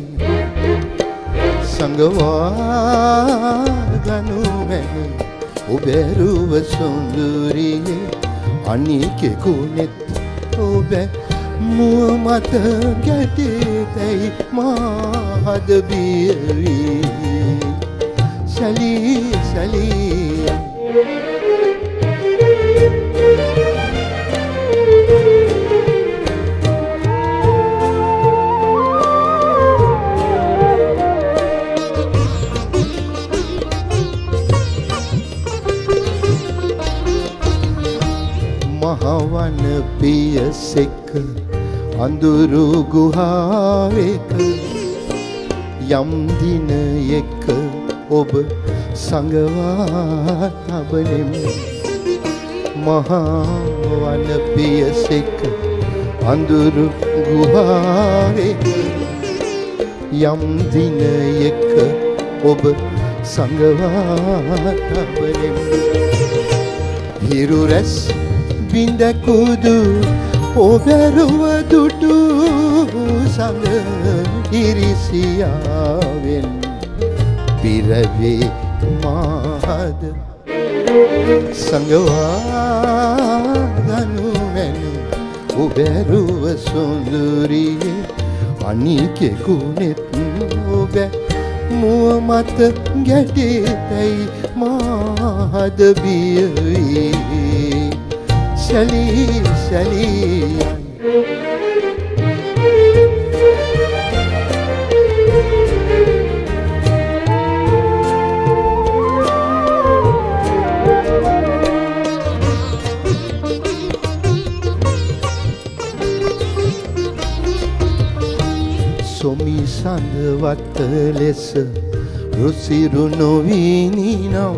සඟවා ගනු මැන ඔබැරුව සොඳුරියේ අනිකෙකුනෙත් ඔබ මුව මත ගැටෙතැයි මාහද බියවී සැලී සැලී මහවන පියසෙක අඳුරු ගුහාවක යම් දිනයක ඔබ සංගවා තබනෙමු මහවන පියසෙක අඳුරු ගුහාවක යම් දිනයක ඔබ සංගවා තබනෙමු හිරු රැස් බිඳ කුදු ඔබරුව දුටු සඳ ඉරිසියාවෙන් පිරවේ මාද සංගවා ගනු මැනු ඔබරුව සොඳුරියේ අනිකෙකුනෙත් ඔබ මුව මත ගැටේතැයි මාද බියවී සැලී සැලී සොමි සඳවත් ලෙස රුසිරු නොවීනි නම්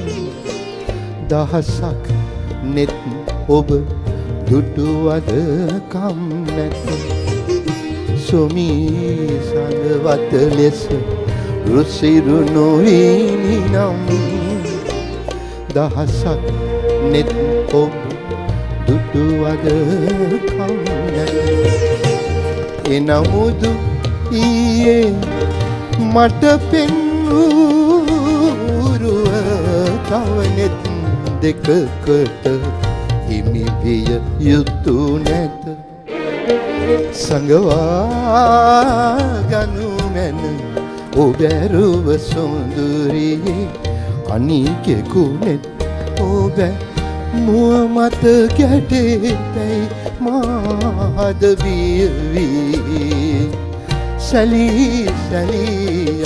දහසක් නෙත් ඔබ දුටුවද කම් නැත සොමි සඳවත් ලෙස රුසිරු නොවීනි නම් දහසක් නෙත් ඔබ දුටුවද කම් නැත එනමුදු ඊයේ මට පෙන්වූරුව තවනෙත් දෙකකට හිමි විය යුතු නැත සංගවා ගනු මැන ඔබරුව සොඳුරියේ අනිකෙකුනෙත් ඔබ මුව මත ගැටේතැයි මාද බියවී සැලී සැලී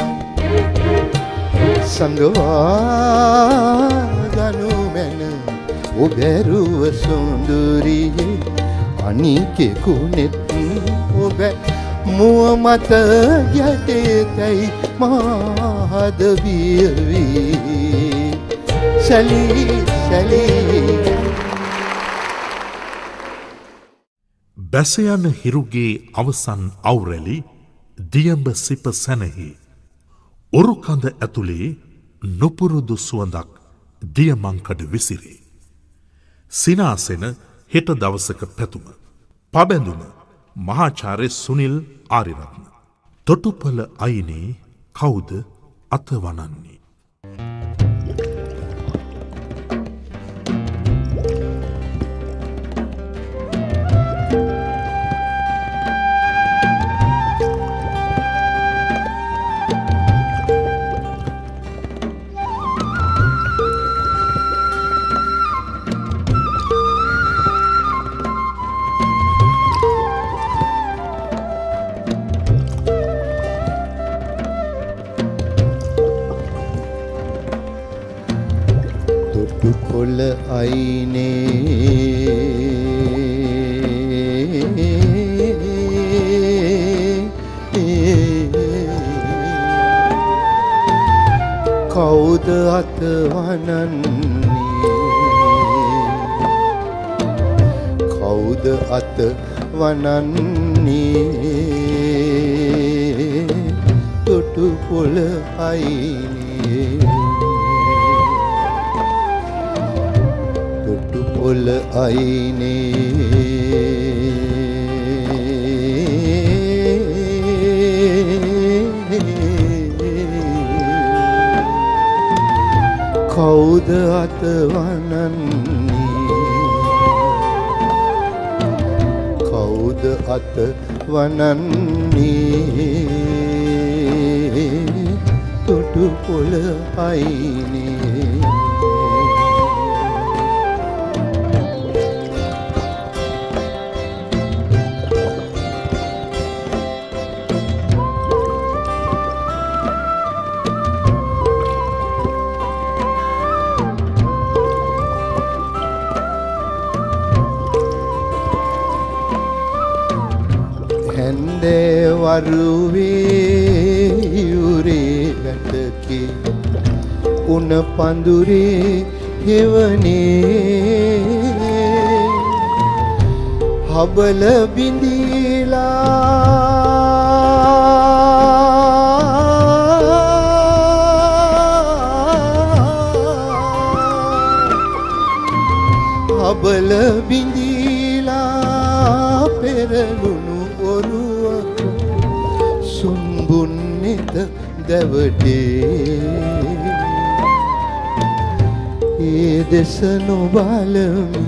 සංගවා ගනු මැන ඔබරුව සොඳුරියේ අනිකෙකුනෙත් ඔබ මුව මත ගැටේතැයි මාද බියවී සැලී සැලී බැසයන හිරුගේ අවසන් අවුරැලි දියඹ සිප සැනෙහි ඔරුකඳ ඇතුළේ නොපුරුදු සුවඳක් දියමංකඩ විසිරේ. සිනාසෙන හෙට දවසක පැතුම. පබැඳුම මහාචාර්ය සුනිල් ආරිරත්න. තොටුපළ අයිනේ කවුද අතවනන්නේ? කොළ අයිනේ කවුද අතවනන්නේ කවුද අතවනන්නේ තොටු පොළ අයිනේ ඔල අයිනේ කවුද අතවනන්නේ කවුද අතවනන්නේ තොටු පොළ අයිනේ කරුවේ යුරේ ගැටකේ උන පඳුරේ හෙවනේ හබල බිඳීලා පෙරළුණු ඔරුවක සුන්බුන්නේද දැවටේ ඒ දෙස නොබලමි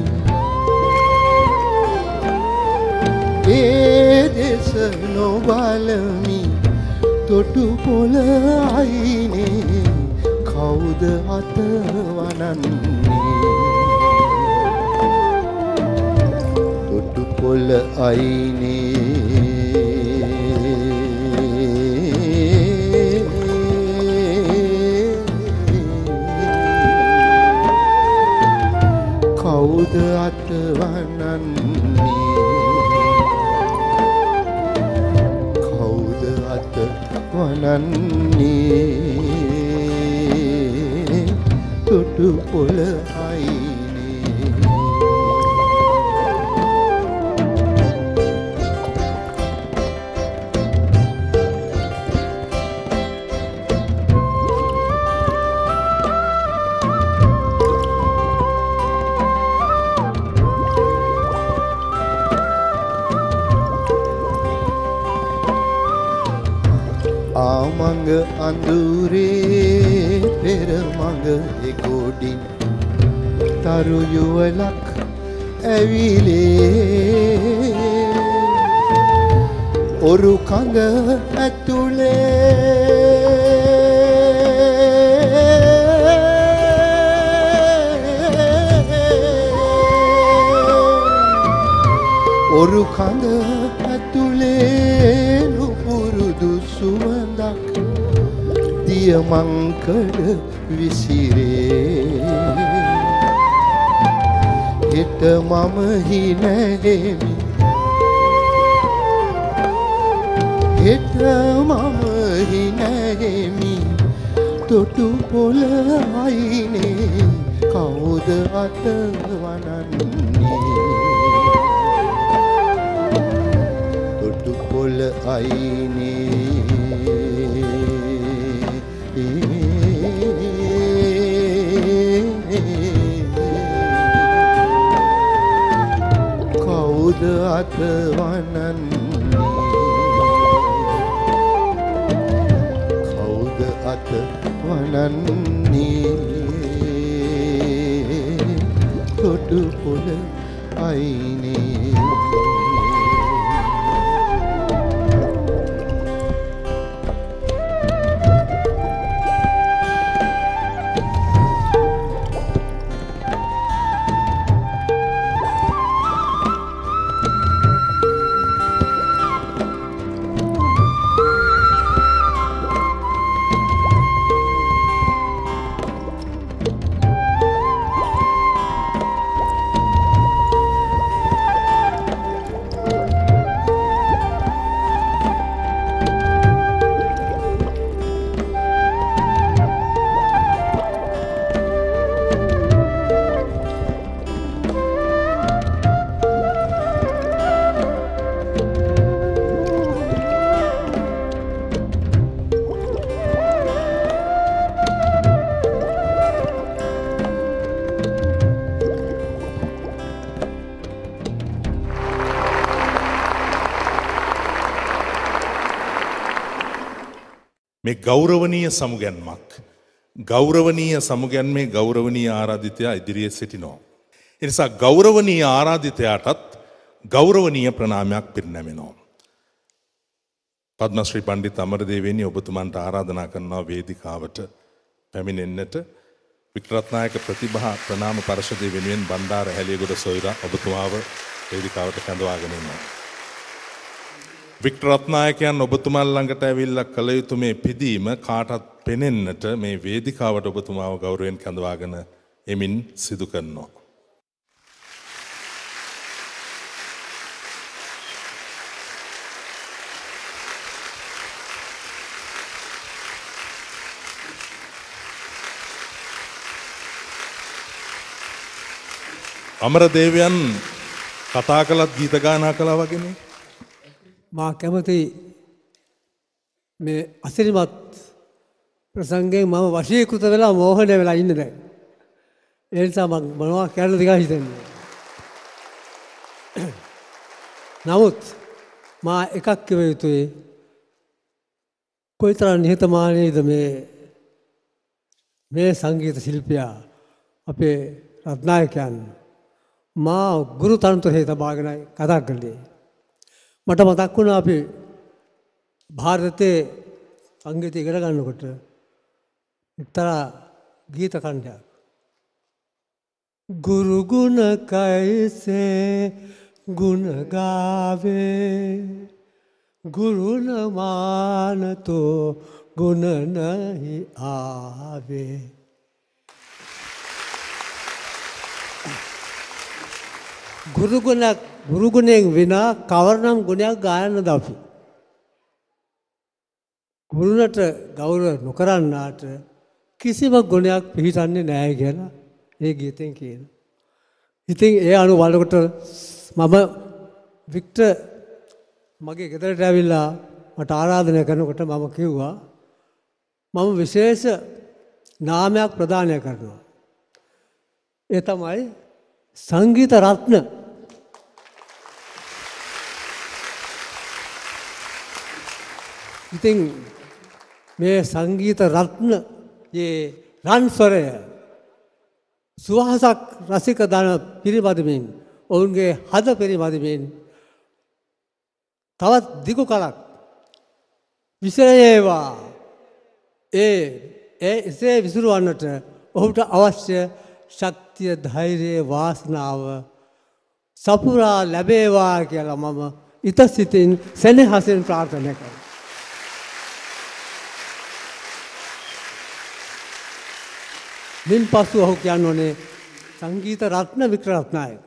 ඒ දෙස නොබලමි තොටු පොළ අයිනේ කවුද අත වනන්නේ තොටු පොළ අයිනේ කවුද අත වනන්නේ කවුද අත වනන්නේ තොටු පොළ අයිනේ ආමඟ අඳුරේ පෙර මඟ එගොඩින් තරු යුවලක් ඇවිලේ ඔරු කඳ ඇතුලේ ඔරු කඳ ඇතුලේ නුපුරුදු සුවඳක් දියමංකඩ විසිරේ හෙට මම හිනැහෙමි හෙට මම හිනැහෙමි තොටු පොළ අයිනේ කවුද අත වනන්නේ තොටු පොළ අයිනේ කවුද අත වනන්නේ කවුද අත වනන්නේ තොටු පොළ අයිනේ මේ ගෞරවනීය සමුගැන්මක් ගෞරවනීය සමුගැන්මේ ගෞරවනීය ආරාධිතයා ඉදිරියේ සිටිනවා. ඒ නිසා ගෞරවනීය ආරාධිතයාටත් ගෞරවනීය ප්‍රණාමයක් පිරිනැමෙනවා. පද්මශ්‍රී පණ්ඩිත අමරදේවයනි ඔබතුමන්ට ආරාධනා කරනවා වේදිකාවට පැමිණෙන්නට. වික්ටරත්නායක ප්‍රතිභා ප්‍රණාම පරිෂදය වෙනුවෙන් බණ්ඩාර හැලියගොඩ සොයුරා ඔබතුමාව වේදිකාවට කැඳවාගෙන ඉන්නවා. වික්ටරත්නායකයන් ඔබතුමන් ළඟට ඇවිල්ලා කළ යුතු මේ පිදීම කාටත් පෙනෙන්නට මේ වේදිකාවට ඔබතුමාව ගෞරවයෙන් කැඳවාගෙන එමින් සිදු කරනවා. අමරදේවයන් කතා කළත් ගීත ගායනා කළා වගේනේ. මා කැමති මේ අසිරිමත් ප්‍රසංගයෙන් මම වශීකృత වෙලා මෝහණය වෙලා ඉන්න දැන්. ඒ නිසා මම මොනවා කියන්නද කියලා හිතන්නේ. නමුත් මා එකක් කිව යුතුයි. කොයිතරම් නිහතමානීද මේ සංගීත ශිල්පියා අපේ රත්නායකයන් මා ගුරු තනතුරේ තබාගෙන කතා කළේ. මට මතක් වුණා අපි භාරතයේ සංගීතය ඉගෙන ගන්නකොට එක්තරා ගීත කණ්ඩයක් ගුරු ගුණ කයිසේ ගුණ ගාවේ ගුරුණ මානතෝ ගුණ නහි ආවේ. ගුරුගුණයෙන් විනා කවරනම් ගුණයක් ගායන්නද අපි. ගුරුණට ගෞරව නොකරන්නාට කිසිම ගුණයක් පිහිටන්නේ නැහැ කියලා ඒ ගීතෙන් කියන. ඉතින් ඒ අනුව බලනකොට මම වික්ටර් මගේ ගෙදරට ඇවිල්ලා මට ආරාධනය කරනකොට මම කිව්වා මම විශේෂ නාමයක් ප්‍රදානය කරනවා. ඒ තමයි සංගීත රත්න. ඉතින් මේ සංගීත රත්න යේ රන්ස්වරය සුවහසක් රසික දන පිරිමදමින් ඔවුන්ගේ හද පිරිමදමින් තවත් දිගු කලක් විසරයේවා එසේ විසුරුවන්නට ඔහුට අවශ්‍ය ශක්තිය ධෛර්යය වාසනාව සපුරා ලැබේවා කියලා මම ඉතසිතින් සෙනෙහසින් ප්‍රාර්ථනා කරනවා. මින් පසු ඔහු කියන්නේ සංගීත රත්න වික්ටර් රත්නායක.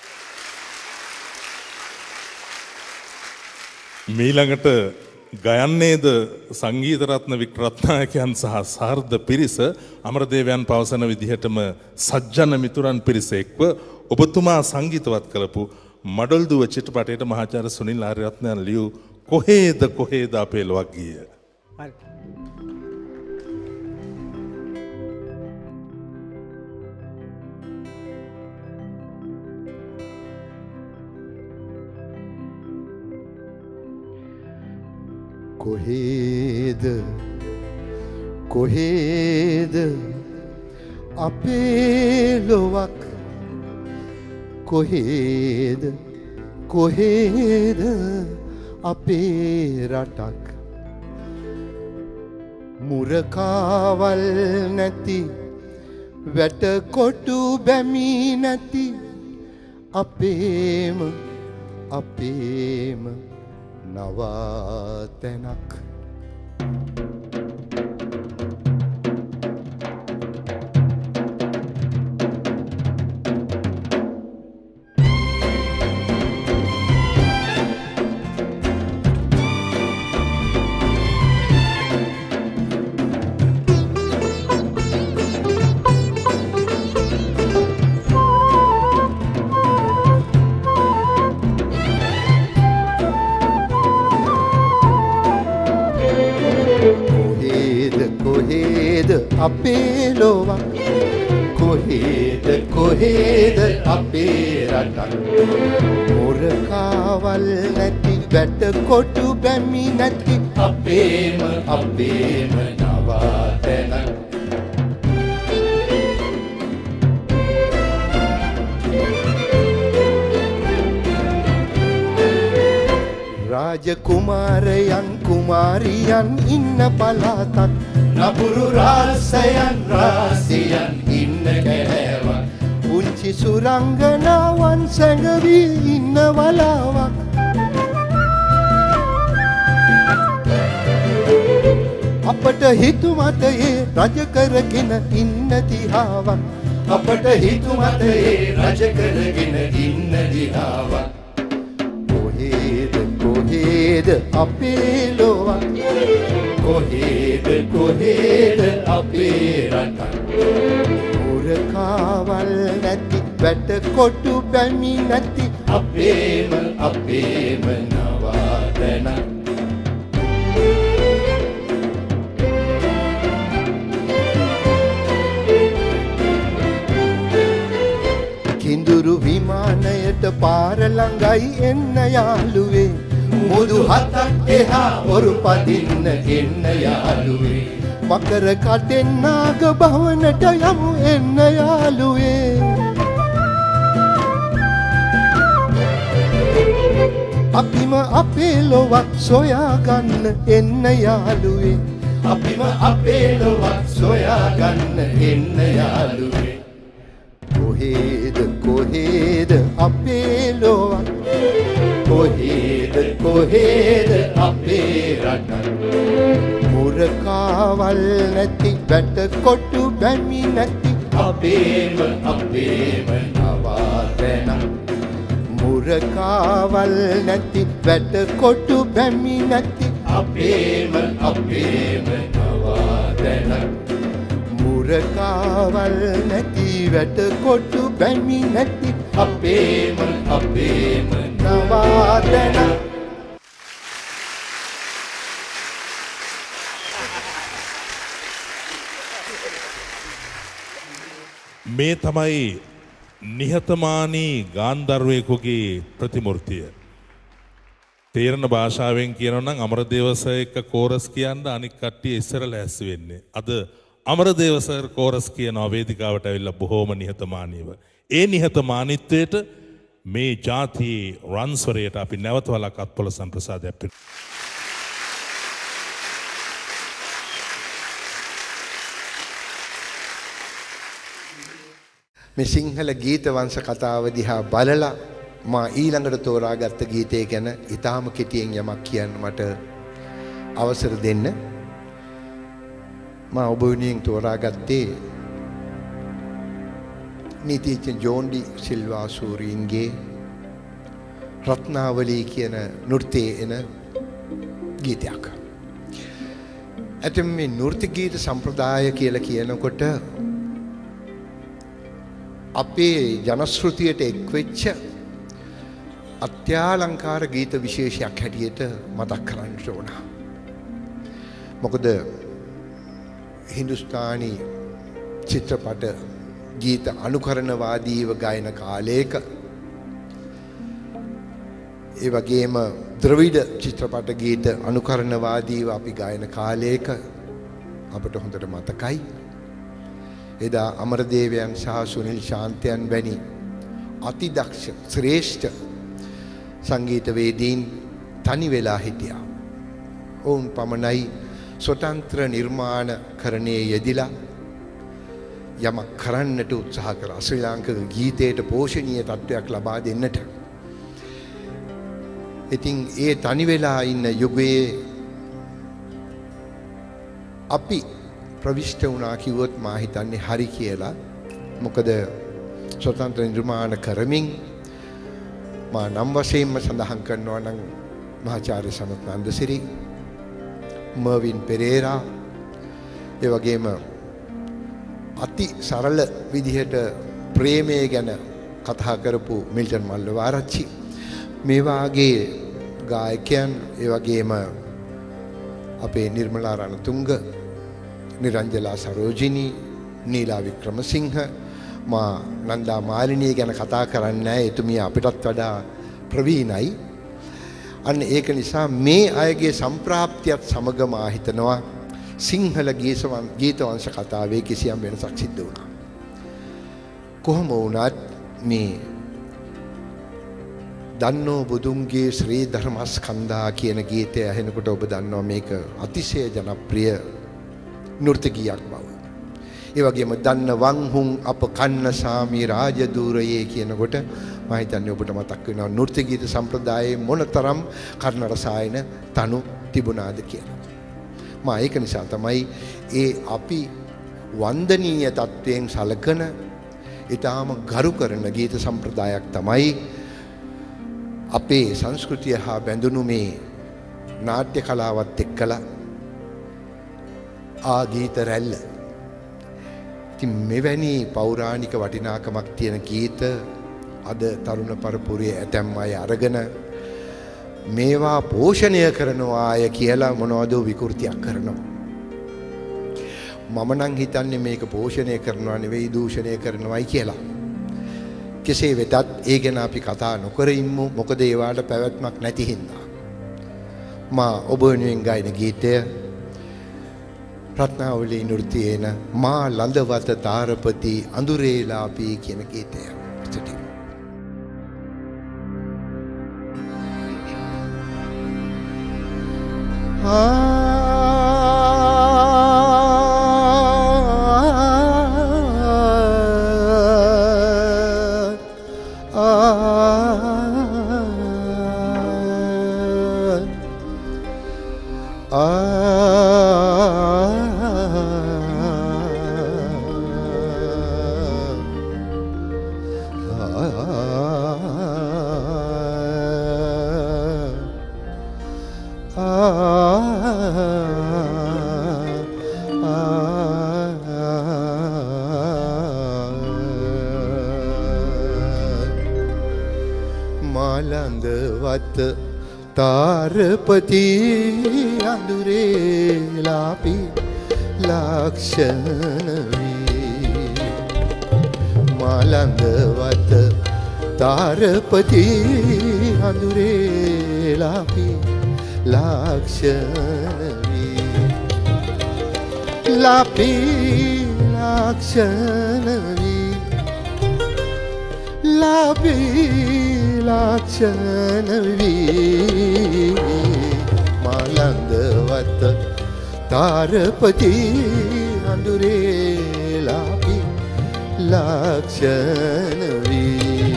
මීළඟට ගයන්නේද සංගීත රත්න වික්ටර් රත්නායකයන් සහ සාර්ධ පිරිස අමරදේවයන් පවසන විදිහටම සජ්ජන මිතුරන් පිරිස එක්ව ඔබතුමා සංගීතවත් කළපු මඩොල්දුව චිත්‍රපටයට මහාචාර්ය සුනිල් ආරියරත්නයන් ලියූ කොහේද අපේ ලොවක් ගීය. හරි. කොහේද අපේ ලොවක් කොහේද අපේ රටක් මුරකාවල් නැති වැටකොටු බැමි නැති අපේම නවාතැනක්. අපේ ලොවක් කොහේද අපේ රටක් මොරකාවල් නැති වැටකොටු බැමි නැති අපේම නවාතැනක්. රාජකුමාරයන් කුමාරියන් ඉන්න පළාතක් නපුරු රාසියන් ඉන්න කැලෑවක් පුංචි සුරංගනාවන් සැඟවී ඉන්න වලාවක් අපට හිතුමතයේ රජ කරගෙන ඉන්න දිහාවක් අපට හිතුමතයේ රජ කරගෙන ඉන්න දිහාවක්. කොහේද අපේ ලොවක් කොහේද අපේ රටක් මුරකාවල් නැති වැට කොටු බැමි නැති අපේම නවාතැන කිඳුරු විමානයට පාර ළඟයි එන්න යාළුවේ මුදු හතක් එහා ඔරු පදින්න එන්න යාළුවේ මකර කටෙන් නාග භවනට යමු එන්න යාළුවේ අපිම අපේ ලොවක් සොයාගන්න එන්න යාළුවේ අපිම අපේ ලොවක් සොයාගන්න එන්න යාළුවේ කොහෙද අපේ ලොවක් කොහෙද අපේ රට මුරකාවල් නැති වැට කොටු බැමි නැති අපේම නවාතැන මුරකාවල් නැති වැට කොටු බැමි නැති අපේම නවාතැන මුරකාවල් නැති වැට කොටු බැමි නැති අපේම නවාතැන මේ තමයි නිහතමානී ගාන්ධර්වයෙකුගේ ප්‍රතිමූර්තිය. තේරෙන භාෂාවෙන් කියනවා නම් අමරදේව සර් එක්ක කෝරස් කියන්න අනික් කට්ටිය ඉස්සරලා ඇස් වෙන්නේ. අද අමරදේව සර් කෝරස් කියනවා වේදිකාවට ඇවිල්ලා බොහෝම නිහතමානීව. ඒ නිහතමානීත්වයට මේ ජාතියේ රන්ස්වරයට අපි නැවත වලක් අත්පොළ සම්ප්‍රසාදයක් පිළිගන්නවා. මේ සිංහල ගීත වංශ කතාව දිහා බලලා මා ඊළඟට තෝරාගත්ත ගීතය ගැන ඊටාම කෙටියෙන් යමක් කියන්න මට අවසර දෙන්න. මා ඔබ වෙනුවෙන් තෝරාගත්තේ නීතිඥ ජෝන් ඩි සිල්වා සූරීන්ගේ රත්නාවලී කියන නෘත්‍යයේ එන ගීතයක්. ඇතැම් මේ නෘත්‍ය ගීත සම්ප්‍රදාය කියලා කියනකොට අපේ ජනශ්‍රුතියට එක්වෙච්ච අත්‍යාලංකාර ගීත විශේෂයක් හැටියට මතක් කරන්න ඕන. මොකද හින්දුස්ථානි චිත්‍රපට ගීත අනුකරණවාදීව ගායන කාලයක ඒ වගේම ද්‍රවිඩ චිත්‍රපට ගීත අනුකරණවාදීව අපි ගායන කාලයක අපට හොඳට මතකයි. එදා අමරදේවයන් සහ සුනිල් ශාන්තයන් වැනි අතිදක්ෂ ශ්‍රේෂ්ඨ සංගීතවේදීන් තනි වෙලා හිටියා. ඔවුන් පමණයි ස්වතන්ත්‍ර නිර්මාණකරණයේ යෙදිලා යමක් කරන්නට උත්සාහ කළා. ශ්‍රී ලාංකික ගීතයට පෝෂණීය තත්ත්වයක් ලබා දෙන්නට. ඉතින් ඒ තනි වෙලා ඉන්න යුගයේ අපි ප්‍රවිෂ්ඨ වුණා කිව්වොත් මා හිතන්නේ හරි කියලා. මොකද ස්වතන්ත්‍ර නිර්මාණ කරමින් මා නම් වශයෙන්ම සඳහන් කරනවා නම් මහාචාර්ය සනත් නන්දසිරි, මර්වින් පෙරේරා, ඒ වගේම අති සරල විදිහට ප්‍රේමය ගැන කතා කරපු මිල්ටන් මල්ලවාරච්චි, මේ වාගේ ගායකයන්, ඒ වගේම අපේ නිර්මලා රණතුංග, නිරංජලා සරෝජිනී, නීලා වික්‍රමසිංහ, මා නන්දා මාලිනිය ගැන කතා කරන්නේ නැහැ. එතුමිය අපිටත් වඩා ප්‍රවීණයි. අන්න ඒක නිසා මේ අයගේ සම්ප්‍රාප්තියත් සමග මා හිතනවා සිංහල ගීත වංශ කතාවේ කිසියම් වෙනසක් සිද්ධ වුණා. කොහොම වුණත් මේ දන්නෝ බුදුන්ගේ ශ්‍රී ධර්මස්කන්ධා කියන ගීතය ඇහෙනකොට ඔබ දන්නවා මේක අතිශය ජනප්‍රිය නෘත්‍ය ගීයක් බව. ඒ වගේම දන්න වංහුන් අප කන්න සාමි රාජදූරයේ කියනකොට මම හිතන්නේ ඔබට මතක් වෙනවා නෘත්‍ය ගීත සම්ප්‍රදායේ මොනතරම් කර්ණ රසායන තනු තිබුණාද කියලා. මා ඒක නිසා තමයි ඒ අපි වන්දනීය තත්වයෙන් සලකන ඊටාම ගරු කරන ගීත සම්ප්‍රදායක් තමයි අපේ සංස්කෘතිය හා බැඳුණු මේ නාට්‍ය කලාවත් එක්කලා ආ ගීත රැල්ල. ඉතින් මෙවැනි පෞරාණික වටිනාකමක් තියෙන ගීත අද තරුණ පරපුරේ ඇතැම් අය අරගෙන මේවා පෝෂණය කරනවා අය කියලා මොනවද විකෘතියක් කරනවා. මම නම් හිතන්නේ මේක පෝෂණය කරනවා නෙවෙයි දූෂණය කරනවායි කියලා. කෙසේ වෙතත් ඒ ගැන අපි කතා නොකර ඉමු. මොකද ඒවාට පැවැත්මක් නැති හින්දා. මා ඔබ වෙනුවෙන් ගායන ගීතය රත්නාවලී නෘත්‍යේන මා ලඳවත තාරපති අඳුරේලාපී කියන ගීතය. මාලඳවත තාරපති අඳුරේලාපි ලක්ෂණ වේ මාලඳවත තාරපති අඳුරේලාපි ලක්ෂණ වේ ලාපි ලක්ෂණ වේ ලාපි ලක්ෂණ වේ මාලඳවත තාරපති අඳුරේලාපි ලක්ෂණ වේ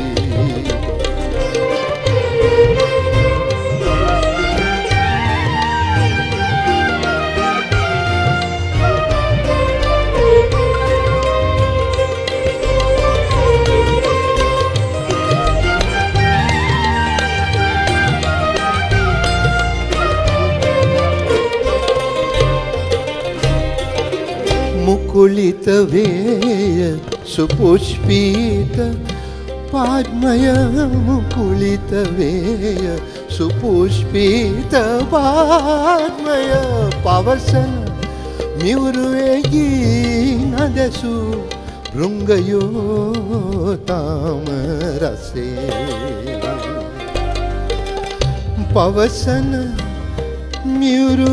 මුකුලිත වේය සුපුෂ්පීත පාද්මය මුකුලිත වේය සුපුෂ්පීත පාද්මය පවසන මිවුරුවේගී නදසු බෘංගයෝ තාම රසේ පවසන මිවුරු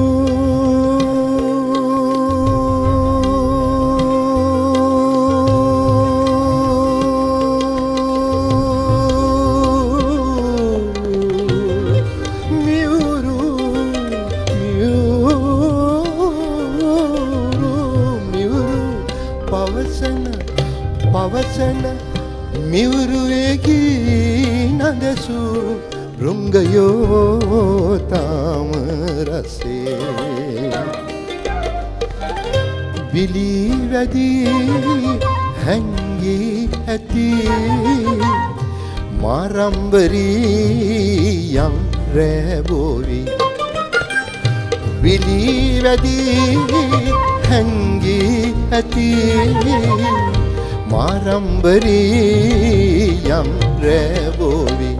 පවසන මිවුරුවේගී නදසු බෘංගයෝ තාම රසේ විලී වැදී හැංගී ඇති මාරම්බරී යම් රැබෝවි විලී වැදී හැංගී ඇති මාරම්බරී යම් රැබෝවි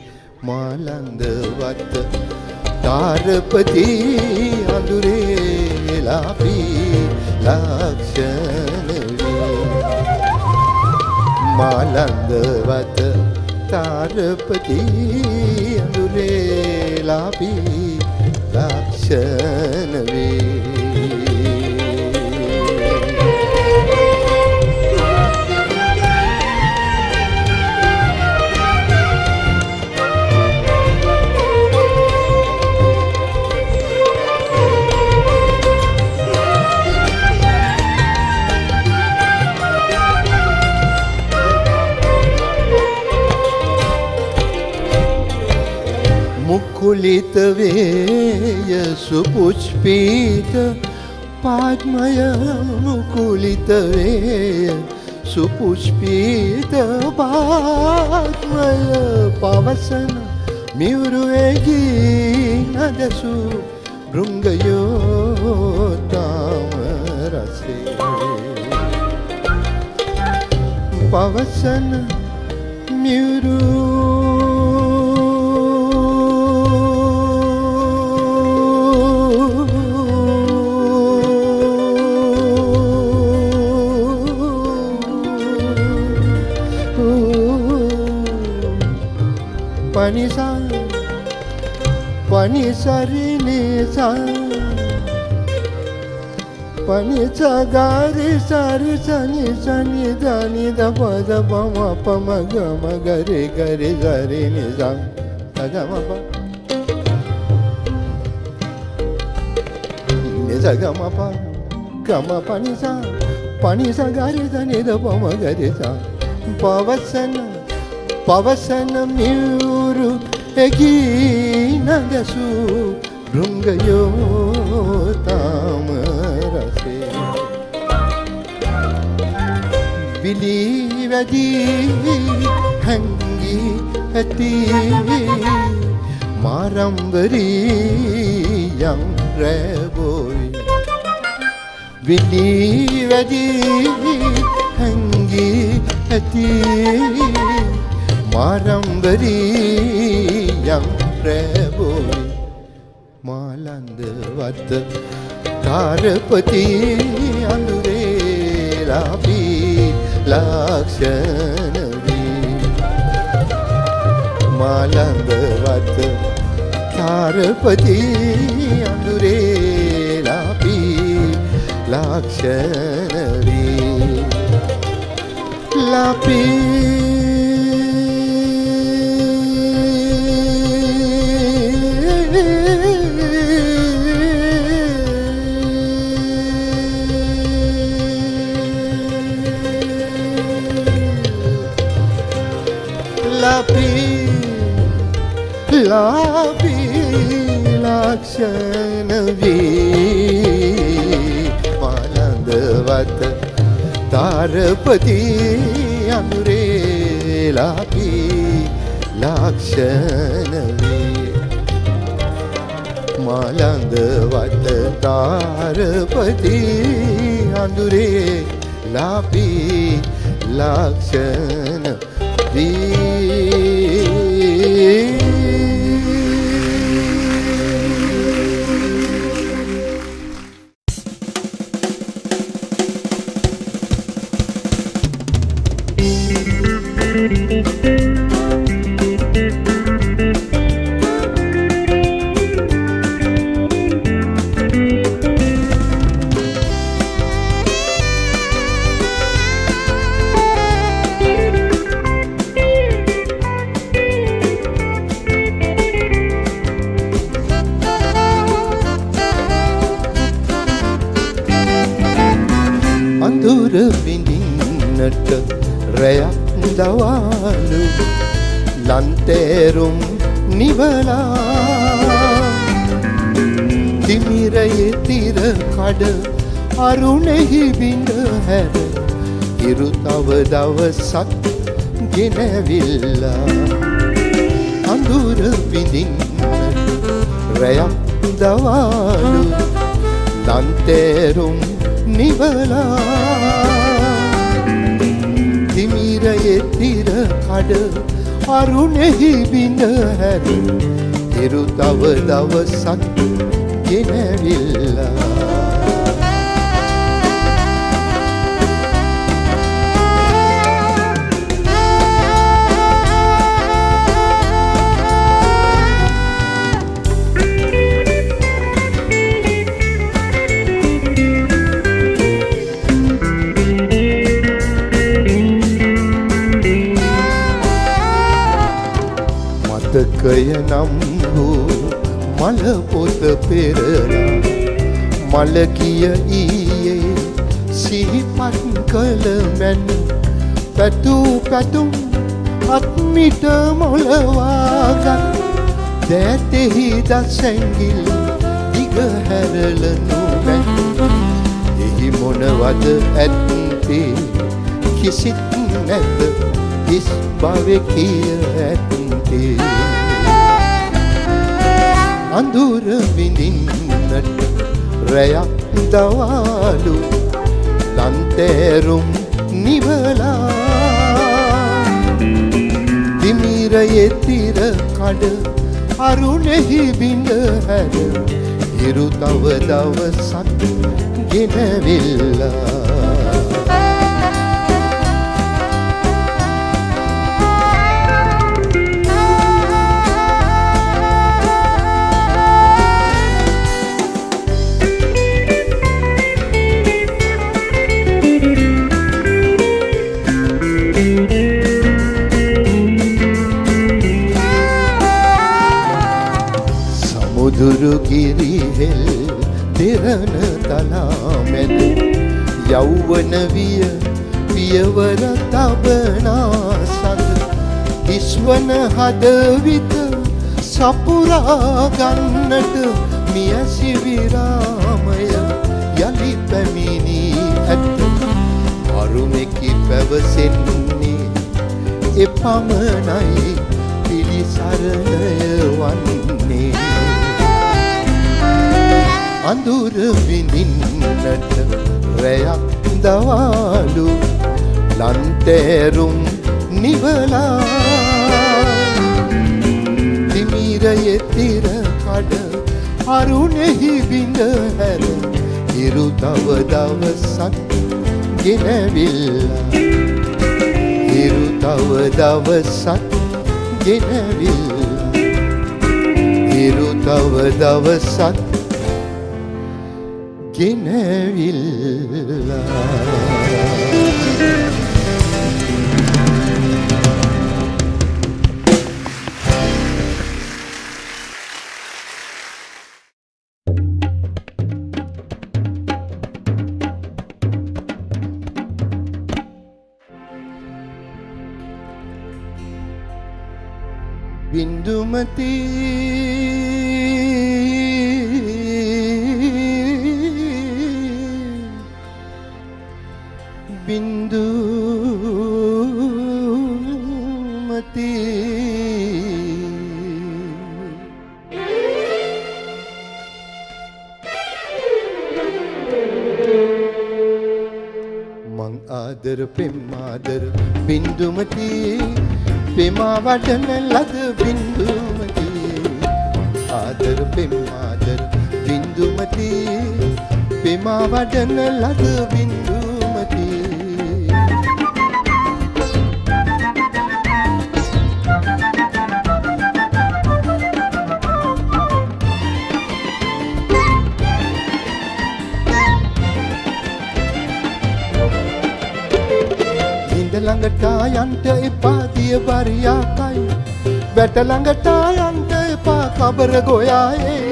මාලඳවත තාරපති අඳුරේලාපි ලක්ෂණ වේ මාලඳවත තාරපති අඳුරේලාපි ලක්ෂණ වේ මුකුලිත වේය සුපුෂ්පීත පාද්මය මුකුලිත වේය සුපුෂ්පීත පාද්මය පවසන මිවුරුවේගී නදසු බෘංගයෝ තාම රසේ පවසන මියුරු Panisa, panisa rinesa, panisa gari sari sani sani dani da pada pama pama gama gari gari gari nisa, gama pa, nisa gama panisa, panisa gari sani da pama gari sa, pavasana miuru egina gasu rungayo tamarase vili vadi hangi ati marambari yang reboy vili vadi hangi ati Marambari yang reboy Malandawat Tarapati Andure Lapi Lakshanavi Malandawat Tarapati Andure Lapi Lakshanavi Lapi Lapi Lakshanavi Malandawat Tarapati Andure Lapi Lakshanavi Malandawat Tarapati Andure Lapi Lakshanavi දවාලු ලන්තේරුම් නිවලා දිමිරයේ තිර කඩ අරුණෙහි බිඳ හැර ඉරු තව දවසක් ගෙනවිල්ලා අඳුර විඳින්න රැයක් දවාලු ලන්තේරුම් නිවලා දිමිරයේ තිර කඩ අරුණෙහි බිඳ හැර ඉරු තව දවසක් ගෙනවිල්ලා මතකය නම් වූ මල පොත පෙරලා මල කිය ඊයේ සිහිපත් කළ මැන පැතු පැතුම් අත්මිට මොලවාගත් දෑතෙහි දසැඟිල් දිග හැරලනු මැන එහි මොනවද ඇත්තේ කිසිත් නැත හිස් බවෙ කිය ඇත්තේ අඳුර විඳින්නට රැයක් දවාලු ලන්තේරුම් නිවලා තිමිරයේ තිර කඩ අරුණෙහි බිඳ හැර හිරු තව දවසක් ගෙනවිල්ලා දුරුගිරිහෙල් දෙරණ තලා මැද යෞවන විය පියවර තබනා සඳ ඉස්වන හදවිත සපුරා ගන්නට මියසි විරාමය යලි පැමිණී ඇත අරුමෙකි පැවසෙන්නේ එපමණයි පිළිසරණය වන්නේ අඳුර විඳින්නට රැයක් දවාලු ලන්තේරුම් නිවලා තිමිරයේ තිර කඩ අරුණෙහි බිඳ හැර හිරු තව දවසක් ගෙනවිල්ලා හිරු තව දවසක් ගෙනවිල්ලා හිරු තව දවසක් ගෙනවිල්ලා බින්දුමති බින්දුමති මං ආදර පෙම් ආදර බින්දුමති පෙමා වඩන ලද බින්දුමති ආදර පෙම් ආදර බින්දුමති පෙමා වඩන ලද බින්දුමති ළඟට යන්ට එපා දිය බරියාකයි වැට ළඟට යන්ට එපා කබර ගොයායේ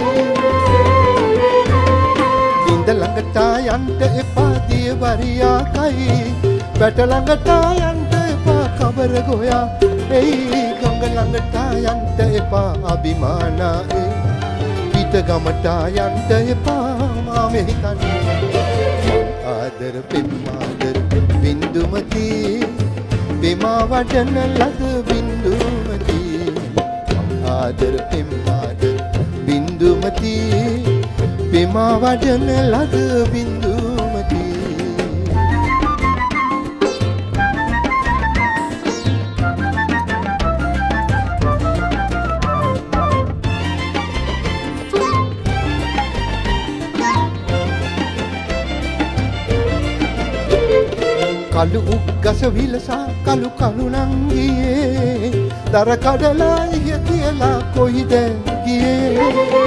ඉඳ ළඟට යන්ට එපා දිය බරියාකයි වැට ළඟට යන්ට එපා කබර ගොයා එයි ගඟ ළඟට යන්ට එපා අභිමානයි පිට ගමට යන්ට එපා මාමෙහි කන්නේ ආදර පෙම් ආදර බින්දුමති පෙමා වඩන ලද බින්දුමති ආදර පෙම් ආදර බින්දුමති පෙමා වඩන ලද බින්දුමති කළු උග්ගස විලසා කළු කළු නංගියේ දර කඩලා ඉය කියලා කොයිද ගියේ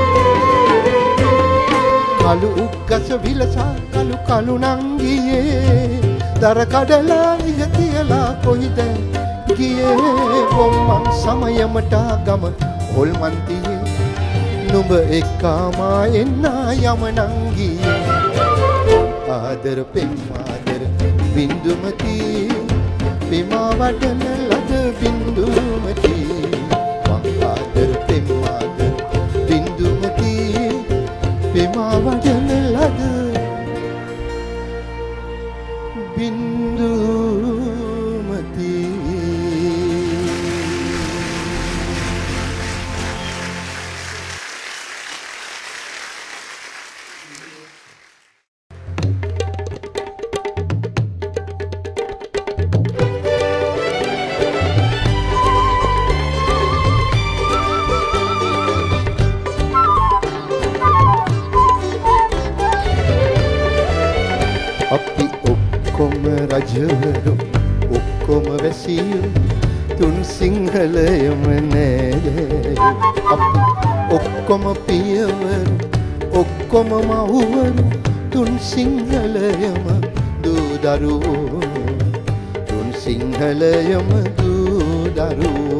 කළු උග්ගස විලසා කළු කළු නංගියේ දර කඩලා ඉය කියලා කොයිද ගියේ වොම්මන් සමයමට ගම හොල්මන්තියේ නුඹ එක්කාමා එන්න යම නංගියේ ආදර පෙම් ආදර බින්දුමති පෙමා වඩන ලද බින්දුමති ආදර පෙම් ආදර බින්දුමති පෙමා වඩන ලද බින්දුමති රජවරු ඔක්කොම වැසියු තුන් සිංහලයම නෑදෑයෝ අපි ඔක්කොම පියවරු ඔක්කොම මව්වරු තුන් සිංහලයම දූ දරුවෝ තුන් සිංහලයම දූ දරුවෝ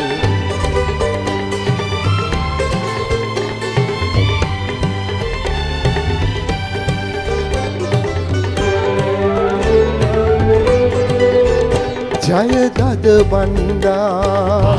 ජය දද බණ්ඩා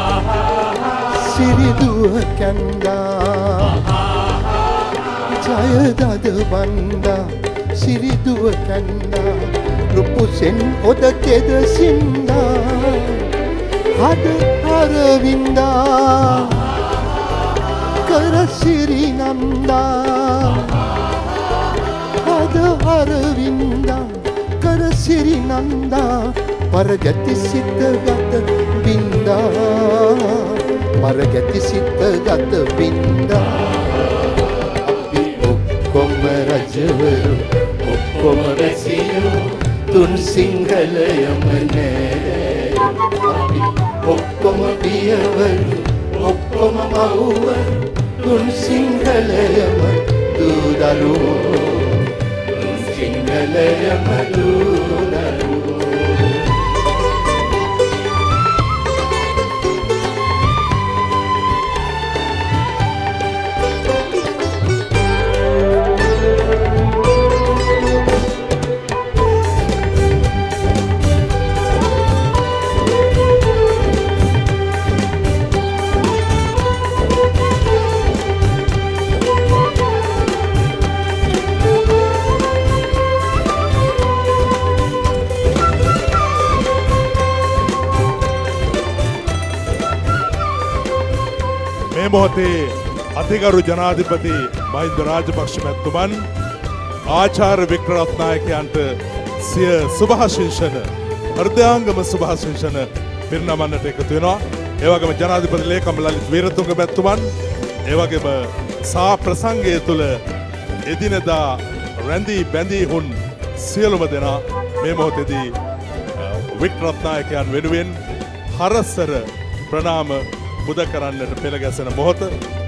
සිරිදුව කැන්දා ජය දද බණ්ඩා සිරිදුව කැන්දා රුපුසෙන් ඔද තෙද සින්දා හද අරවින්දා කර සිරි නන්දා හද අරවින්දා කර සිරි නන්දා පරගැති සිත ගත බින්දා පරගැති සිත ගත බින්දා අපි ඔක්කොම රජවරු ඔක්කොම වැසියෝ තුන් සිංහලයම නෑ අපි ඔක්කොම පියවරු ඔක්කොම මව්වරු තුන් සිංහලයම දූ දරුවෝ තුන් සිංහලයම දූ දරුවෝ මොහොතේ අතිගරු ජනාධිපති මහින්ද රාජපක්ෂ මැතිතුමන් ආචාර්ය වික්‍රරත්නායකයන්ට සිය සුභාශිංසන හෘදයාංගම සුභාශිංසන පිරිනමන්නට එකතු වෙනවා. ඒ වගේම ජනාධිපති ලේකම් ලලිත් වීරතුංග මැතිතුමන් ඒ වගේම සා ප්‍රසංගය තුල එදිනදා රැඳී බැඳී හුන් සියලුම දෙනා මේ මොහොතේදී වික්‍රරත්නායකයන් වෙනුවෙන් හරසර ප්‍රණාම පුද කරන්නට පෙළ ගැසෙන මොහොත